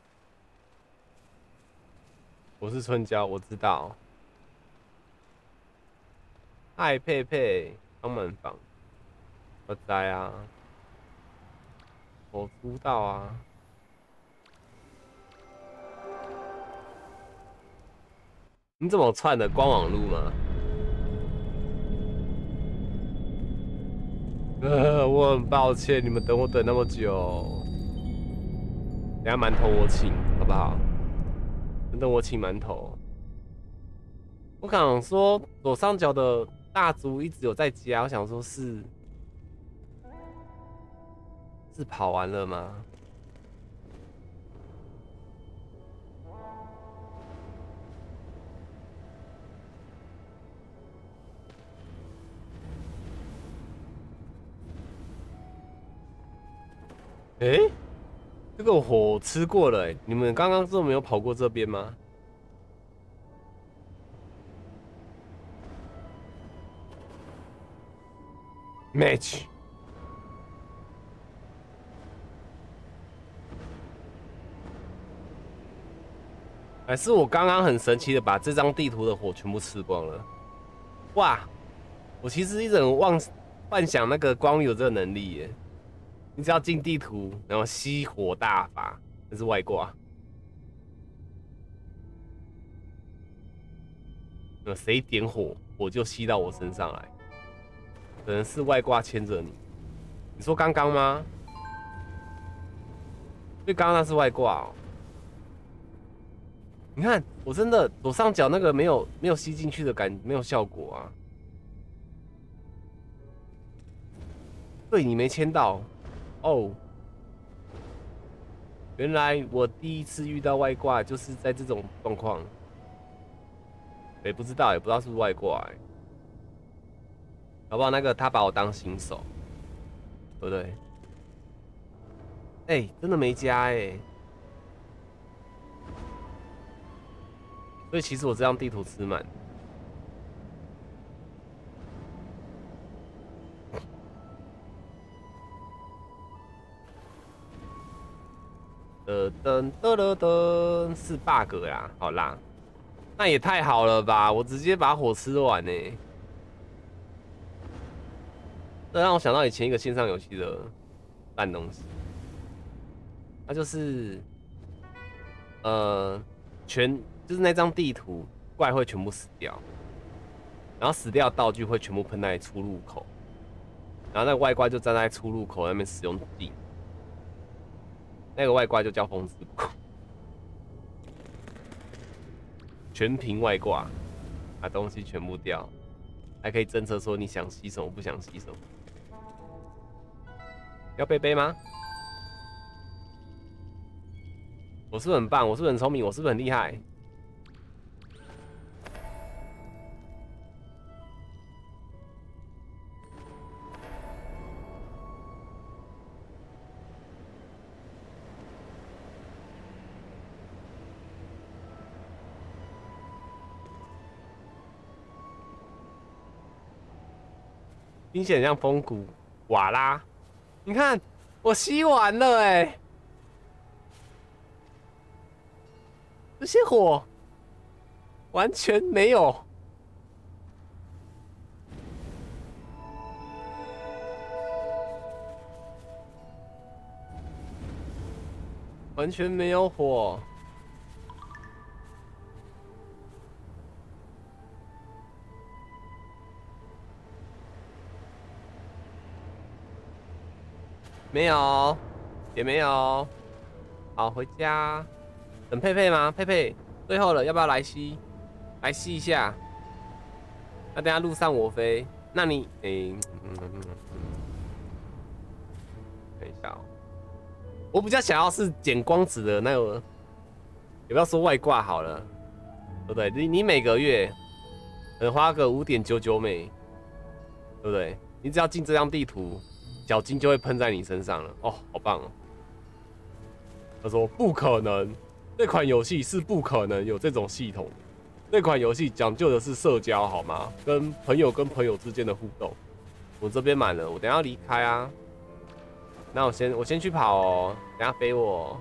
我是春娇，我知道。嗨，佩佩，帮门房。我在啊，我知道啊。你怎么串的官网路吗？呃，我很抱歉，你们等我等那么久。等下馒头我请，好不好？等等我请馒头。我想说左上角的蜡烛一直有在加，我想说是是跑完了吗？哎、欸，这个火吃过了、欸，你们刚刚都没有跑过这边吗？Match。还是我刚刚很神奇的把这张地图的火全部吃光了？哇！我其实一直很妄幻想那个光有这个能力耶。你只要进地图，然后吸火大法，那是外挂。那谁点火，火就吸到我身上来。可能是外挂牵着你。你说刚刚吗？因为刚刚那是外挂哦。你看，我真的左上角那个没有没有吸进去的感，没有效果啊。对你没签到哦。原来我第一次遇到外挂就是在这种状况。也不知道，也不知道是不是外挂哎。搞不好那个他把我当新手，对不对？哎、欸，真的没加哎、欸。所以其实我这张地图吃满。噔噔噔噔噔，是 bug 啦，好啦，那也太好了吧！我直接把火吃完呢、欸，这让我想到以前一个线上游戏的烂东西，它就是呃全就是那张地图怪会全部死掉，然后死掉的道具会全部喷在出入口，然后那个外挂就站在出入口那边使用技，那个外挂就叫风之谷。全屏外挂，把东西全部掉，还可以侦测说你想吸什么，不想吸什么。要背背吗？我是不是很棒？我是不是很聪明？我是不是很厉害？听起来很像风谷瓦拉。你看，我吸完了哎、欸，这些火完全没有，完全没有火。 没有，也没有。好，回家。等佩佩吗？佩佩，最后了，要不要来吸？来吸一下。那等下路上我飞，那你诶，嗯嗯嗯，等一下哦。我比较想要是减光子的那个，也不要说外挂好了，对不对？你你每个月可能花个五点九九美，对不对？你只要进这张地图，脚筋就会喷在你身上了。哦，好棒哦！他说不可能，这款游戏是不可能有这种系统的。这款游戏讲究的是社交，好吗？跟朋友跟朋友之间的互动。我这边满了，我等一下要离开啊。那我先我先去跑哦，等一下飞我。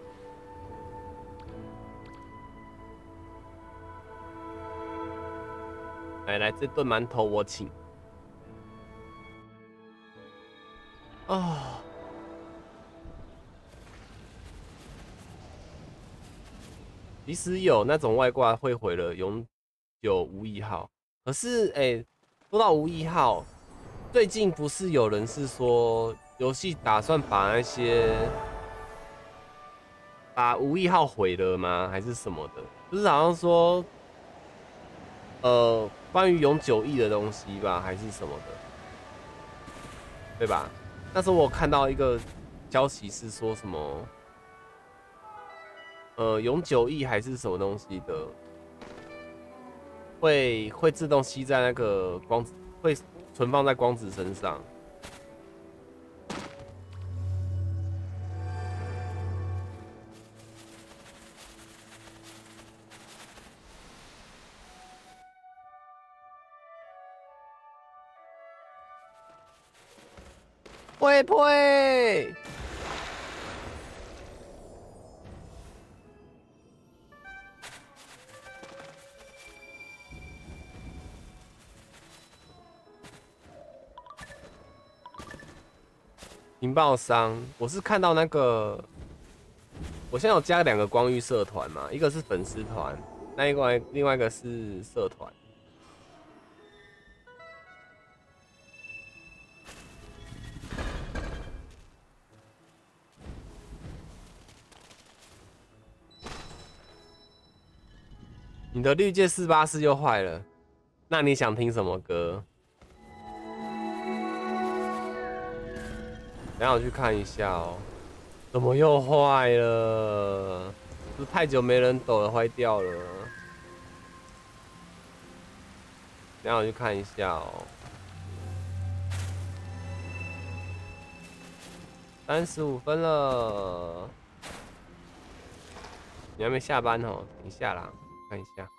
来来，这顿馒头我请。啊。其实有那种外挂会毁了永久无一号，可是哎、欸，说到无一号，最近不是有人是说游戏打算把那些把无一号毁了吗？还是什么的？就是好像说，呃，关于永久翼的东西吧，还是什么的，对吧？那时候我看到一个消息是说什么。呃，永久翼还是什么东西的，会会自动吸在那个光子，会存放在光子身上。会会。情报商，我是看到那个，我现在有加两个光遇社团嘛，一个是粉丝团，那一个另外一个是社团。你的绿界四八四又坏了，那你想听什么歌？等下我去看一下哦。怎么又坏了？是太久没人抖了，坏掉了。等下我去看一下哦。三十五分了，你还没下班哦？等一下啦，看一下。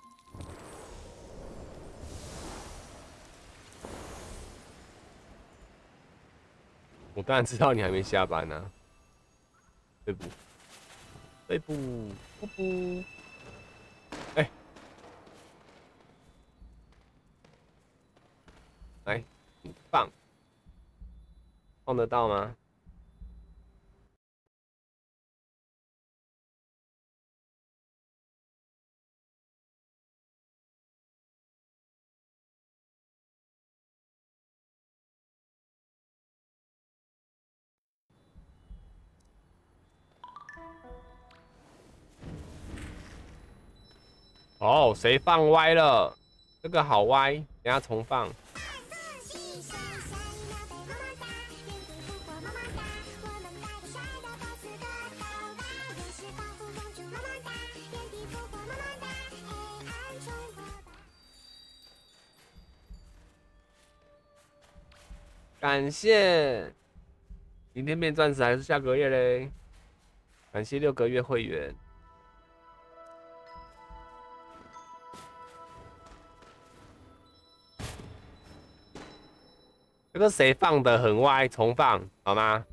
我当然知道你还没下班啊，对不？对不？不不。哎、欸，来，你放，放得到吗？哦，谁放歪了？这个好歪，等下重放。感谢，今天变钻石还是下个月嘞？感谢六个月会员。这个谁放的很歪，重放好吗？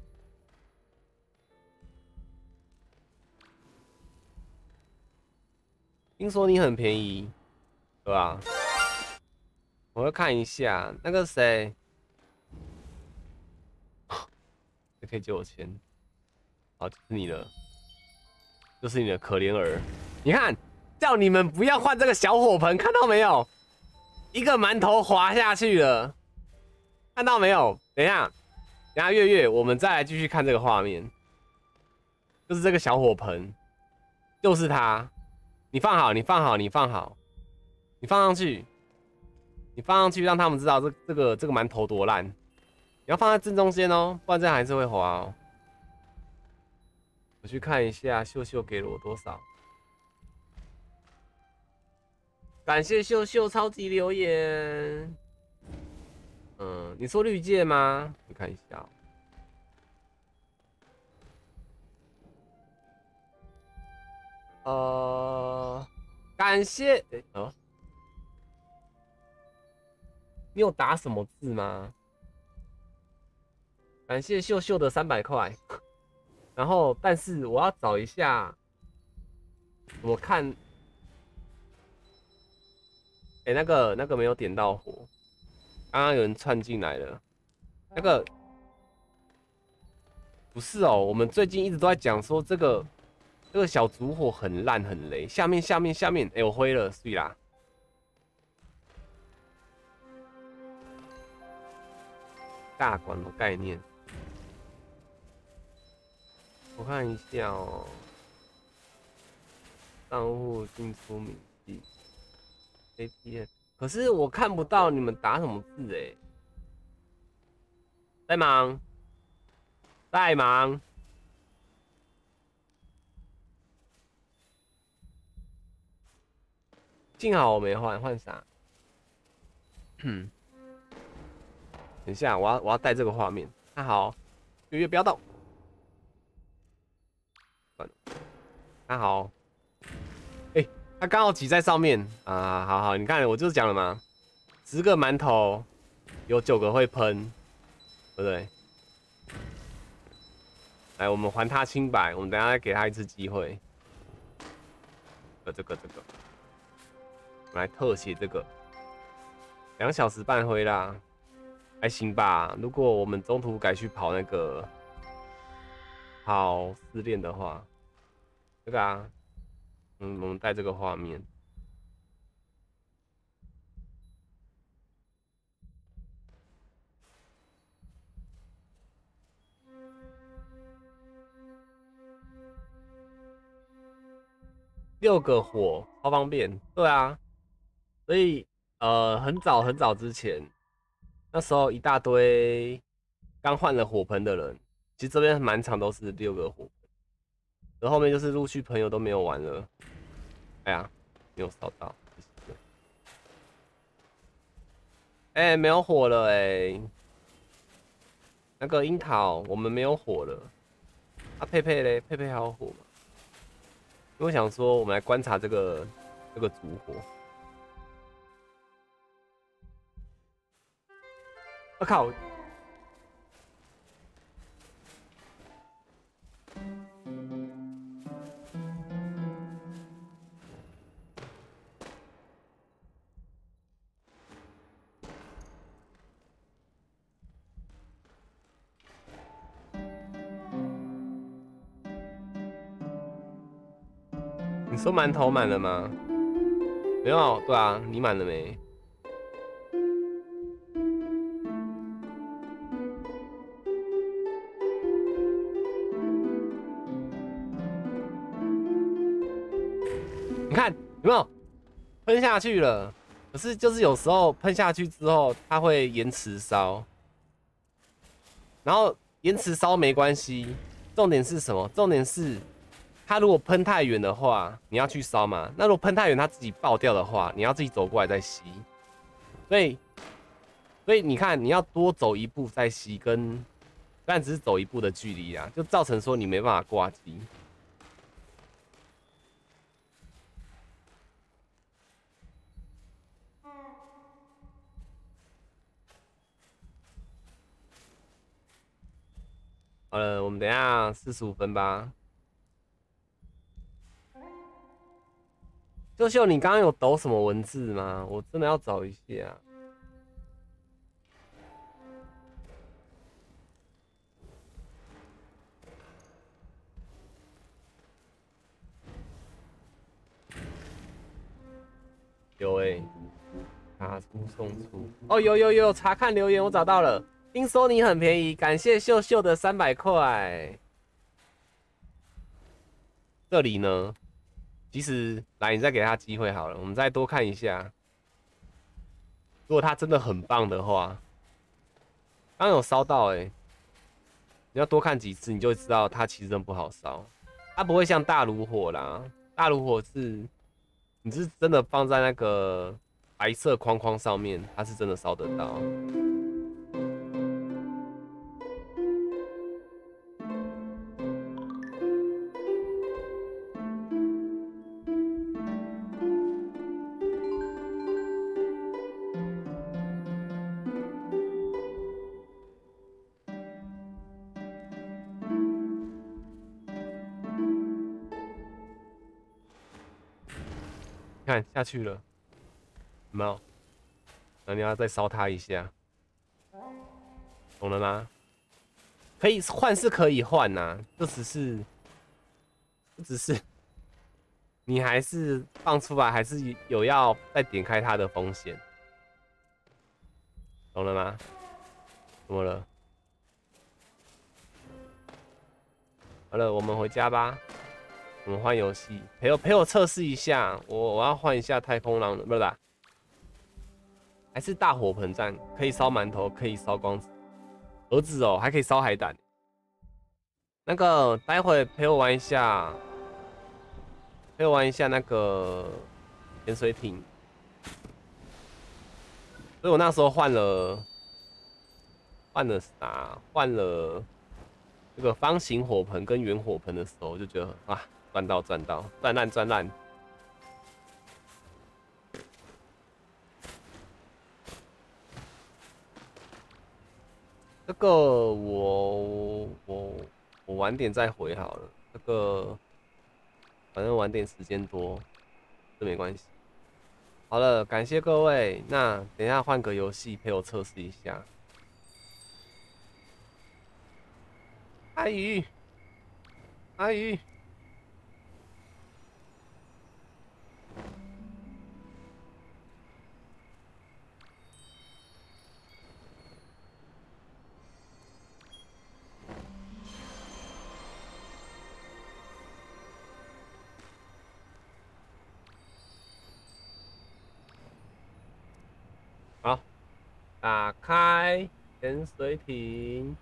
听说你很便宜，对吧？我要看一下那个谁，你可以借我钱。好，就是你了，就是你的可怜儿。你看，叫你们不要换这个小火盆，看到没有？一个馒头滑下去了，看到没有？等一下， 等下月月，我们再来继续看这个画面，就是这个小火盆，就是它。你放好，你放好，你放好，你放上去，你放上去，让他们知道这这个这个馒头多烂。你要放在正中间哦，不然这样还是会滑哦。我去看一下秀秀给了我多少。感谢秀秀超级留言。嗯，你说绿界吗？你看一下、哦。呃，感谢，哎、欸，哦，你有打什么字吗？感谢秀秀的三百块。然后，但是我要找一下，我看，哎、欸，那个那个没有点到火，刚刚有人窜进来了，那个不是哦，我们最近一直都在讲说这个这个小烛火很烂很雷，下面下面下面，哎、欸，我灰了，碎啦。大管的概念，我看一下哦。账户进出明细 ，A P M， 可是我看不到你们打什么字哎。在忙，在忙。幸好我没换，换啥？嗯，等一下，我要我要带这个画面。他好，月月不要动。他好，哎、欸，他刚好挤在上面啊！好好，你看我就是讲了嘛，十个馒头有九个会喷，对不对？来，我们还他清白，我们等一下再给他一次机会。这个这个这个，我们来特写这个，两小时半灰啦，还行吧？如果我们中途改去跑那个跑失恋的话，这个啊，嗯，我们带这个画面。六个火超方便，对啊，所以呃很早很早之前，那时候一大堆刚换了火盆的人，其实这边满场都是六个火盆，然后后面就是陆续朋友都没有玩了，哎呀，没有烧到，哎、欸、没有火了哎、欸，那个樱桃我们没有火了，啊佩佩嘞，佩佩还有火吗？因为我想说，我们来观察这个这个烛火。我、啊、靠！你说馒头满了吗？没有，对啊，你满了没？你看有没有喷下去了？可是就是有时候喷下去之后，它会延迟烧，然后延迟烧没关系，重点是什么？重点是它如果喷太远的话，你要去烧嘛。那如果喷太远，它自己爆掉的话，你要自己走过来再吸。所以，所以你看，你要多走一步再吸，跟但只是走一步的距离啊，就造成说你没办法挂机。好了，我们等一下四十五分吧。秀秀，你刚刚有抖什么文字吗？我真的要找一下。有哎、欸，查出送出。哦，有有有，查看留言，我找到了。 听说你很便宜，感谢秀秀的三百块。这里呢，其实来，你再给他机会好了，我们再多看一下。如果他真的很棒的话，刚有烧到哎、欸，你要多看几次，你就会知道它其实真不好烧。它不会像大炉火啦，大炉火是你是真的放在那个白色框框上面，它是真的烧得到。看下去了，有没有？那你要再烧它一下，懂了吗？可以换是可以换呐、啊，就只是，就只是你还是放出来，还是有要再点开它的风险，懂了吗？怎么了？好了，我们回家吧。我们换游戏，陪我陪我测试一下。我我要换一下太空狼的，不是啦，还是大火盆战，可以烧馒头，可以烧光子，儿子哦，还可以烧海胆。那个待会陪我玩一下，陪我玩一下那个潜水艇。所以我那时候换了，换了啥？换了这个方形火盆跟圆火盆的时候，就觉得啊。赚到赚到赚烂赚烂，这个我我我晚点再回好了。这个反正晚点时间多，这没关系。好了，感谢各位。那等一下换个游戏陪我测试一下。阿鱼，阿鱼。好，打开潜水艇。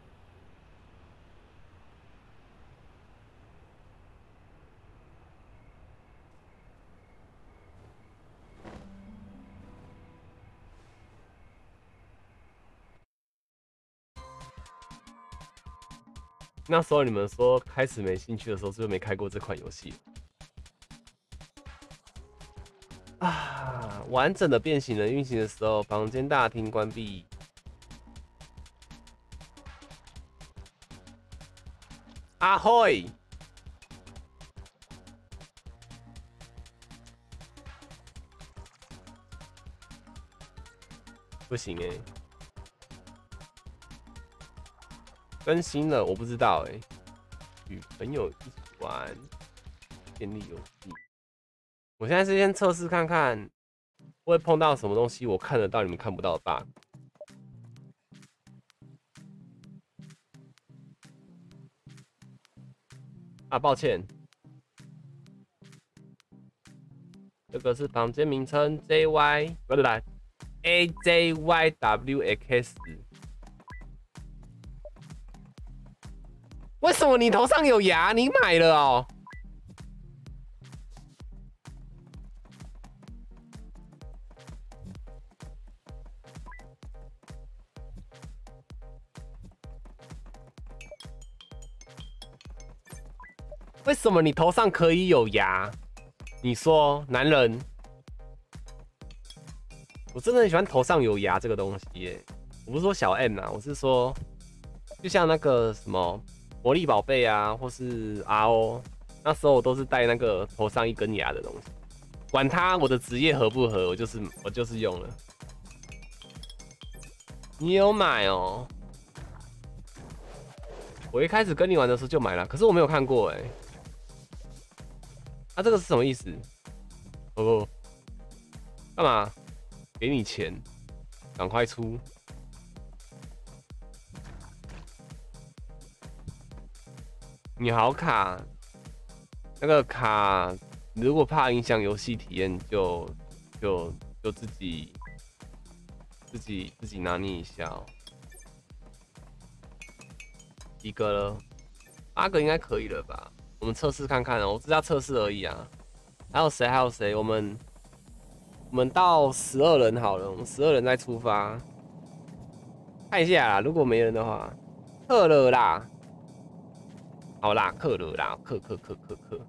那时候你们说开始没兴趣的时候，是不是没开过这款游戏？啊，完整的变形人运行的时候，房间大厅关闭。阿辉，不行哎、欸，更新了，我不知道哎、欸。与朋友一起玩便利游戏，我现在是先测试看看，会碰到什么东西我看得到你们看不到的 bug。啊，抱歉，这个是房间名称 J Y， 不是来 A J Y W X。为什么你头上有牙？你买了哦？为什么你头上可以有牙？你说，男人，我真的很喜欢头上有牙这个东西耶。我不是说小 M 啊，我是说，就像那个什么魔力宝贝啊，或是 R O， 那时候我都是戴那个头上一根牙的东西，管他我的职业合不合，我就是我就是用了。你有买哦？我一开始跟你玩的时候就买了，可是我没有看过哎。啊，这个是什么意思？哦，干嘛？给你钱，赶快出。 你好卡，那个卡如果怕影响游戏体验，就就就自己自己自己拿捏一下哦。几个了？八个应该可以了吧？我们测试看看哦，我只要测试而已啊。还有谁？还有谁？我们我们到十二人好了，我们十二人再出发。看一下啦，如果没人的话，克了啦。好啦，克了啦，克克克克克。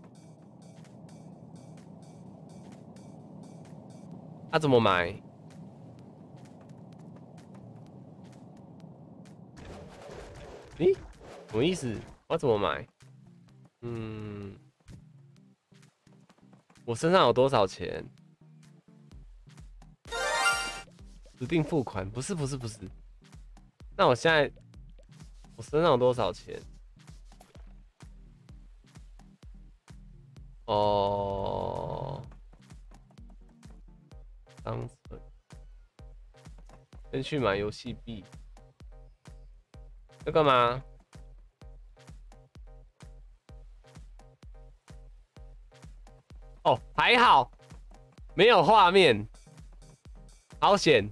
他、啊、怎么买？咦，什么意思？我怎么买？嗯，我身上有多少钱？指定付款？不是不是不是。那我现在我身上有多少钱？哦，当成先去买游戏币。要干嘛？哦，还好，没有画面，好险。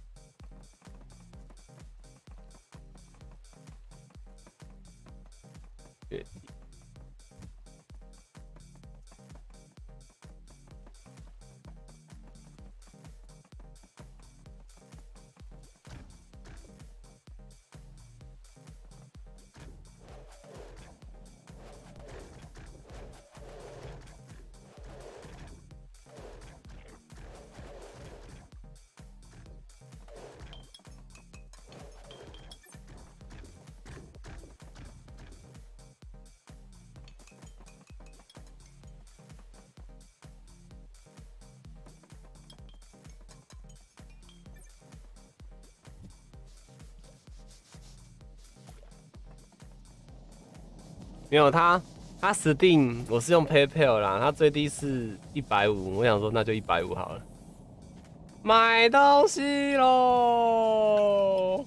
没有他，他 Steam 我是用 PayPal 啦，他最低是一百五，我想说那就一百五好了。买东西喽！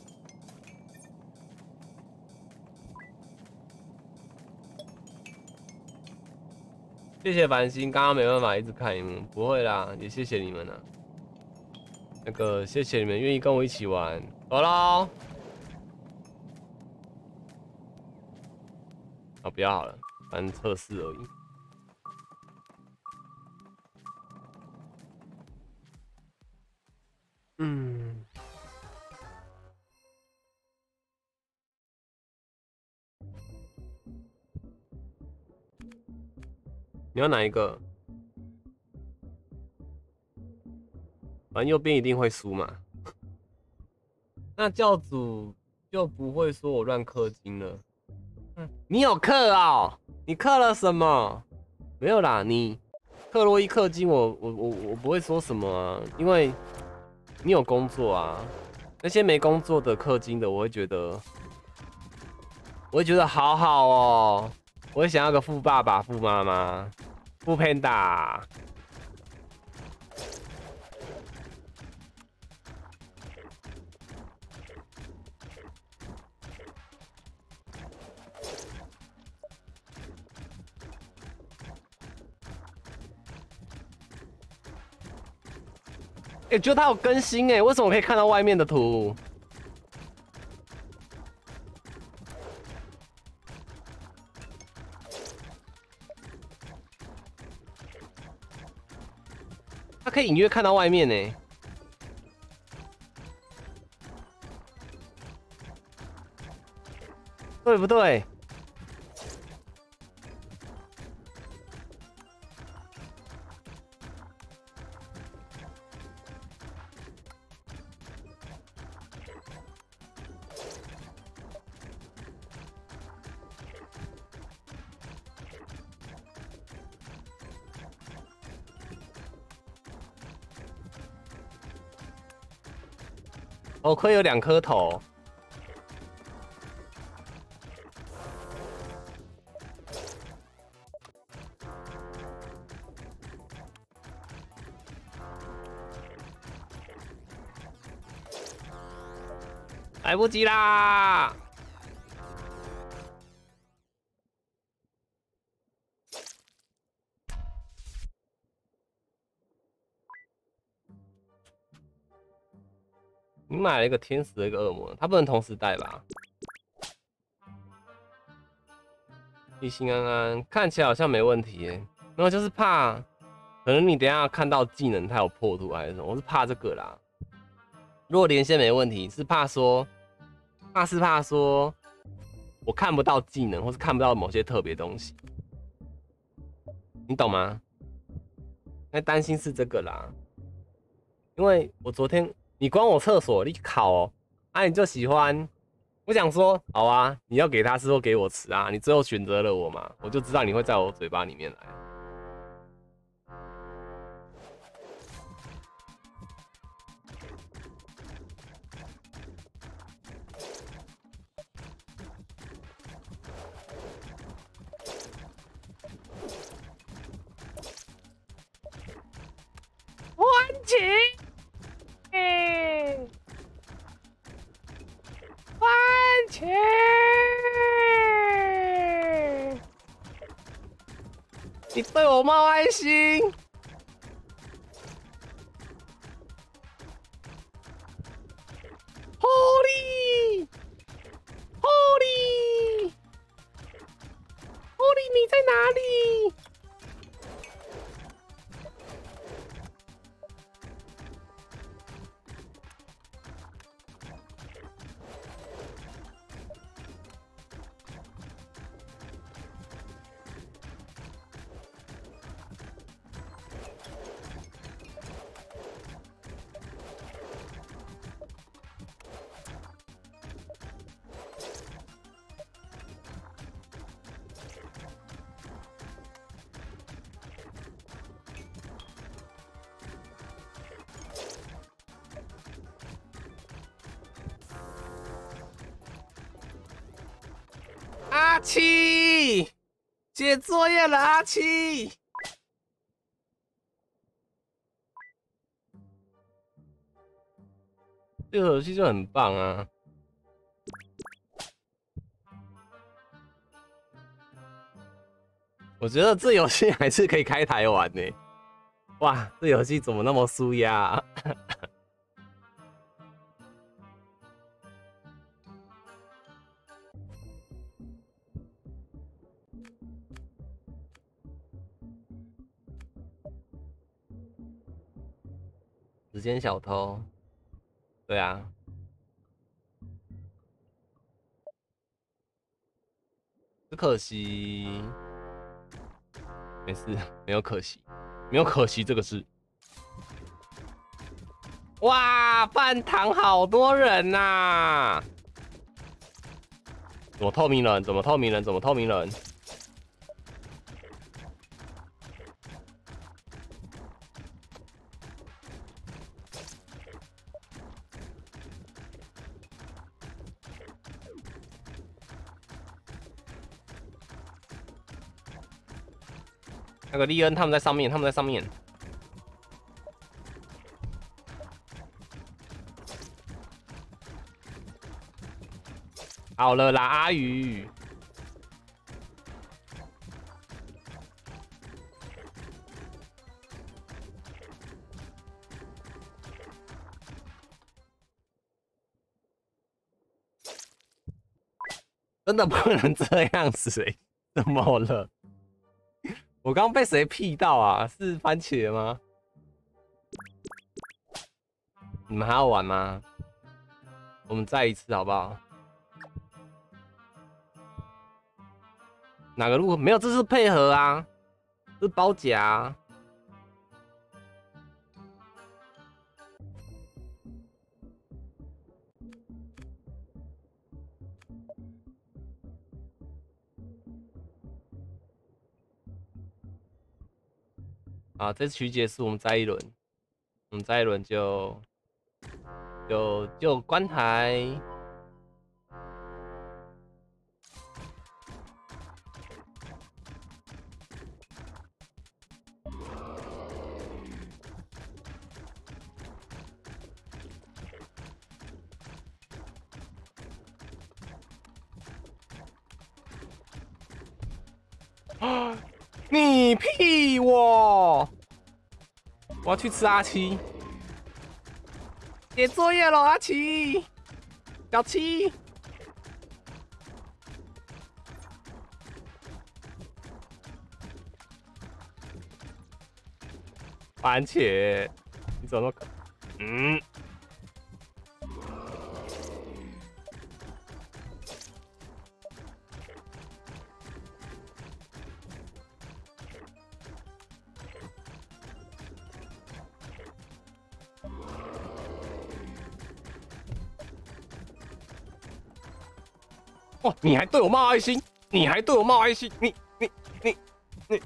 谢谢繁星，刚刚没办法一直看荧幕，不会啦，也谢谢你们了。那个谢谢你们愿意跟我一起玩，走喽！啊，不要好了，反正测试而已。嗯，你要哪一个？反正右边一定会输嘛。那教主就不会说我乱氪金了。嗯，你有氪哦？你氪了什么？没有啦，你克洛伊氪金我，我我我我不会说什么啊，因为你有工作啊。那些没工作的氪金的，我会觉得，我会觉得好好哦。我会想要个富爸爸、富妈妈、富 panda。哎、欸，就它有更新哎，为什么我可以看到外面的图？它可以隐约看到外面呢，对不对？哦，亏有两颗头。来不及啦！ 你买了一个天使的一个恶魔，它不能同时带吧？一心安安，看起来好像没问题耶。然后就是怕，可能你等一下看到技能它有破图还是什么，我是怕这个啦。如果连线没问题，是怕说，怕是怕说，我看不到技能，或是看不到某些特别东西，你懂吗？那担心是这个啦，因为我昨天你关我厕所，你考哦，啊你就喜欢。我想说，好啊，你要给他吃或给我吃啊，你最后选择了我嘛，我就知道你会在我嘴巴里面来。欢情，欢情，你对我冒爱心。Holy Holy Holy， 你在哪里？阿七，写作业了，阿七。这个游戏就很棒啊！我觉得这游戏还是可以开台玩呢。哇，这游戏怎么那么舒压啊？时间小偷，对啊，只可惜，没事，没有可惜，没有可惜这个事。哇，饭堂好多人呐、啊！怎么透明人？怎么透明人？怎么透明人？那个利恩他们在上面，他们在上面。好了啦，阿宇。真的不能这样子哎、欸！怎么了？我刚刚被谁屁到啊？是番茄吗？你们还要玩吗？我们再一次好不好？哪个路没有？这是配合啊，这是包夹、啊。啊，这次局结束，我们再一轮，我们再一轮就就就关台。你屁我！我要去吃阿七。 写作业了，阿奇，小七。番茄，你怎么？嗯。哦，你还对我冒爱心，你还对我冒爱心，你你你你。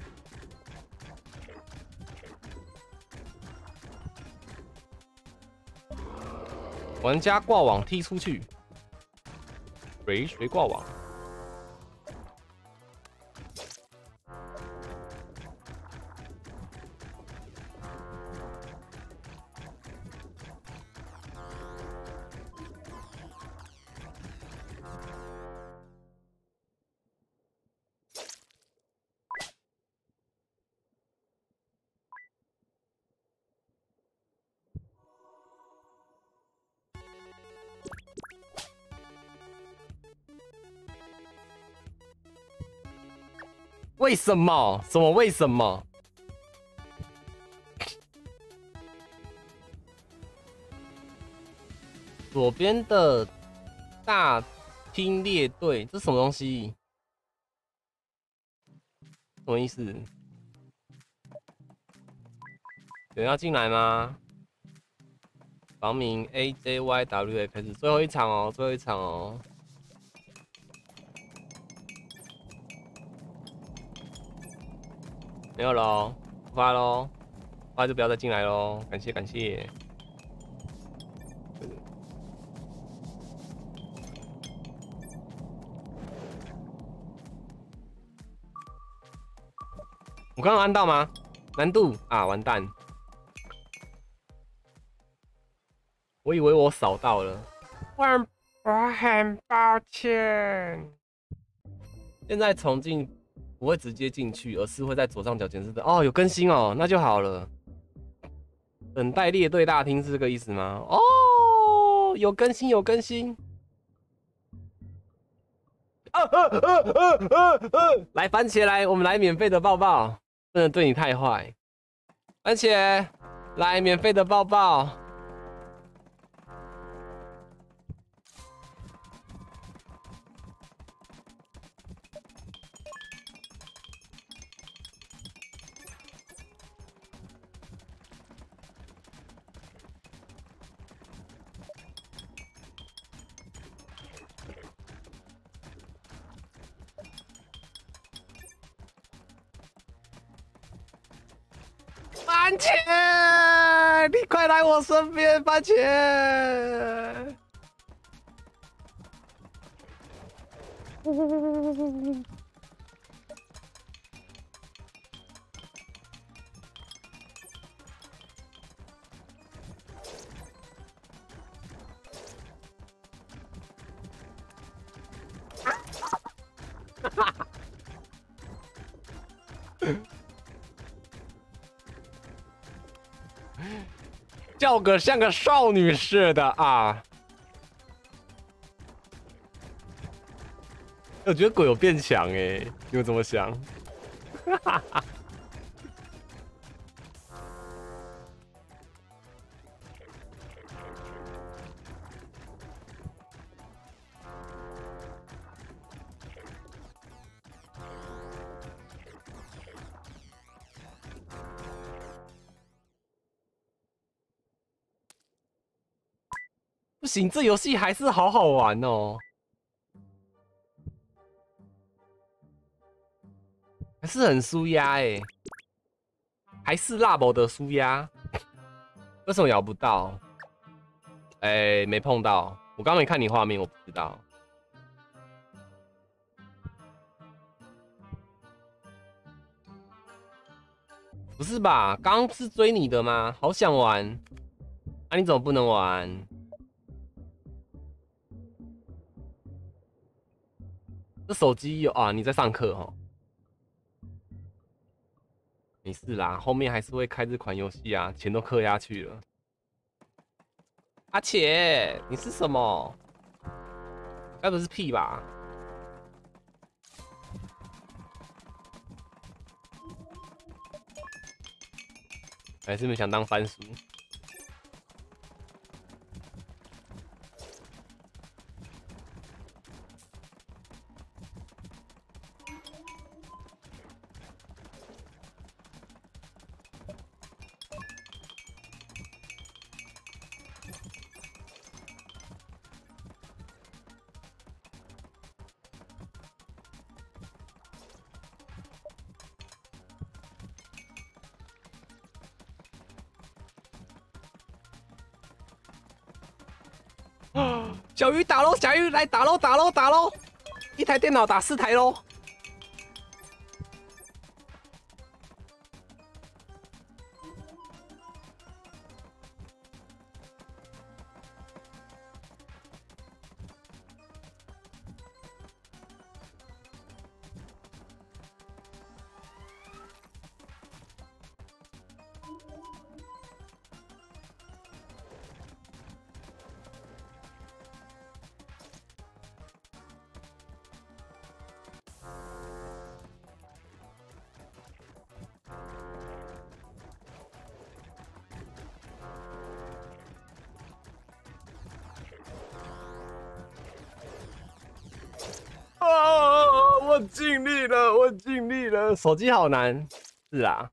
玩家挂网踢出去，谁谁挂网？为什么？什么？为什么？左边的大厅列队，这什么东西？什么意思？有人要进来吗？房名 A J Y W X， 最后一场哦，最后一场哦。没有喽，出发喽，出发就不要再进来喽，感谢感谢。我刚刚按到吗？难度啊，完蛋！我以为我扫到了，我我很抱歉。现在重进不会直接进去，而是会在左上角检视的。哦，有更新哦，那就好了。等待列队大厅是这个意思吗？哦，有更新，有更新。啊啊啊啊啊啊！来，番茄来，我们来免费的抱抱，不能对你太坏。番茄，来免费的抱抱。番茄，你快来我身边，番茄。叫个像个少女似的啊！我觉得鬼有变强哎，你们怎么想？不行，这游戏还是好好玩哦，还是很舒压哎，还是辣宝的舒压。为什么摇不到？哎、欸，没碰到。我刚没看你画面，我不知道。不是吧？刚是追你的吗？好想玩。啊，你怎么不能玩？这手机有啊？你在上课哦？没事啦，后面还是会开这款游戏啊，钱都氪下去了。 阿且，你是什么？该不是屁吧？还是没想当番薯？小鱼打喽，小鱼来打喽，打喽，打喽！一台电脑打四台喽。哦，我尽力了，我尽力了。手机好难，是啊。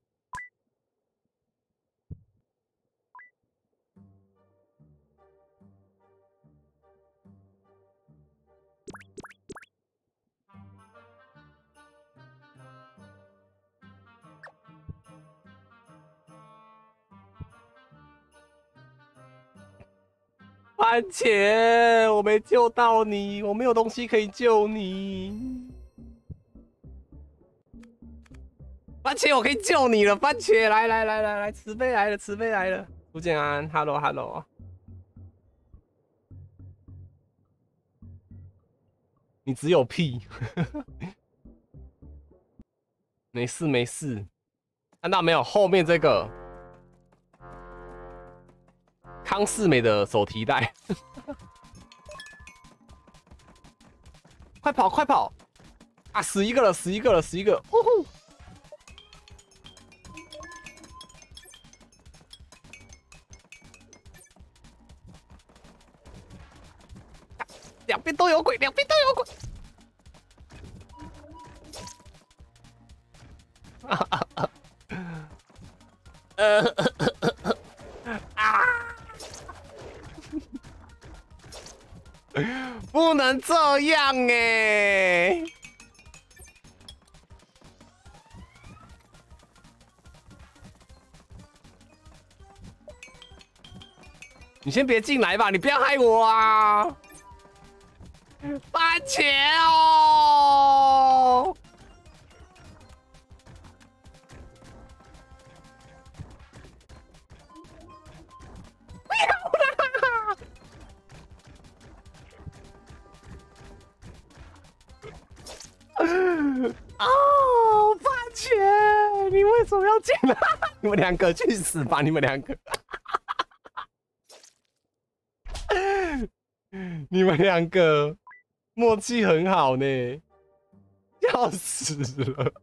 番茄，我没救到你，我没有东西可以救你。番茄，我可以救你了，番茄，来来来来来，慈悲来了，慈悲来了。朱建安 ，Hello Hello。你只有屁，没事没事。看到没有？后面这个康士美的手提袋。快跑快跑！啊，死一个了，死一个了，死一个！呼呼！两边都有鬼，两边都有鬼！呃啊！不能这样哎！你先别进来吧，你不要害我啊！番茄哦！不要啦！哦，番茄，你为什么要进来？你们两个去死吧！你们两个，你们两个默契很好呢，笑死了。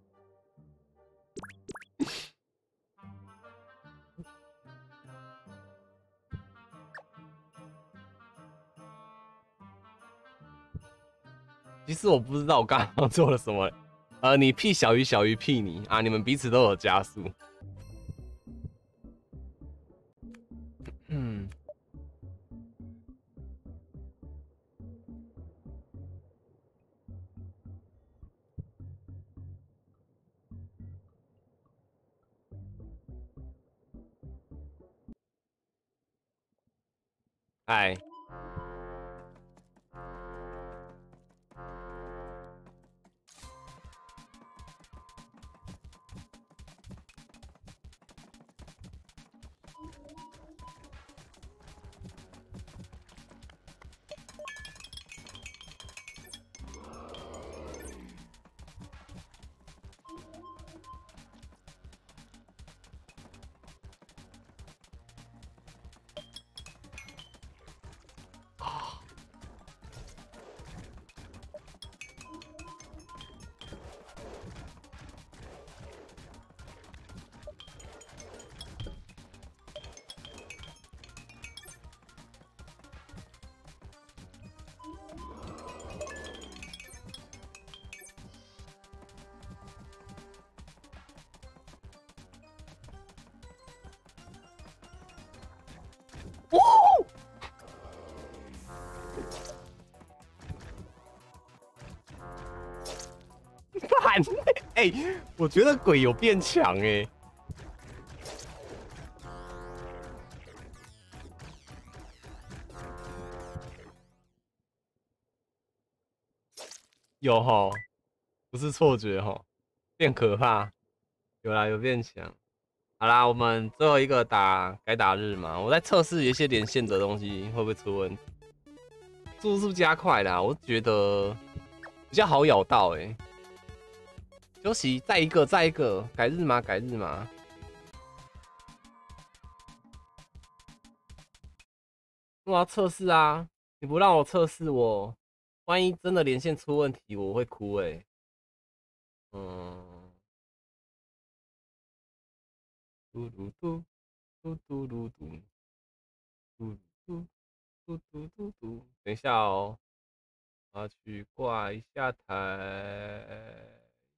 其实我不知道我刚刚做了什么。呃，你屁小鱼，小鱼屁你啊！你们彼此都有加速。嗯。嗨。 干，哎、欸，我觉得鬼有变强哎、欸。有吼，不是错觉吼，变可怕，有啦，有变强。好啦，我们最后一个打该打日嘛，我在测试一些连线的东西会不会出问题，速度是不是加快啦？我觉得比较好咬到哎、欸。休息，再一个，再一个，改日吗？改日吗？我要测试啊！你不让我测试我，万一真的连线出问题，我会哭哎、欸。嗯，嘟嘟嘟嘟嘟嘟嘟嘟嘟嘟嘟嘟嘟，等一下哦，我要去挂一下台。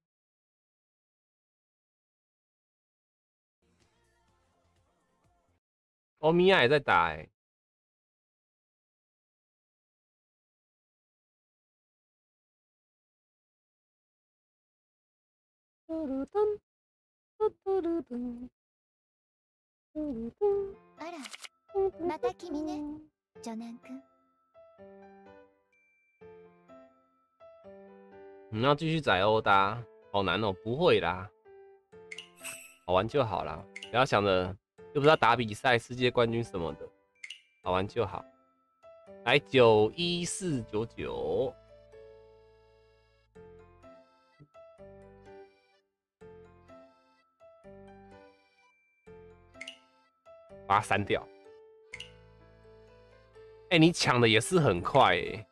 哦，米娅也在打哎、欸。 あら、また君ね、ジョナン君。 你要继续宰欧搭，好难哦，不会啦，好玩就好啦，不要想着又不是要打比赛、世界冠军什么的，好玩就好。来九一四九九。把它删掉。哎、欸，你抢的也是很快哎、欸。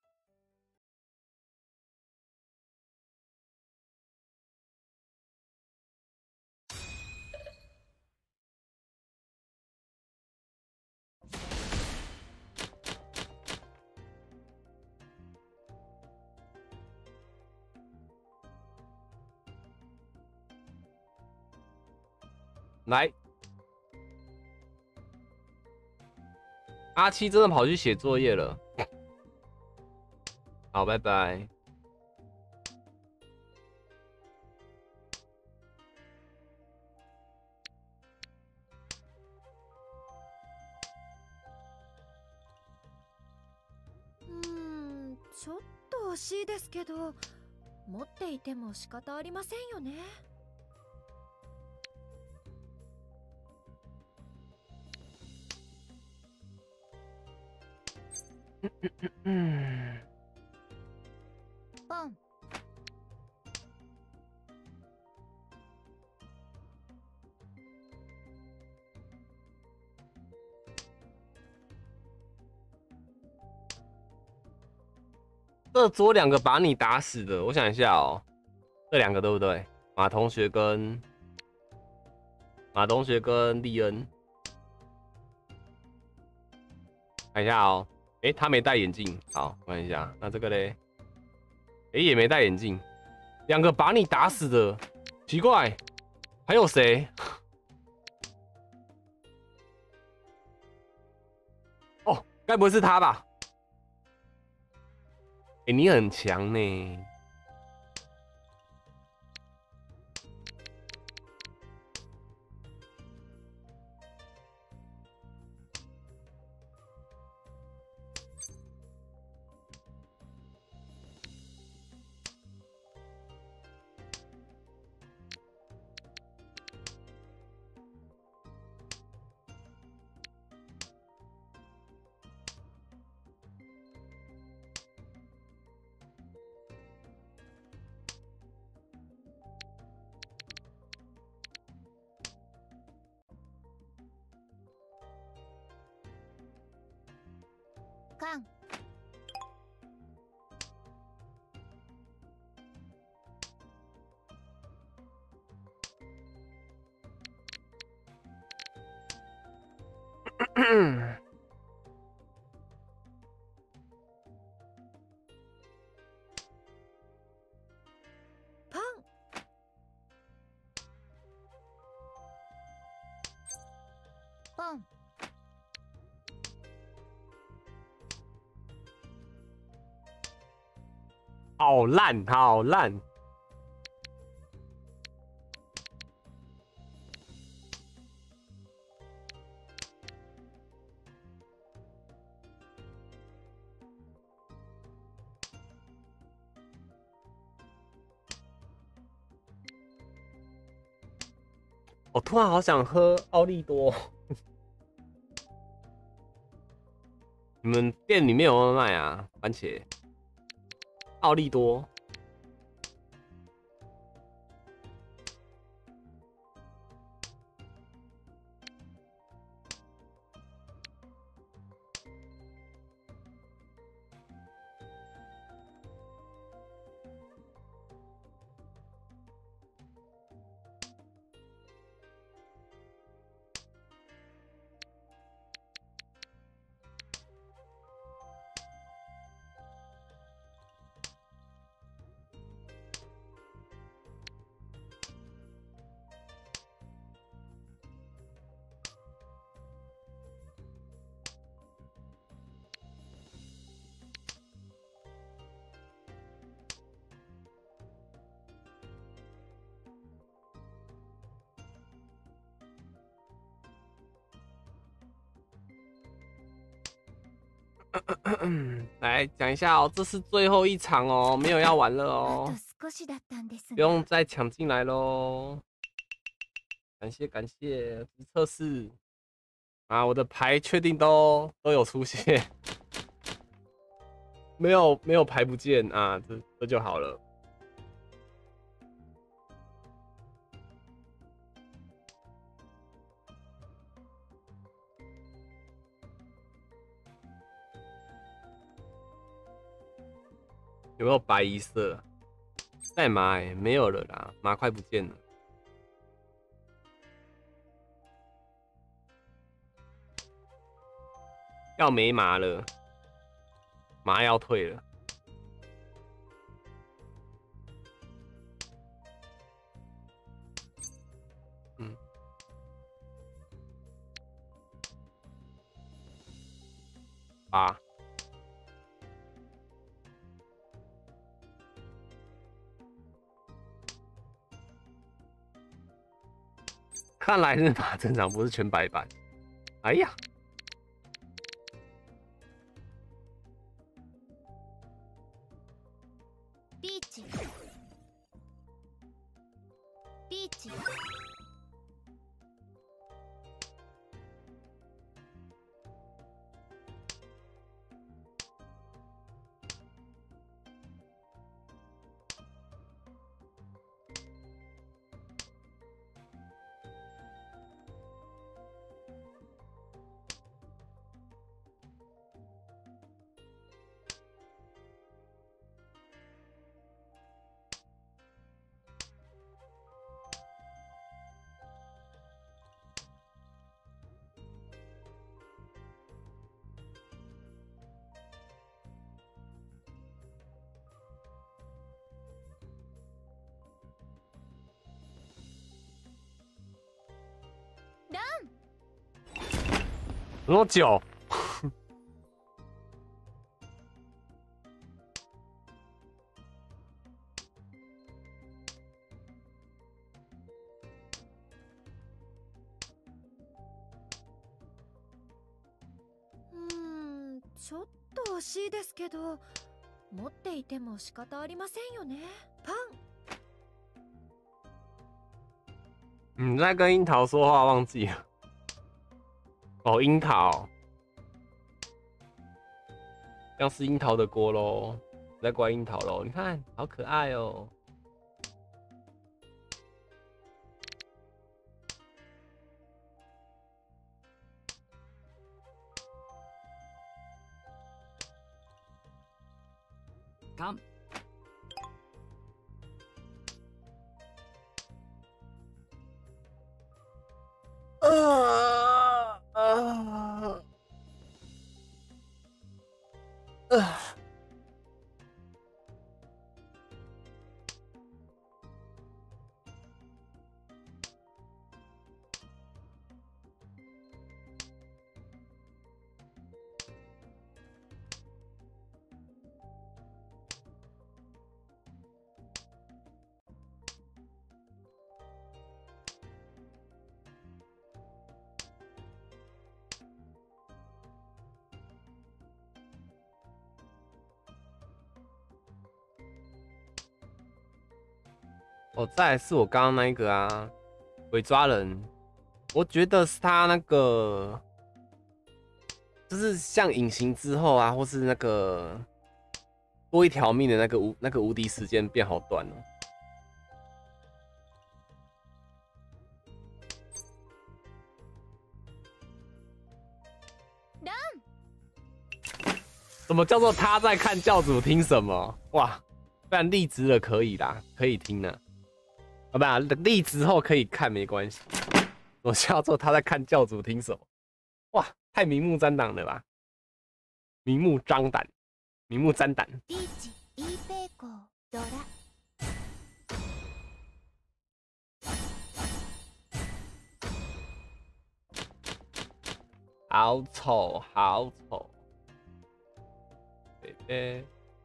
来，阿七真的跑去写作业了。好，拜拜。 うん、ちょっと惜しいですけど、持っていても仕方ありませんよね。 嗯。 ポン。 这左两个把你打死的，我想一下哦，这两个对不对？马同学跟马同学跟利恩，看一下哦。哎、欸，他没戴眼镜，好，看一下。那这个嘞，哎、欸，也没戴眼镜，两个把你打死的，奇怪，还有谁？哦，该不会是他吧？哎、欸，你很强呢。 カン。パン。ポン。 好烂，好烂！ 我突然好想喝奥利多。你们店里面有没有卖啊？番茄奥利多。来讲一下哦，这是最后一场哦，没有要玩了哦，不用再抢进来喽。感谢感谢，测试啊，我的牌确定都都有出现，没有没有牌不见啊，这这就好了。有没有白一色？带麻哎、欸，没有了啦，麻快不见了。要没麻了，麻要退了。嗯，八。看来是马正常，不是全白板。哎呀！ ピーチ。ピーチ。 怎么久？ うんちょっと惜しいですけど持っていても仕方ありませんよね。パン。 你在跟樱桃说话，忘记了。哦，樱桃，这样是樱桃的锅喽，在怪樱桃喽。你看，好可爱哦。 干。 啊啊啊！哦，再来是我刚刚那一个啊， 鬼抓人，我觉得是他那个，就是像隐形之后啊，或是那个多一条命的那个无那个无敌时间变好短哦。什么叫做他在看教主听什么？哇，不然立直了可以啦，可以听呢。啊，不然立直后可以看没关系。什么叫做他在看教主听什么？哇，太明目张胆了吧！明目张胆，明目张胆。好丑，好丑，贝贝。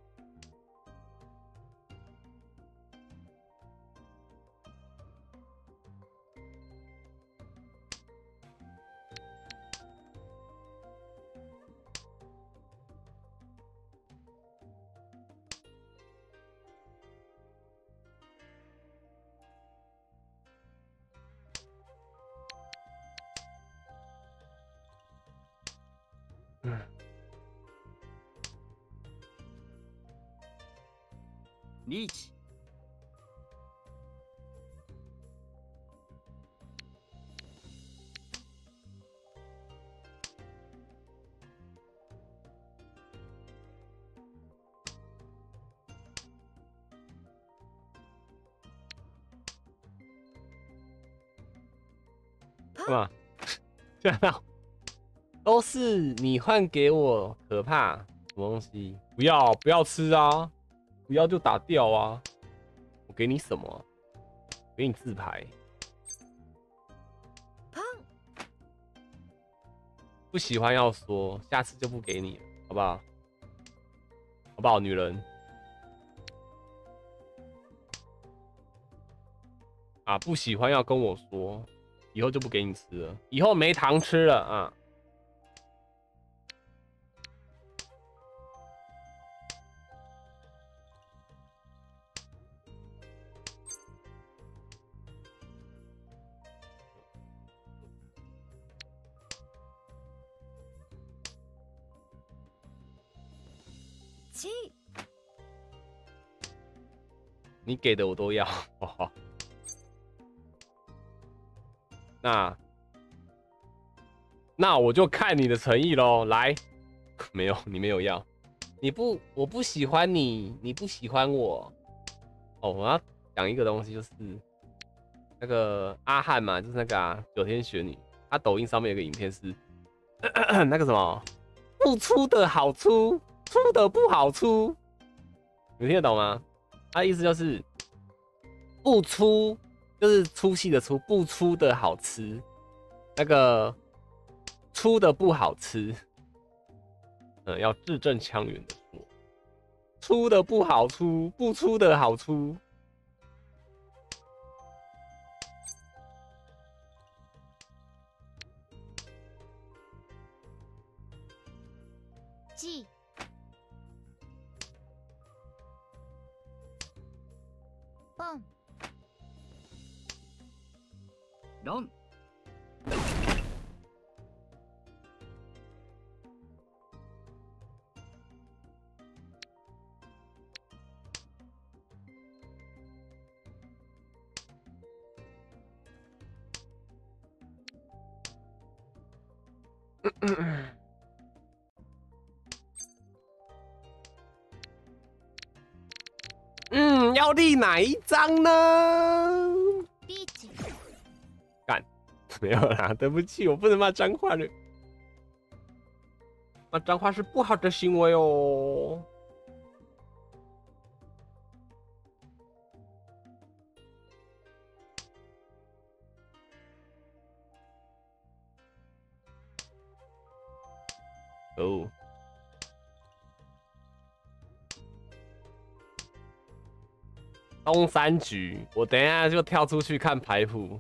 嗯， リーチ。 干嘛？吓到？都是你换给我，可怕！什么东西？不要，不要吃啊！不要就打掉啊！我给你什么？给你自拍。不喜欢要说，下次就不给你了，好不好？好不好，女人？啊，不喜欢要跟我说，以后就不给你吃了，以后没糖吃了啊！你给的我都要，好好。那那我就看你的诚意喽。来，没有，你没有要，你不，我不喜欢你，你不喜欢我。哦，我要讲一个东西，就是那个阿汉嘛，就是那个啊，九天玄女，她抖音上面有个影片是那个什么，不出的好出，出的不好出，你听得懂吗？他的意思就是不出，就是粗细的粗，不出的好吃，那个出的不好吃，嗯，要字正腔圆的说，出的不好出，不出的好出。 G。ポン。 ロン。 嗯，要立哪一张呢？干，没有啦，对不起，我不能骂脏话了。骂脏话是不好的行为哦。哦。东山局，我等一下就跳出去看牌谱。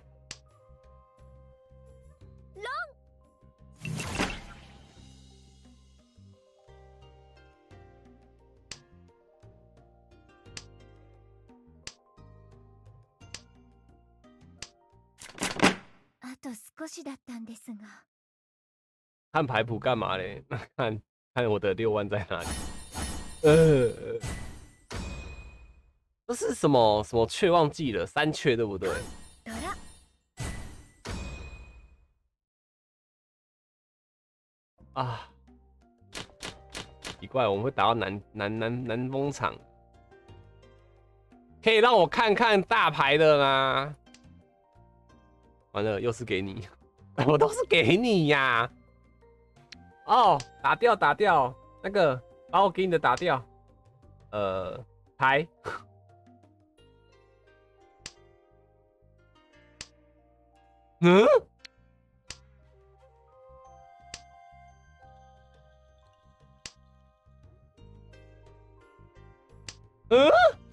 少しだったんですが。 看牌谱干嘛嘞？那看看我的六万在哪里？呃，这是什么什么雀忘记了，三雀对不对？ ドラ。 啊，奇怪，我们会打到南南南南风场，可以让我看看大牌的吗？完了，又是给你，我都是给你呀。哦，打掉打掉，那个把我给你的打掉。呃，牌。嗯？嗯？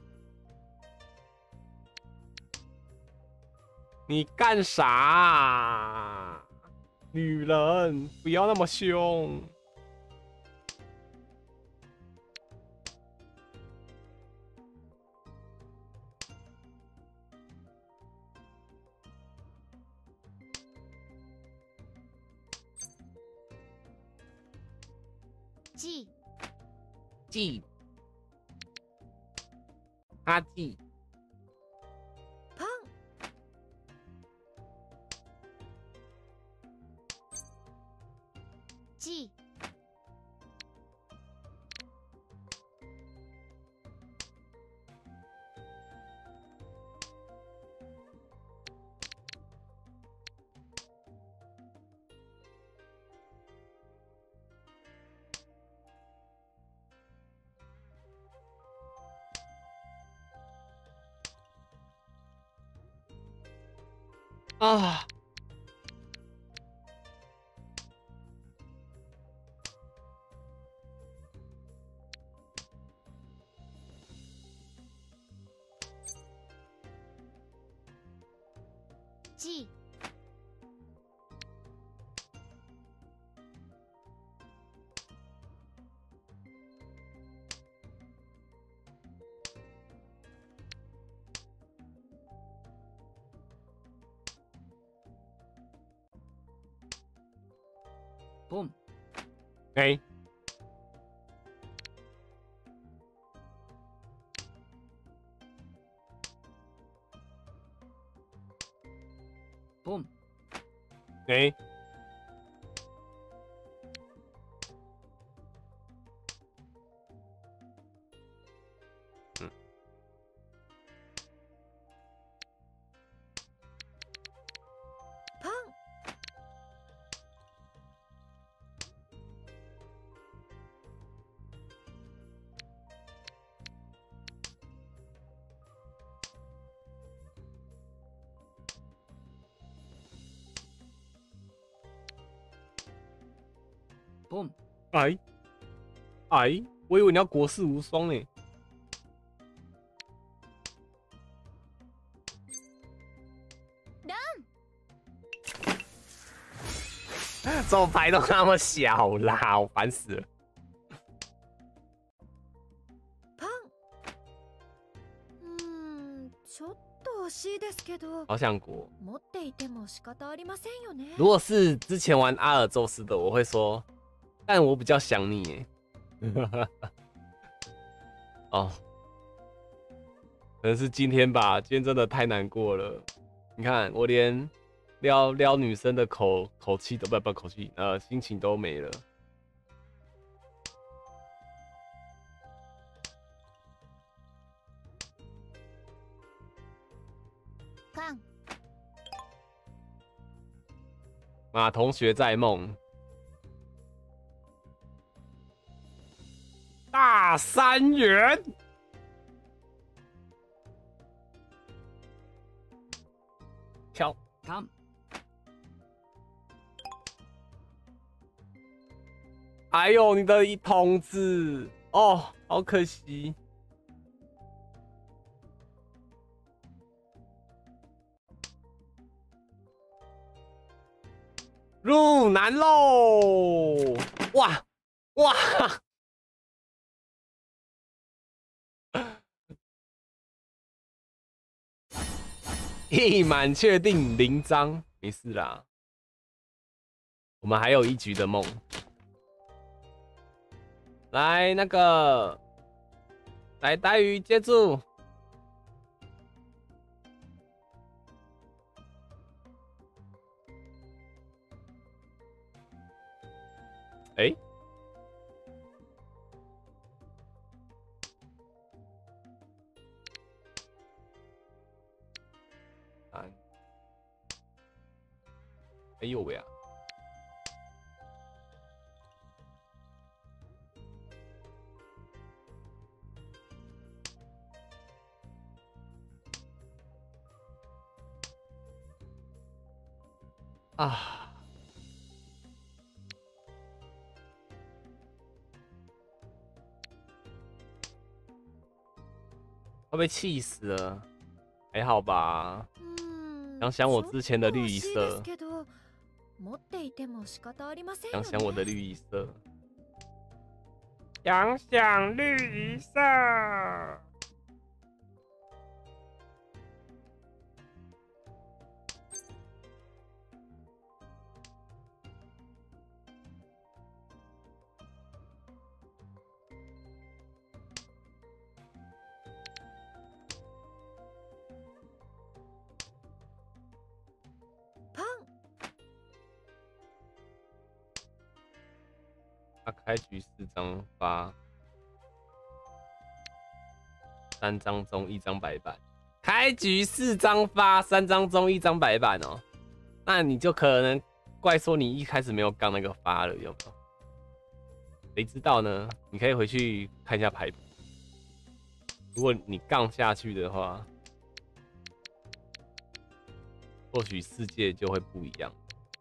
你干啥啊？女人，不要那么凶。 G。 G。阿 G。 パン。G。 啊！ G。 ポン。 哎。 ポン。 哎。嗯。 パン。 ポン。 哎。哎，我以为你要国士无双呢。怎么牌都那么小啦，我烦死了。 パン。うーん、ちょっと惜しいですけど。 好想国。 持っていても仕方ありませんよね。 如果是之前玩阿尔宙斯的，我会说，但我比较想你耶。哦，可能是今天吧，今天真的太难过了。你看，我连撩撩女生的口口气都不不口气，呃，心情都没了。 看。 马同学在梦。大三元。跳。 カン。 哎呦，你的一筒子哦，好可惜。入南喽！哇哇！一满确定零张。 没事啦，我们还有一局的梦。来，那个，来呆鱼接住。哎、欸。 哎呦喂啊！啊！会被气死了，还好吧？想想我之前的绿衣色。 想想我的绿衣色，想想绿衣色。开局四张发，三张中一张白板。开局四张发，三张中一张白板哦，那你就可能怪说你一开始没有杠那个发了，有没有？谁知道呢？你可以回去看一下牌谱。如果你杠下去的话，或许世界就会不一样。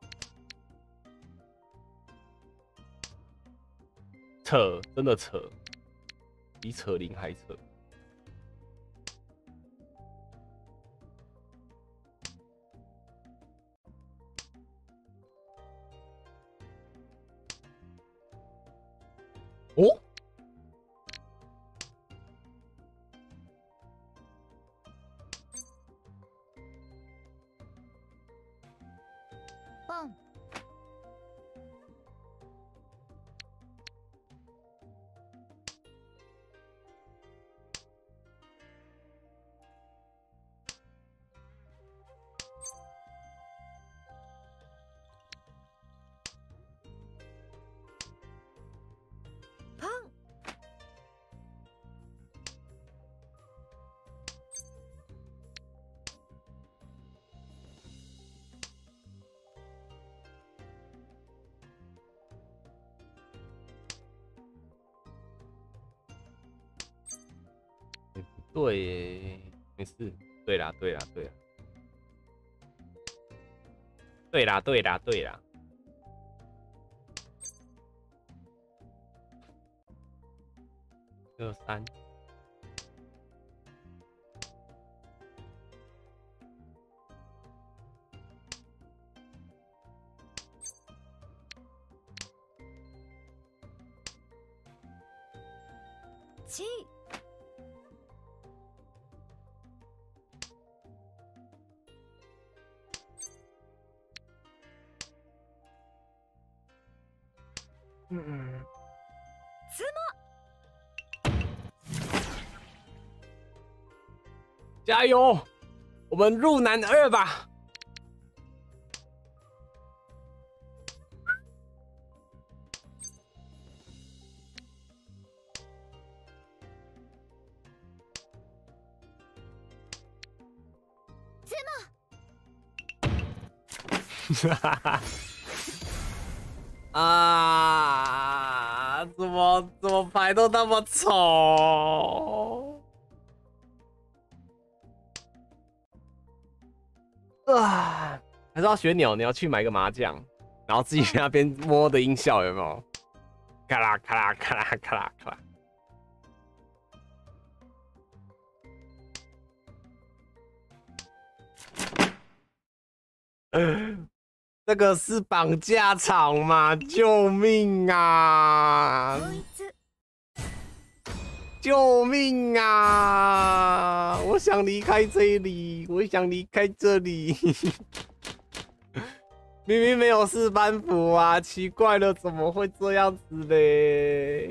扯，真的扯，比扯铃还扯。哦， 棒。 对耶，没事。对啦，对啦，对啦，对啦，对啦，对啦。二三， 七。 嗯嗯，加油！我们入男二吧！哈哈哈！啊！怎么怎么牌都那么丑？啊！还是要学鸟鸟去买个麻将，然后自己在那边摸的音效有没有？咔啦咔啦咔啦咔啦咔啦。这个是绑架场吗？救命啊！救命啊！我想离开这里，我想离开这里。 明明没有四班服啊，奇怪了，怎么会这样子嘞？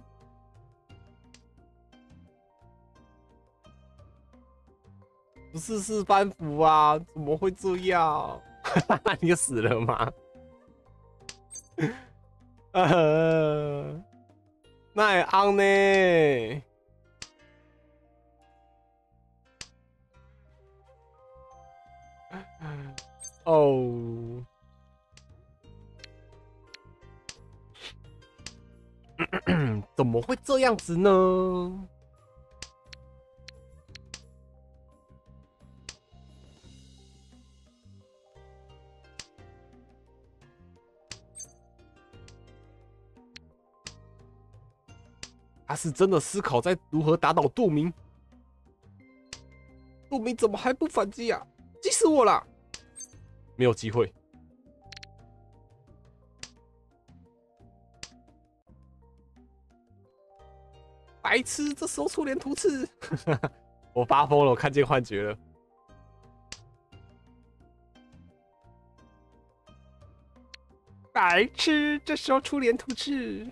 不是四班服啊，怎么会这样？你死了吗？呃，那也安呢？哦。怎么会这样子呢？他是真的思考在如何打倒杜明。杜明怎么还不反击啊？急死我了！没有机会。白痴，这时候出连突刺，我发疯了，我看见幻觉了。白痴，这时候出连突刺，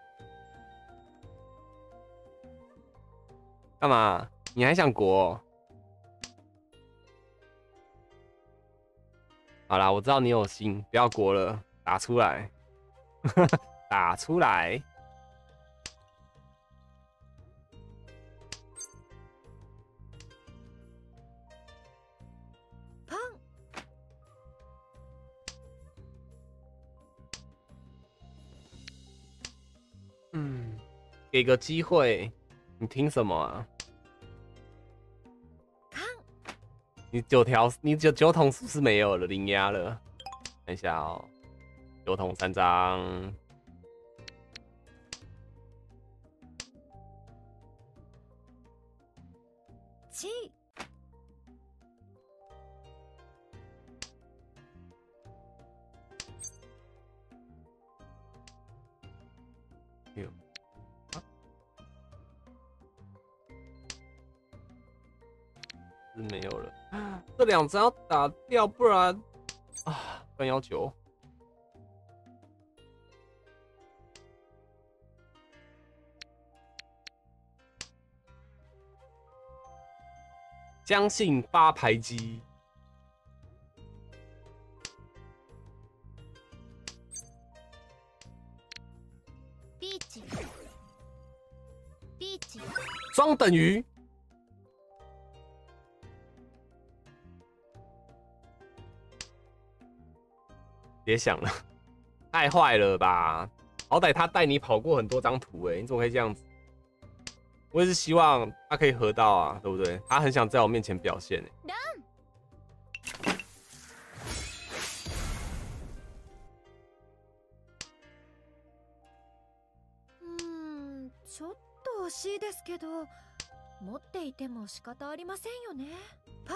干嘛？你还想国哦？好啦，我知道你有心，不要国了，打出来，打出来。嗯，给个机会，你听什么啊？你九条，你九九桶是不是没有了？零压了？看一下哦，九桶三张。 七。 六。啊？是没有了。这两张要打掉，不然啊，三幺九。相信八排机。 ビーチ。ビーチ。 双等于。别想了，太坏了吧！好歹他带你跑过很多张图，哎，你怎么可以这样子？我也是希望他可以合到啊，对不对？他很想在我面前表现，哎。 うん、ちょっと惜しいですけど、持っていても仕方ありませんよね。パン。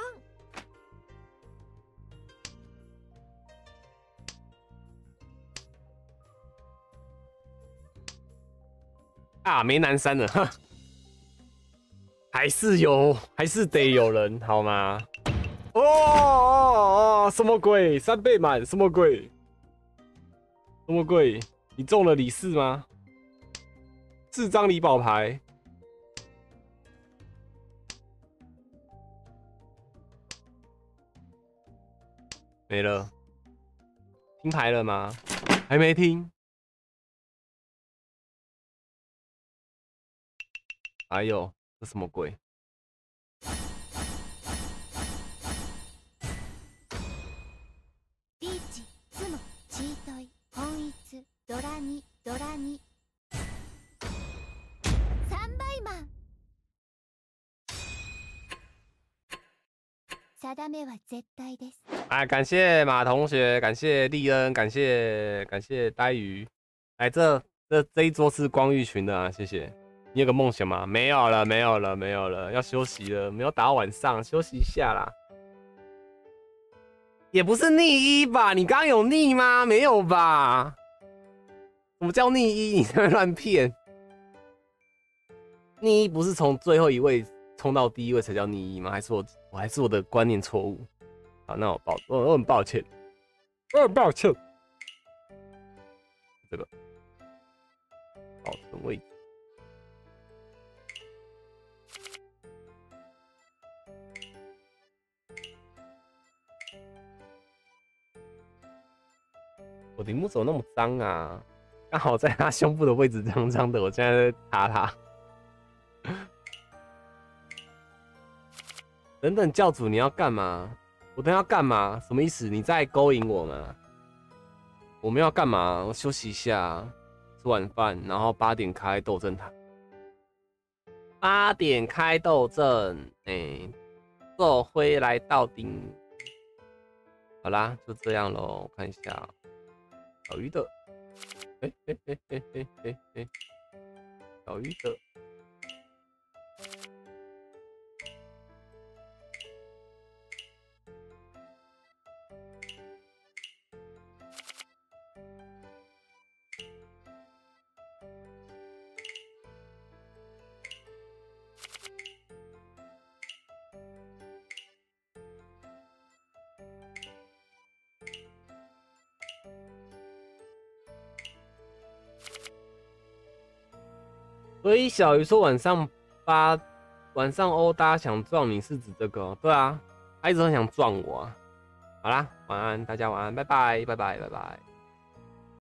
啊，没南山了，哈，还是有，还是得有人，好吗？哦哦哦，什么鬼？三倍满，什么鬼？什么鬼？你中了李四吗？四张李宝牌，没了。听牌了吗？还没听。哎呦，这什么鬼？ ビーチ、ツモ、チートイ、本一、ドラに、ドラに。三倍マン。定めは絶対です。 啊，感谢马同学，感谢利恩，感谢感谢呆鱼。来，这这这一桌是光玉群的啊，谢谢。你有个梦想吗？没有了，没有了，没有了，要休息了。没有打到晚上，休息一下啦。也不是逆一吧？你刚刚有逆吗？没有吧？什么叫逆一？你在那乱骗。逆一不是从最后一位冲到第一位才叫逆一吗？还是我我还是我的观念错误？好，那我抱我我很抱歉。 呃，抱歉，这个保存位置。我的幕怎么那么脏啊？刚好在他胸部的位置脏脏的，我现在在擦他。等等，教主你要干嘛？我等下要干嘛？什么意思？你在勾引我吗？我们要干嘛？我休息一下，吃晚饭，然后八点开斗阵台。八点开斗阵，哎、欸，做灰来到顶。好啦，就这样咯。我看一下，小鱼的，哎哎哎哎哎哎哎，小鱼的。所以小鱼说晚上八晚上欧搭想撞你是指这个、哦？对啊，他一直很想撞我啊。好啦，晚安，大家晚安，拜拜，拜拜，拜拜。